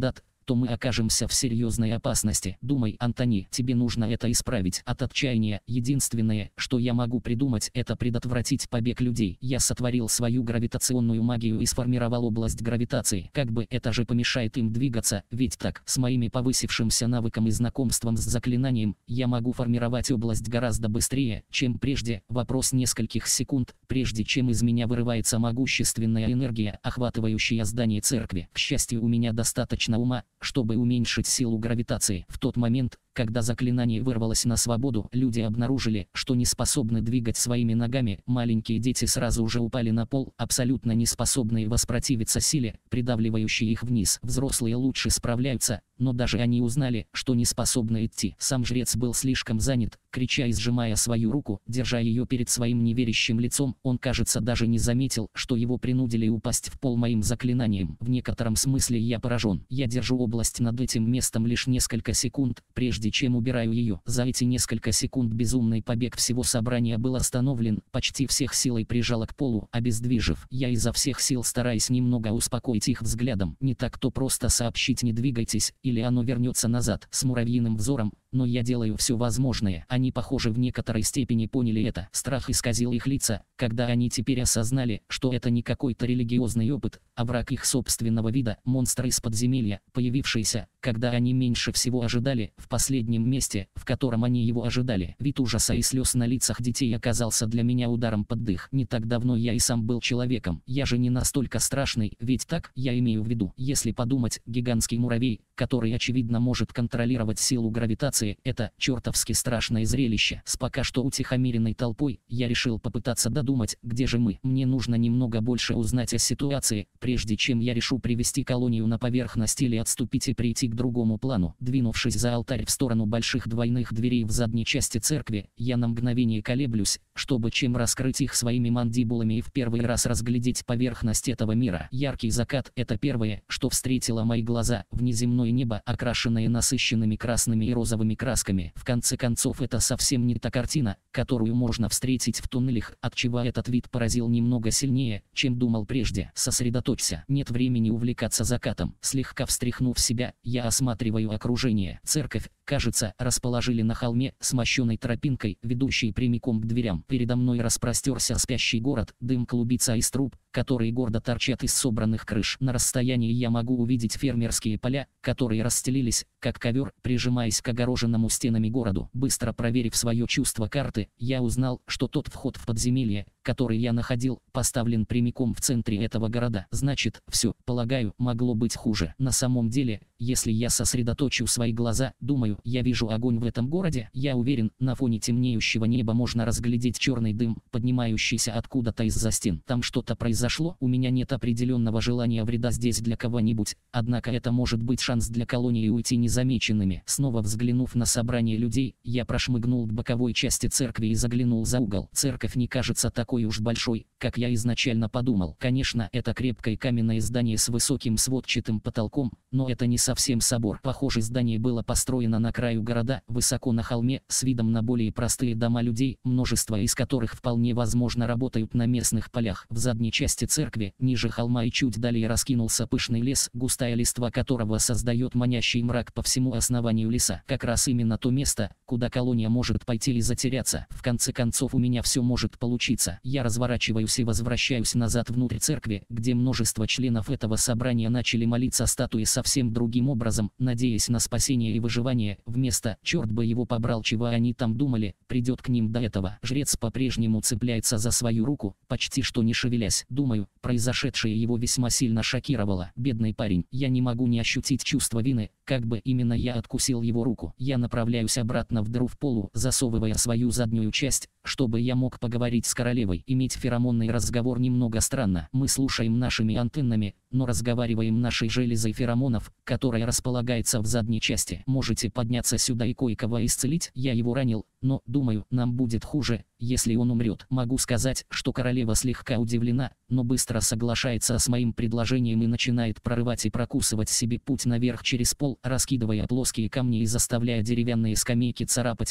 то мы окажемся в серьезной опасности. Думай, Антони, тебе нужно это исправить. От отчаяния единственное, что я могу придумать, это предотвратить побег людей. Я сотворил свою гравитационную магию и сформировал область гравитации. Как бы это же помешает им двигаться, ведь так, с моими повысившимся навыком и знакомством с заклинанием, я могу формировать область гораздо быстрее, чем прежде. Вопрос нескольких секунд, прежде чем из меня вырывается могущественная энергия, охватывающая здание церкви. К счастью, у меня достаточно ума, чтобы уменьшить силу гравитации. В тот момент, когда заклинание вырвалось на свободу, люди обнаружили, что не способны двигать своими ногами. Маленькие дети сразу же упали на пол, абсолютно не способные воспротивиться силе, придавливающей их вниз. Взрослые лучше справляются, но даже они узнали, что не способны идти. Сам жрец был слишком занят, крича и сжимая свою руку, держа ее перед своим неверящим лицом. Он, кажется, даже не заметил, что его принудили упасть в пол моим заклинанием. В некотором смысле я поражен. Я держу область над этим местом лишь несколько секунд, прежде чем убираю ее. За эти несколько секунд безумный побег всего собрания был остановлен, почти всех силой прижало к полу, обездвижив. Я изо всех сил стараюсь немного успокоить их взглядом. Не так-то просто сообщить «не двигайтесь», или оно вернется назад с муравьиным взором, но я делаю все возможное. Они, похоже, в некоторой степени поняли это. Страх исказил их лица, когда они теперь осознали, что это не какой-то религиозный опыт, а враг их собственного вида, монстр из подземелья, появившийся, когда они меньше всего ожидали, в последнем месте, в котором они его ожидали. Вид ужаса и слез на лицах детей оказался для меня ударом под дых. Не так давно я и сам был человеком. Я же не настолько страшный, ведь так, я имею в виду, если подумать, гигантский муравей, который очевидно может контролировать силу гравитации, это чертовски страшное зрелище. С пока что утихомиренной толпой, я решил попытаться додумать, где же мы. Мне нужно немного больше узнать о ситуации, прежде чем я решу привести колонию на поверхность или отступить и прийти к другому плану. Двинувшись за алтарь в сторону больших двойных дверей в задней части церкви, я на мгновение колеблюсь, чтобы чем раскрыть их своими мандибулами и в первый раз разглядеть поверхность этого мира. Яркий закат — это первое, что встретило мои глаза. Внеземное небо, окрашенное насыщенными красными и розовыми красками. В конце концов, это совсем не та картина, которую можно встретить в туннелях, отчего этот вид поразил немного сильнее, чем думал прежде. Сосредоточься. Нет времени увлекаться закатом. Слегка встряхнув себя, я осматриваю окружение. Церковь, кажется, расположили на холме с мощеной тропинкой, ведущей прямиком к дверям. Передо мной распростерся спящий город, дым клубится из труб, которые гордо торчат из собранных крыш. На расстоянии я могу увидеть фермерские поля, которые расстелились, как ковер, прижимаясь к огороженному стенами городу. Быстро проверив свое чувство карты, я узнал, что тот вход в подземелье, который я находил, поставлен прямиком в центре этого города. Значит, все, полагаю, могло быть хуже. На самом деле, если я сосредоточу свои глаза, думаю, я вижу огонь в этом городе. Я уверен, на фоне темнеющего неба можно разглядеть черный дым, поднимающийся откуда-то из-за стен. Там что-то произошло. У меня нет определенного желания вреда здесь для кого-нибудь, однако это может быть шанс для колонии уйти незамеченными. Снова взглянув на собрание людей, я прошмыгнул к боковой части церкви и заглянул за угол. Церковь не кажется такой уж большой, как я изначально подумал. Конечно, это крепкое каменное здание с высоким сводчатым потолком, но это не совсем собор. Похоже, здание было построено на краю города, высоко на холме, с видом на более простые дома людей, множество из которых вполне возможно работают на местных полях. В задней части церкви, ниже холма и чуть далее раскинулся пышный лес, густая листва которого создает манящий мрак по всему основанию леса. Как раз именно то место, куда колония может пойти и затеряться. В конце концов, у меня все может получиться. Я разворачиваюсь и возвращаюсь назад внутрь церкви, где множество членов этого собрания начали молиться статуе совсем другим образом, надеясь на спасение и выживание, вместо, черт бы его побрал, чего они там думали, придет к ним до этого. Жрец по-прежнему цепляется за свою руку, почти что не шевелясь. Думаю, произошедшее его весьма сильно шокировало. Бедный парень. Я не могу не ощутить чувство вины, как бы именно я откусил его руку. Я направляюсь обратно в дыру в полу, засовывая свою заднюю часть, чтобы я мог поговорить с королевой. Иметь феромонный разговор немного странно. Мы слушаем нашими антеннами, но разговариваем нашей железой феромонов, которая располагается в задней части. Можете подняться сюда и кое-кого исцелить? Я его ранил, но, думаю, нам будет хуже, если он умрет. Могу сказать, что королева слегка удивлена, но быстро соглашается с моим предложением и начинает прорывать и прокусывать себе путь наверх через пол, раскидывая плоские камни и заставляя деревянные скамейки царапать пол.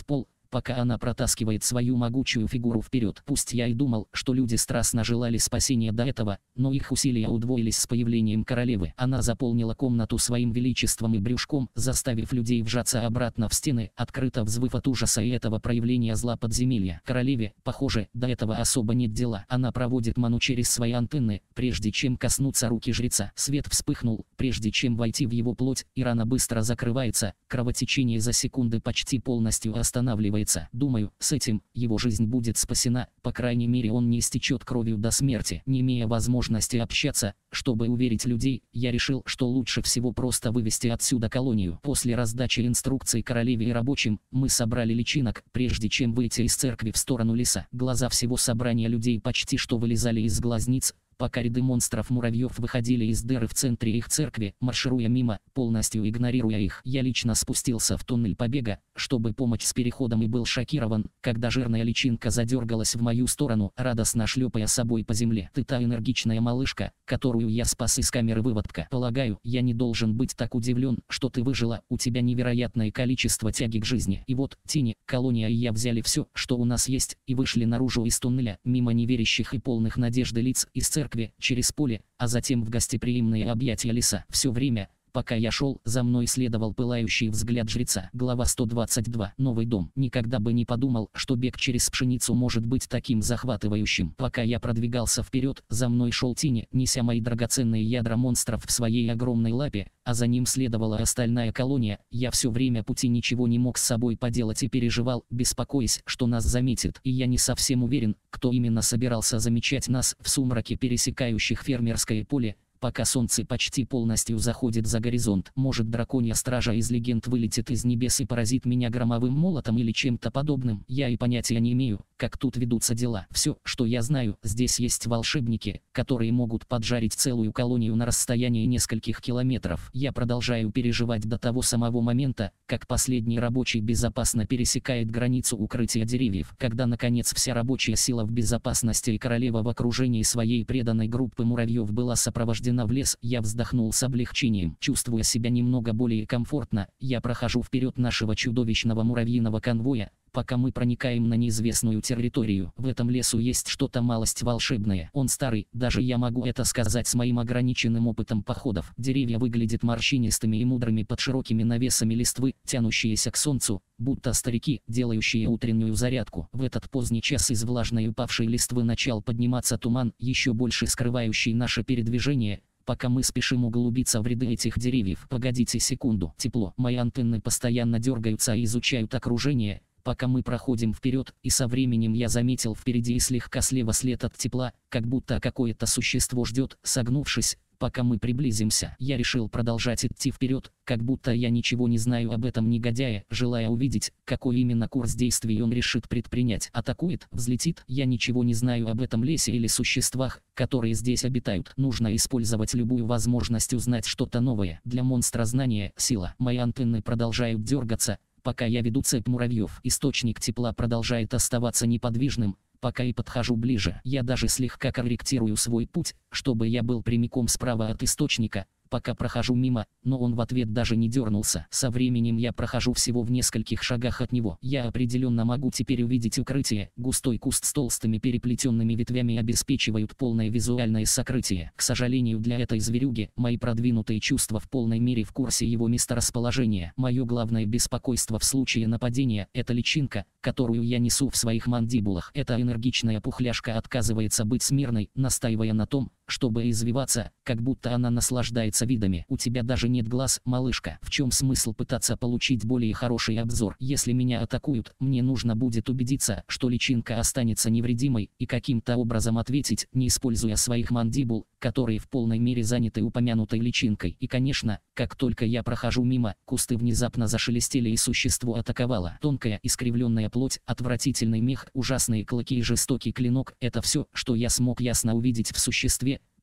пока она протаскивает свою могучую фигуру вперед. Пусть я и думал, что люди страстно желали спасения до этого, но их усилия удвоились с появлением королевы. Она заполнила комнату своим величеством и брюшком, заставив людей вжаться обратно в стены, открыто взвыв от ужаса и этого проявления зла подземелья. Королеве, похоже, до этого особо нет дела. Она проводит ману через свои антенны, прежде чем коснуться руки жреца. Свет вспыхнул, прежде чем войти в его плоть, и рана быстро закрывается, кровотечение за секунды почти полностью останавливается. Думаю, с этим его жизнь будет спасена, по крайней мере он не истечет кровью до смерти. Не имея возможности общаться, чтобы уверить людей, я решил, что лучше всего просто вывести отсюда колонию. После раздачи инструкций королеве и рабочим, мы собрали личинок, прежде чем выйти из церкви в сторону леса. Глаза всего собрания людей почти что вылезали из глазниц, пока ряды монстров-муравьев выходили из дыры в центре их церкви, маршируя мимо, полностью игнорируя их. Я лично спустился в туннель побега, чтобы помочь с переходом, и был шокирован, когда жирная личинка задергалась в мою сторону, радостно шлепая собой по земле. Ты та энергичная малышка, которую я спас из камеры выводка. Полагаю, я не должен быть так удивлен, что ты выжила, у тебя невероятное количество тяги к жизни. И вот, Тини, колония и я взяли все, что у нас есть, и вышли наружу из туннеля, мимо неверящих и полных надежды лиц, из церкви, через поле, а затем в гостеприимные объятия леса. Все время, пока я шел, за мной следовал пылающий взгляд жреца. Глава 122. Новый дом. Никогда бы не подумал, что бег через пшеницу может быть таким захватывающим. Пока я продвигался вперед, за мной шел Тини, неся мои драгоценные ядра монстров в своей огромной лапе, а за ним следовала остальная колония. Я все время пути ничего не мог с собой поделать и переживал, беспокоясь, что нас заметит. И я не совсем уверен, кто именно собирался замечать нас в сумраке пересекающих фермерское поле, пока солнце почти полностью заходит за горизонт. Может, драконья стража из легенд вылетит из небес и поразит меня громовым молотом или чем-то подобным. Я и понятия не имею, как тут ведутся дела. Все, что я знаю, здесь есть волшебники, которые могут поджарить целую колонию на расстоянии нескольких километров. Я продолжаю переживать до того самого момента, как последний рабочий безопасно пересекает границу укрытия деревьев. Когда наконец вся рабочая сила в безопасности и королева в окружении своей преданной группы муравьев была сопровождена в лес, я вздохнул с облегчением. Чувствуя себя немного более комфортно, я прохожу вперед нашего чудовищного муравьиного конвоя, пока мы проникаем на неизвестную территорию. В этом лесу есть что-то малость волшебное. Он старый, даже я могу это сказать с моим ограниченным опытом походов. Деревья выглядят морщинистыми и мудрыми под широкими навесами листвы, тянущиеся к солнцу, будто старики, делающие утреннюю зарядку. В этот поздний час из влажной упавшей листвы начал подниматься туман, еще больше скрывающий наше передвижение, пока мы спешим углубиться в ряды этих деревьев. Погодите секунду. Тепло. Мои антенны постоянно дергаются и изучают окружение, пока мы проходим вперед, и со временем я заметил впереди и слегка слева след от тепла, как будто какое-то существо ждет, согнувшись. Пока мы приблизимся, я решил продолжать идти вперед, как будто я ничего не знаю об этом негодяе, желая увидеть, какой именно курс действий он решит предпринять. Атакует, взлетит, я ничего не знаю об этом лесе или существах, которые здесь обитают. Нужно использовать любую возможность узнать что-то новое. Для монстра знания — сила. Мои антенны продолжают дергаться, пока я веду цепь муравьев. Источник тепла продолжает оставаться неподвижным, пока и подхожу ближе. Я даже слегка корректирую свой путь, чтобы я был прямиком справа от источника, пока прохожу мимо, но он в ответ даже не дернулся. Со временем я прохожу всего в нескольких шагах от него. Я определенно могу теперь увидеть укрытие. Густой куст с толстыми переплетенными ветвями обеспечивают полное визуальное сокрытие. К сожалению для этой зверюги, мои продвинутые чувства в полной мере в курсе его месторасположения. Мое главное беспокойство в случае нападения — это личинка, которую я несу в своих мандибулах. Эта энергичная пухляшка отказывается быть смирной, настаивая на том, чтобы извиваться, как будто она наслаждается видами. У тебя даже нет глаз, малышка. В чем смысл пытаться получить более хороший обзор? Если меня атакуют, мне нужно будет убедиться, что личинка останется невредимой, и каким-то образом ответить, не используя своих мандибул, которые в полной мере заняты упомянутой личинкой. И конечно, как только я прохожу мимо, кусты внезапно зашелестели и существо атаковало. Тонкая искривленная плоть, отвратительный мех, ужасные клыки и жестокий клинок — это все, что я смог ясно увидеть в существе,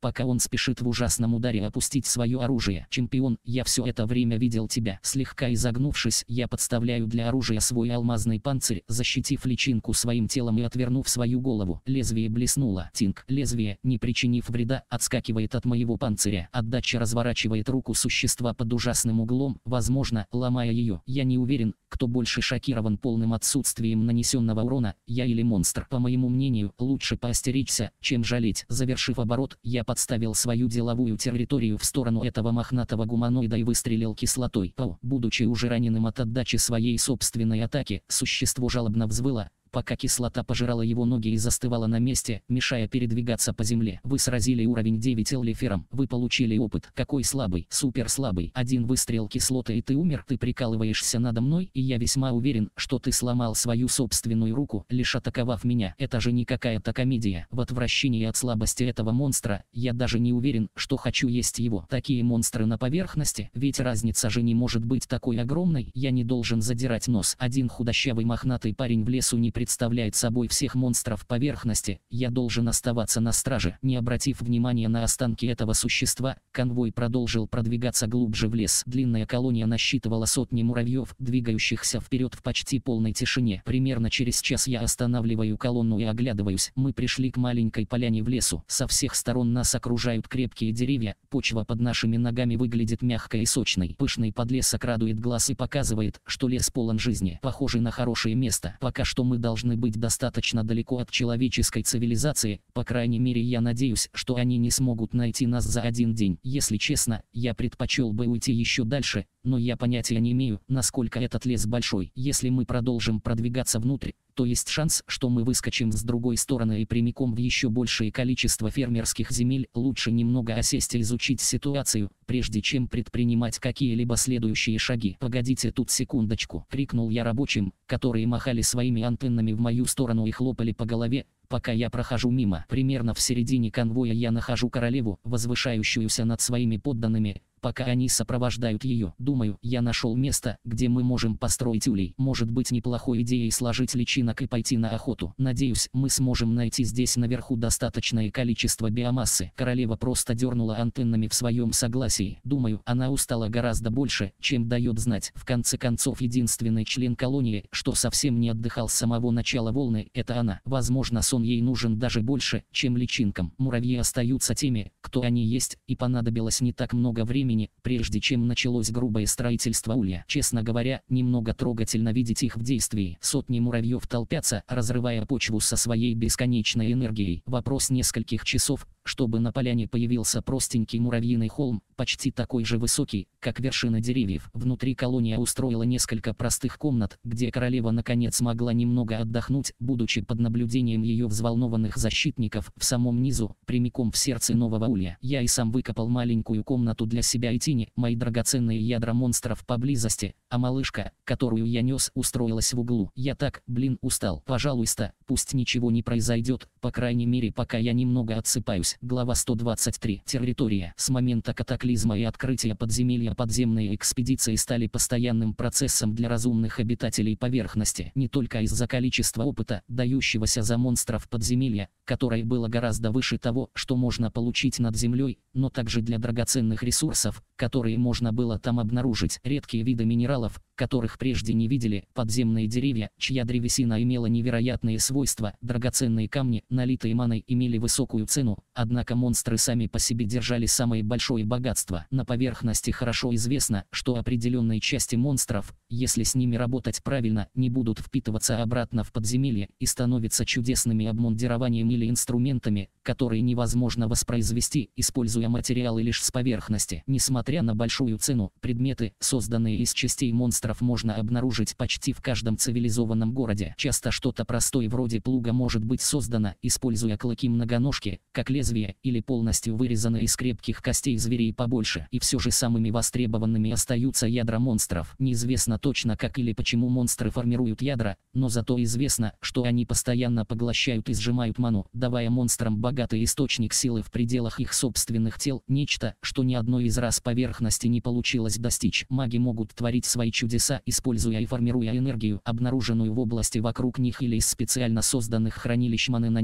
пока он спешит в ужасном ударе опустить свое оружие. Чемпион, я все это время видел тебя. Слегка изогнувшись, я подставляю для оружия свой алмазный панцирь, защитив личинку своим телом и отвернув свою голову. Лезвие блеснуло. Тинг. Лезвие, не причинив вреда, отскакивает от моего панциря. Отдача разворачивает руку существа под ужасным углом, возможно, ломая ее. Я не уверен, кто больше шокирован полным отсутствием нанесенного урона, я или монстр. По моему мнению, лучше поостеречься, чем жалеть. Завершив оборот, я подставил свою деловую территорию в сторону этого мохнатого гуманоида и выстрелил кислотой. Будучи уже раненым от отдачи своей собственной атаки, существо жалобно взвыло, пока кислота пожирала его ноги и застывала на месте, мешая передвигаться по земле. Вы сразили уровень 9 эллифером. Вы получили опыт. Какой слабый, супер слабый. Один выстрел кислоты и ты умер. Ты прикалываешься надо мной, и я весьма уверен, что ты сломал свою собственную руку, лишь атаковав меня. Это же не какая-то комедия. В отвращении от слабости этого монстра, я даже не уверен, что хочу есть его. Такие монстры на поверхности, ведь разница же не может быть такой огромной. Я не должен задирать нос. Один худощавый мохнатый парень в лесу не представляет собой всех монстров поверхности, я должен оставаться на страже. Не обратив внимания на останки этого существа, конвой продолжил продвигаться глубже в лес. Длинная колония насчитывала сотни муравьев, двигающихся вперед в почти полной тишине. Примерно через час я останавливаю колонну и оглядываюсь. Мы пришли к маленькой поляне в лесу. Со всех сторон нас окружают крепкие деревья, почва под нашими ногами выглядит мягкой и сочной. Пышный подлесок радует глаз и показывает, что лес полон жизни, похожий на хорошее место. Пока что мы должны быть достаточно далеко от человеческой цивилизации, по крайней мере я надеюсь, что они не смогут найти нас за один день. Если честно, я предпочел бы уйти еще дальше, но я понятия не имею, насколько этот лес большой. Если мы продолжим продвигаться внутрь, то есть шанс, что мы выскочим с другой стороны и прямиком в еще большее количество фермерских земель. Лучше немного осесть и изучить ситуацию, прежде чем предпринимать какие-либо следующие шаги. «Погодите тут секундочку!» — крикнул я рабочим, которые махали своими антеннами в мою сторону и хлопали по голове, пока я прохожу мимо. Примерно в середине конвоя я нахожу королеву, возвышающуюся над своими подданными, пока они сопровождают ее. Думаю, я нашел место, где мы можем построить улей. Может быть неплохой идеей сложить личинок и пойти на охоту. Надеюсь, мы сможем найти здесь наверху достаточное количество биомассы. Королева просто дернула антеннами в своем согласии. Думаю, она устала гораздо больше, чем дает знать. В конце концов, единственный член колонии, что совсем не отдыхал с самого начала волны, это она. Возможно, сон ей нужен даже больше, чем личинкам. Муравьи остаются теми, кто они есть, и понадобилось не так много времени, прежде чем началось грубое строительство улья. Честно говоря, немного трогательно видеть их в действии. Сотни муравьев толпятся, разрывая почву со своей бесконечной энергией. Вопрос нескольких часов, чтобы на поляне появился простенький муравьиный холм, почти такой же высокий, как вершины деревьев. Внутри колония устроила несколько простых комнат, где королева наконец могла немного отдохнуть, будучи под наблюдением ее взволнованных защитников. В самом низу, прямиком в сердце нового улья, я и сам выкопал маленькую комнату для себя и Тини. Мои драгоценные ядра монстров поблизости, а малышка, которую я нес, устроилась в углу. Я так, устал. Пожалуйста, пусть ничего не произойдет, по крайней мере пока я немного отсыпаюсь. Глава 123. Территория. С момента катаклизма и открытия подземелья подземные экспедиции стали постоянным процессом для разумных обитателей поверхности. Не только из-за количества опыта, дающегося за монстров подземелья, которое было гораздо выше того, что можно получить над землей, но также для драгоценных ресурсов, которые можно было там обнаружить. Редкие виды минералов, которых прежде не видели, подземные деревья, чья древесина имела невероятные свойства, драгоценные камни, налитые маной, имели высокую цену, однако монстры сами по себе держали самое большое богатство. На поверхности хорошо известно, что определенные части монстров, если с ними работать правильно, не будут впитываться обратно в подземелье и становятся чудесными обмундированием или инструментами, которые невозможно воспроизвести, используя материалы лишь с поверхности. Несмотря на большую цену, предметы, созданные из частей монстров, можно обнаружить почти в каждом цивилизованном городе. Часто что-то простое вроде плуга может быть создано, используя клыки-многоножки, как лезвие, или полностью вырезано из крепких костей зверей побольше. И все же самыми востребованными остаются ядра монстров. Неизвестно точно, как или почему монстры формируют ядра, но зато известно, что они постоянно поглощают и сжимают ману, давая монстрам богатый источник силы в пределах их собственных тел, нечто, что ни одной из рас поверхности не получилось достичь. Маги могут творить свои чудеса, используя и формируя энергию, обнаруженную в области вокруг них или из специально созданных хранилищ маны на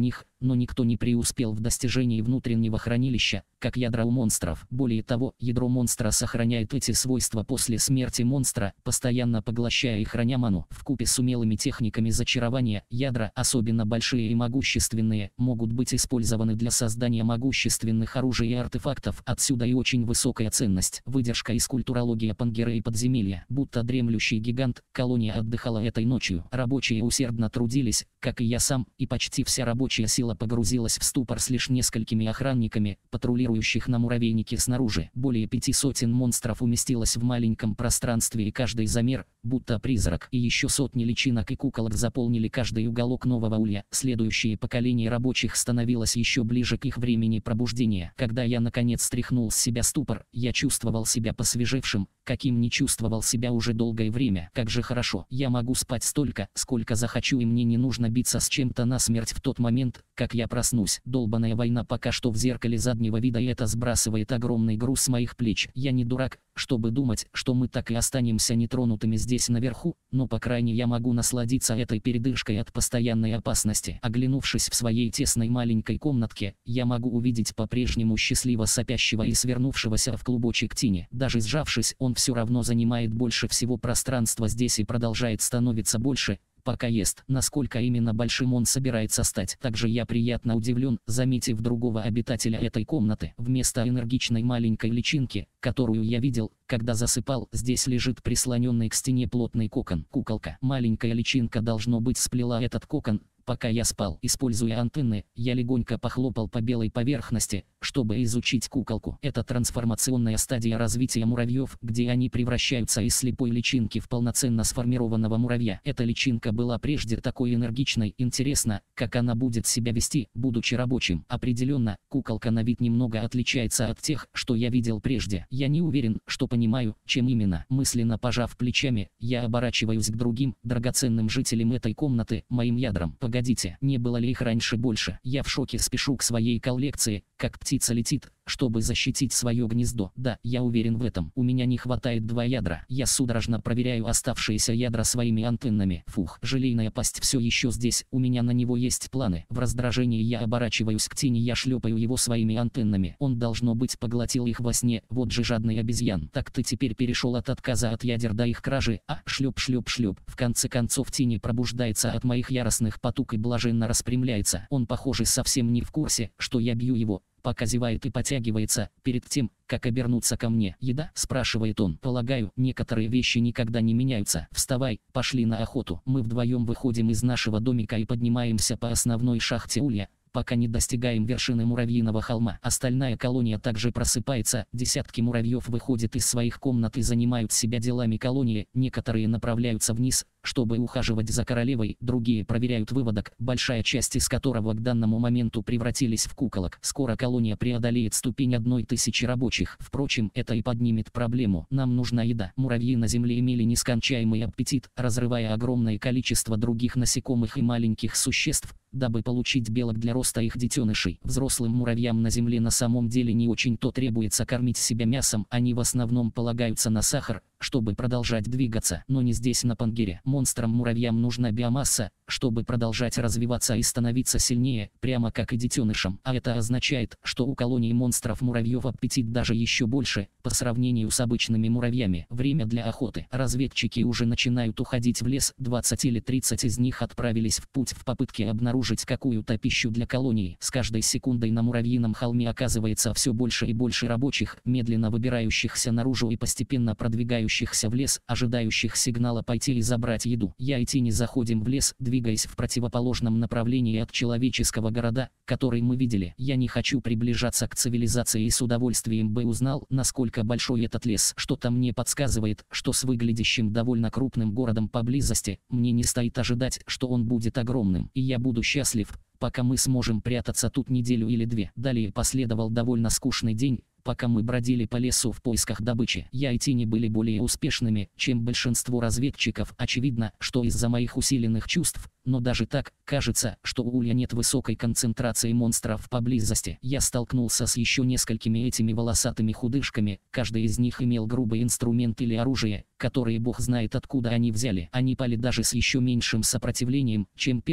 них, но никто не преуспел в достижении внутреннего хранилища, как ядра у монстров. Более того, ядро монстра сохраняет эти свойства после смерти монстра, постоянно поглощая и храня ману. Вкупе с умелыми техниками зачарования, ядра, особенно большие и могущественные, могут быть использованы для создания могущественных оружий и артефактов. Отсюда и очень высокая ценность. Выдержка из культурологии Пангея и подземелья. Будто дремлющий гигант, колония отдыхала этой ночью. Рабочие усердно трудились, как и я сам, и почти вся рабочая сила погрузилась в ступор с лишь несколькими охранниками, патрулирующих на муравейнике снаружи. Более 500 монстров уместилось в маленьком пространстве, и каждый замер, будто призрак. И еще сотни личинок и куколок заполнили каждый уголок нового улья. Следующее поколение рабочих становилось еще ближе к их времени пробуждения. Когда я наконец стряхнул с себя ступор, я чувствовал себя посвежевшим, каким не чувствовал себя уже долгое время. Как же хорошо, я могу спать столько, сколько захочу, и мне не нужно биться с чем-то насмерть в тот момент, как я проснусь. Долбаная война пока что в зеркале заднего вида, и это сбрасывает огромный груз с моих плеч. Я не дурак, чтобы думать, что мы так и останемся нетронутыми здесь наверху, но по крайней мере я могу насладиться этой передышкой от постоянной опасности. Оглянувшись в своей тесной маленькой комнатке, я могу увидеть по-прежнему счастливо сопящего и свернувшегося в клубочек Тини. Даже сжавшись, он все равно занимает больше всего пространства здесь и продолжает становиться больше, пока ест. Насколько именно большим он собирается стать. Также я приятно удивлен, заметив другого обитателя этой комнаты. Вместо энергичной маленькой личинки, которую я видел, когда засыпал, здесь лежит прислоненный к стене плотный кокон. Куколка. Маленькая личинка, должно быть, сплела этот кокон, пока я спал. Используя антенны, я легонько похлопал по белой поверхности, чтобы изучить куколку. Это трансформационная стадия развития муравьев, где они превращаются из слепой личинки в полноценно сформированного муравья. Эта личинка была прежде такой энергичной. Интересно, как она будет себя вести, будучи рабочим. Определенно, куколка на вид немного отличается от тех, что я видел прежде. Я не уверен, что понимаю, чем именно. Мысленно пожав плечами, я оборачиваюсь к другим, драгоценным жителям этой комнаты, моим ядрам. Погодите, не было ли их раньше больше? Я в шоке, спешу к своей коллекции, как птица летит, чтобы защитить свое гнездо. Да, я уверен в этом. У меня не хватает 2 ядра. Я судорожно проверяю оставшиеся ядра своими антеннами. Фух, желейная пасть все еще здесь, у меня на него есть планы. В раздражении я оборачиваюсь к Тени, я шлепаю его своими антеннами. Он, должно быть, поглотил их во сне. Вот же жадный обезьян. Так ты теперь перешел от отказа от ядер до их кражи, а? Шлеп. В конце концов Тени пробуждается от моих яростных потуг и блаженно распрямляется. Он, похоже, совсем не в курсе, что я бью его, пока зевает и потягивается, перед тем, как обернуться ко мне. «Еда?» – спрашивает он. «Полагаю, некоторые вещи никогда не меняются. Вставай, пошли на охоту». Мы вдвоем выходим из нашего домика и поднимаемся по основной шахте улья, пока не достигаем вершины муравьиного холма. Остальная колония также просыпается, десятки муравьев выходят из своих комнат и занимают себя делами колонии, некоторые направляются вниз, чтобы ухаживать за королевой, другие проверяют выводок, большая часть из которого к данному моменту превратились в куколок. Скоро колония преодолеет ступень 1000 рабочих. Впрочем, это и поднимет проблему. Нам нужна еда. Муравьи на земле имели нескончаемый аппетит, разрывая огромное количество других насекомых и маленьких существ, дабы получить белок для роста их детенышей. Взрослым муравьям на земле на самом деле не очень-то требуется кормить себя мясом, они в основном полагаются на сахар, чтобы продолжать двигаться. Но не здесь, на Пангере. Монстрам-муравьям нужна биомасса, чтобы продолжать развиваться и становиться сильнее, прямо как и детенышам. А это означает, что у колонии монстров-муравьев аппетит даже еще больше, по сравнению с обычными муравьями. Время для охоты. Разведчики уже начинают уходить в лес, 20 или 30 из них отправились в путь в попытке обнаружить какую-то пищу для колонии. С каждой секундой на муравьином холме оказывается все больше и больше рабочих, медленно выбирающихся наружу и постепенно продвигающихся в лес, ожидающих сигнала пойти и забрать еду. Я и Тини заходим в лес, двигаясь в противоположном направлении от человеческого города, который мы видели. Я не хочу приближаться к цивилизации и с удовольствием бы узнал, насколько большой этот лес. Что-то мне подсказывает, что с выглядящим довольно крупным городом поблизости, мне не стоит ожидать, что он будет огромным, и я буду счастлив, пока мы сможем прятаться тут неделю или 2. Далее последовал довольно скучный день, пока мы бродили по лесу в поисках добычи. Я и Тини были более успешными, чем большинство разведчиков. Очевидно, что из-за моих усиленных чувств, но даже так, кажется, что у Улья нет высокой концентрации монстров поблизости. Я столкнулся с еще несколькими этими волосатыми худышками, каждый из них имел грубый инструмент или оружие, которые бог знает откуда они взяли. Они пали даже с еще меньшим сопротивлением, чем первый.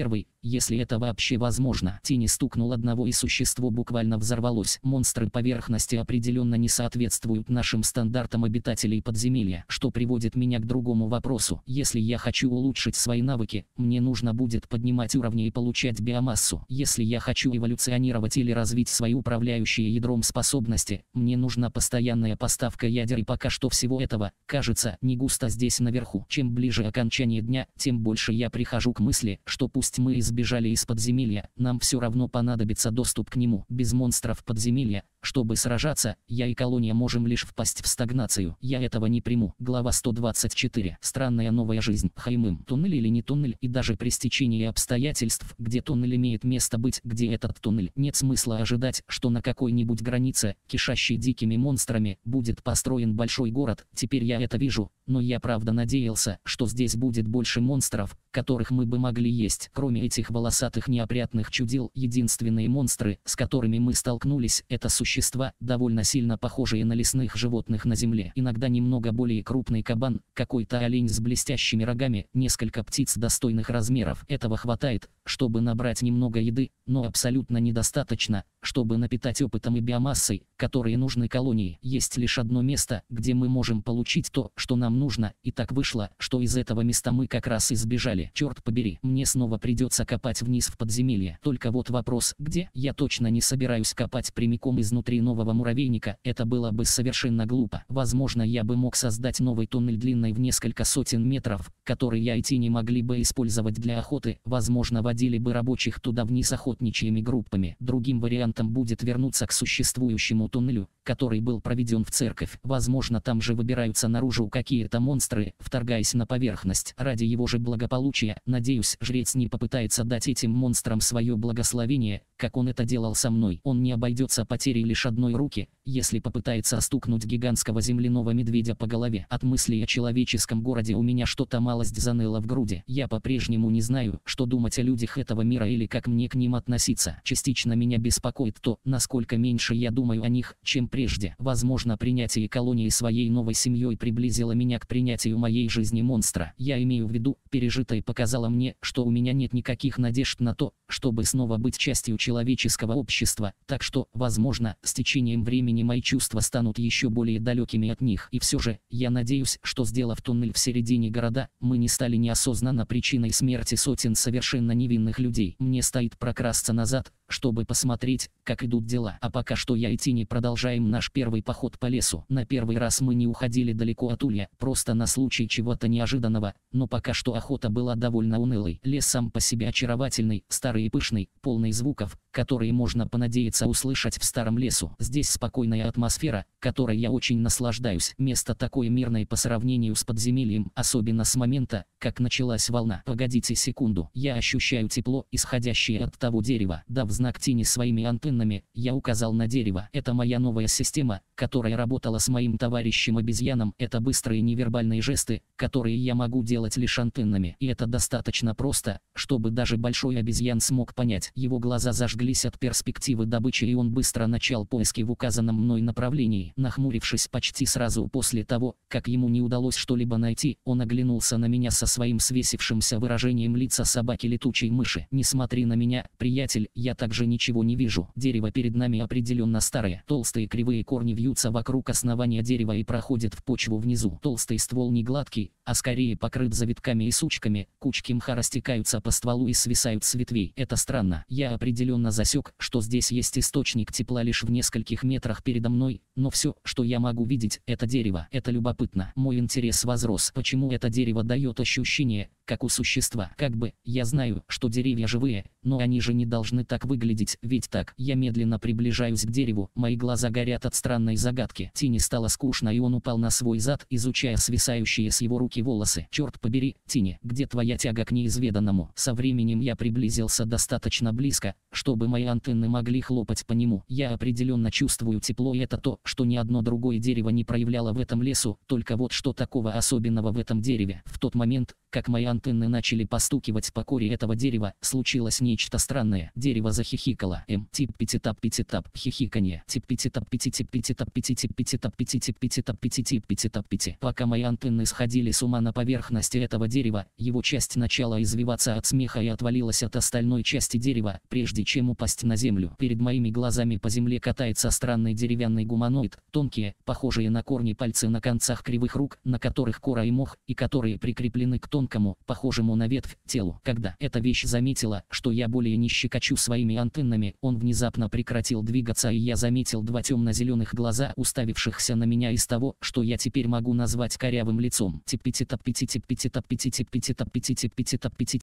если это вообще возможно. Тени стукнул одного, и существо буквально взорвалось. Монстры поверхности определенно не соответствуют нашим стандартам обитателей подземелья, что приводит меня к другому вопросу. Если я хочу улучшить свои навыки, мне нужно будет поднимать уровни и получать биомассу. Если я хочу эволюционировать или развить свои управляющие ядром способности, мне нужна постоянная поставка ядер, и пока что всего этого, кажется, не густо здесь наверху. Чем ближе окончание дня, тем больше я прихожу к мысли, что пусть мы избежали из подземелья, нам все равно понадобится доступ к нему. Без монстров подземелья, чтобы сражаться, я и колония можем лишь впасть в стагнацию. Я этого не приму. Глава 124. Странная новая жизнь. Хаймым. Туннель или не туннель, и даже при стечении обстоятельств, где туннель имеет место быть, где этот туннель, нет смысла ожидать, что на какой-нибудь границе, кишащей дикими монстрами, будет построен большой город. Теперь я это вижу, но я правда надеялся, что здесь будет больше монстров, которых мы бы могли есть. Кроме этих волосатых неопрятных чудил, единственные монстры, с которыми мы столкнулись, это существа, довольно сильно похожие на лесных животных на земле. Иногда немного более крупный кабан, какой-то олень с блестящими рогами, несколько птиц достойных размеров. Этого хватает, чтобы набрать немного еды, но абсолютно недостаточно, чтобы напитать опытом и биомассой, которые нужны колонии. Есть лишь одно место, где мы можем получить то, что нам нужно, и так вышло, что из этого места мы как раз и сбежали. Черт побери, мне снова придется копать вниз в подземелье. Только вот вопрос, где? Я точно не собираюсь копать прямиком изнутри нового муравейника, это было бы совершенно глупо. Возможно, я бы мог создать новый туннель длиной в несколько сотен метров, который я и тени могли бы использовать для охоты. Возможно, водили бы рабочих туда вниз охотничьими группами. Другим вариантом будет вернуться к существующему туннелю, который был проведен в церковь. Возможно, там же выбираются наружу какие-то монстры, вторгаясь на поверхность. Ради его же благополучия, надеюсь, жрец не попытается дать этим монстрам свое благословение, как он это делал со мной. Он не обойдется потерей лишь одной руки, если попытается стукнуть гигантского земляного медведя по голове. От мыслей о человеческом городе у меня что-то малость заныло в груди. Я по-прежнему не знаю, что думать о людях этого мира или как мне к ним относиться. Частично меня беспокоит то, насколько меньше я думаю о них, чем прежде. Возможно, принятие колонии своей новой семьей приблизило меня к принятию моей жизни монстра. Я имею в виду, пережитое показало мне, что у меня нет никаких надежд на то, чтобы снова быть частью человеческого общества, так что, возможно, с течением времени мои чувства станут еще более далекими от них. И все же, я надеюсь, что, сделав туннель в середине города, мы не стали неосознанно причиной смерти сотен совершенно невинных людей. Мне стоит прокрасться назад, чтобы посмотреть, как идут дела. А пока что я и Тини продолжаем наш первый поход по лесу. На первый раз мы не уходили далеко от улья, просто на случай чего-то неожиданного, но пока что охота была довольно унылой. Лес сам по себе очаровательный, старый и пышный, полный звуков, которые можно понадеяться услышать в старом лесу. Здесь спокойная атмосфера, которой я очень наслаждаюсь. Место такое мирное по сравнению с подземельем, особенно с момента, как началась волна. Погодите секунду, я ощущаю тепло, исходящее от того дерева. Дав знак Тини своими антеннами, я указал на дерево. Это моя новая система, которая работала с моим товарищем-обезьяном. Это быстрые невербальные жесты, которые я могу делать лишь антеннами. И это достаточно просто, чтобы даже большой обезьян смог понять. Его глаза зажглись от перспективы добычи, и он быстро начал поиски в указанном мной направлении. Нахмурившись почти сразу после того, как ему не удалось что-либо найти, он оглянулся на меня со своим свесившимся выражением лица собаки-летучей мыши. «Не смотри на меня, приятель, я также ничего не вижу». Дерево перед нами определенно старое. Толстые кривые корни вьются вокруг основания дерева и проходят в почву внизу. Толстый ствол не гладкий, а скорее покрыт завитками и сучками. Кучки мха растекаются по стволу и свисают с ветвей. Это странно. Я определенно засек, что здесь есть источник тепла лишь в нескольких метрах передо мной, но все, что я могу видеть, это дерево. Это любопытно. Мой интерес возрос. Почему это дерево дает ощущение, как у существа? Как бы, я знаю, что деревья живые, но они же не должны так выглядеть, ведь так? Я медленно приближаюсь к дереву, мои глаза горят от странной загадки. Тини стало скучно, и он упал на свой зад, изучая свисающие с его руки волосы. Черт побери, Тини, где твоя тяга к неизведанному? Со временем я приблизился достаточно близко, чтобы мои антенны могли хлопать по нему. Я определенно чувствую тепло, и это то, что ни одно другое дерево не проявляло в этом лесу. Только вот что такого особенного в этом дереве? В тот момент, как мои антенны начали постукивать по коре этого дерева, случилось нечто странное. Дерево захихикало. Тип-пити-тап-пити-тап, хихиканье. Тип-пити-тап-пити-тип-пити-тап-пити-тип-пити-тап-пити-тип-пити-тап-пити. Пока мои антенны сходили с ума на поверхности этого дерева, его часть начала извиваться от смеха и отвалилась от остальной части дерева, прежде чем упасть на землю. Перед моими глазами по земле катается странный деревянный гуманоид, тонкие, похожие на корни пальцы на концах кривых рук, на которых кора и мох, и которые прикреплены к тонкому, похожему на ветвь, телу. Когда эта вещь заметила, что я более не щекочу своими антеннами, он внезапно прекратил двигаться, и я заметил два темно-зеленых глаза, уставившихся на меня из того, что я теперь могу назвать корявым лицом. Тип-пити-тап-пити-тип-пити-тап-пити-тип-пити-тап-пити-тип-пити-тап-пити.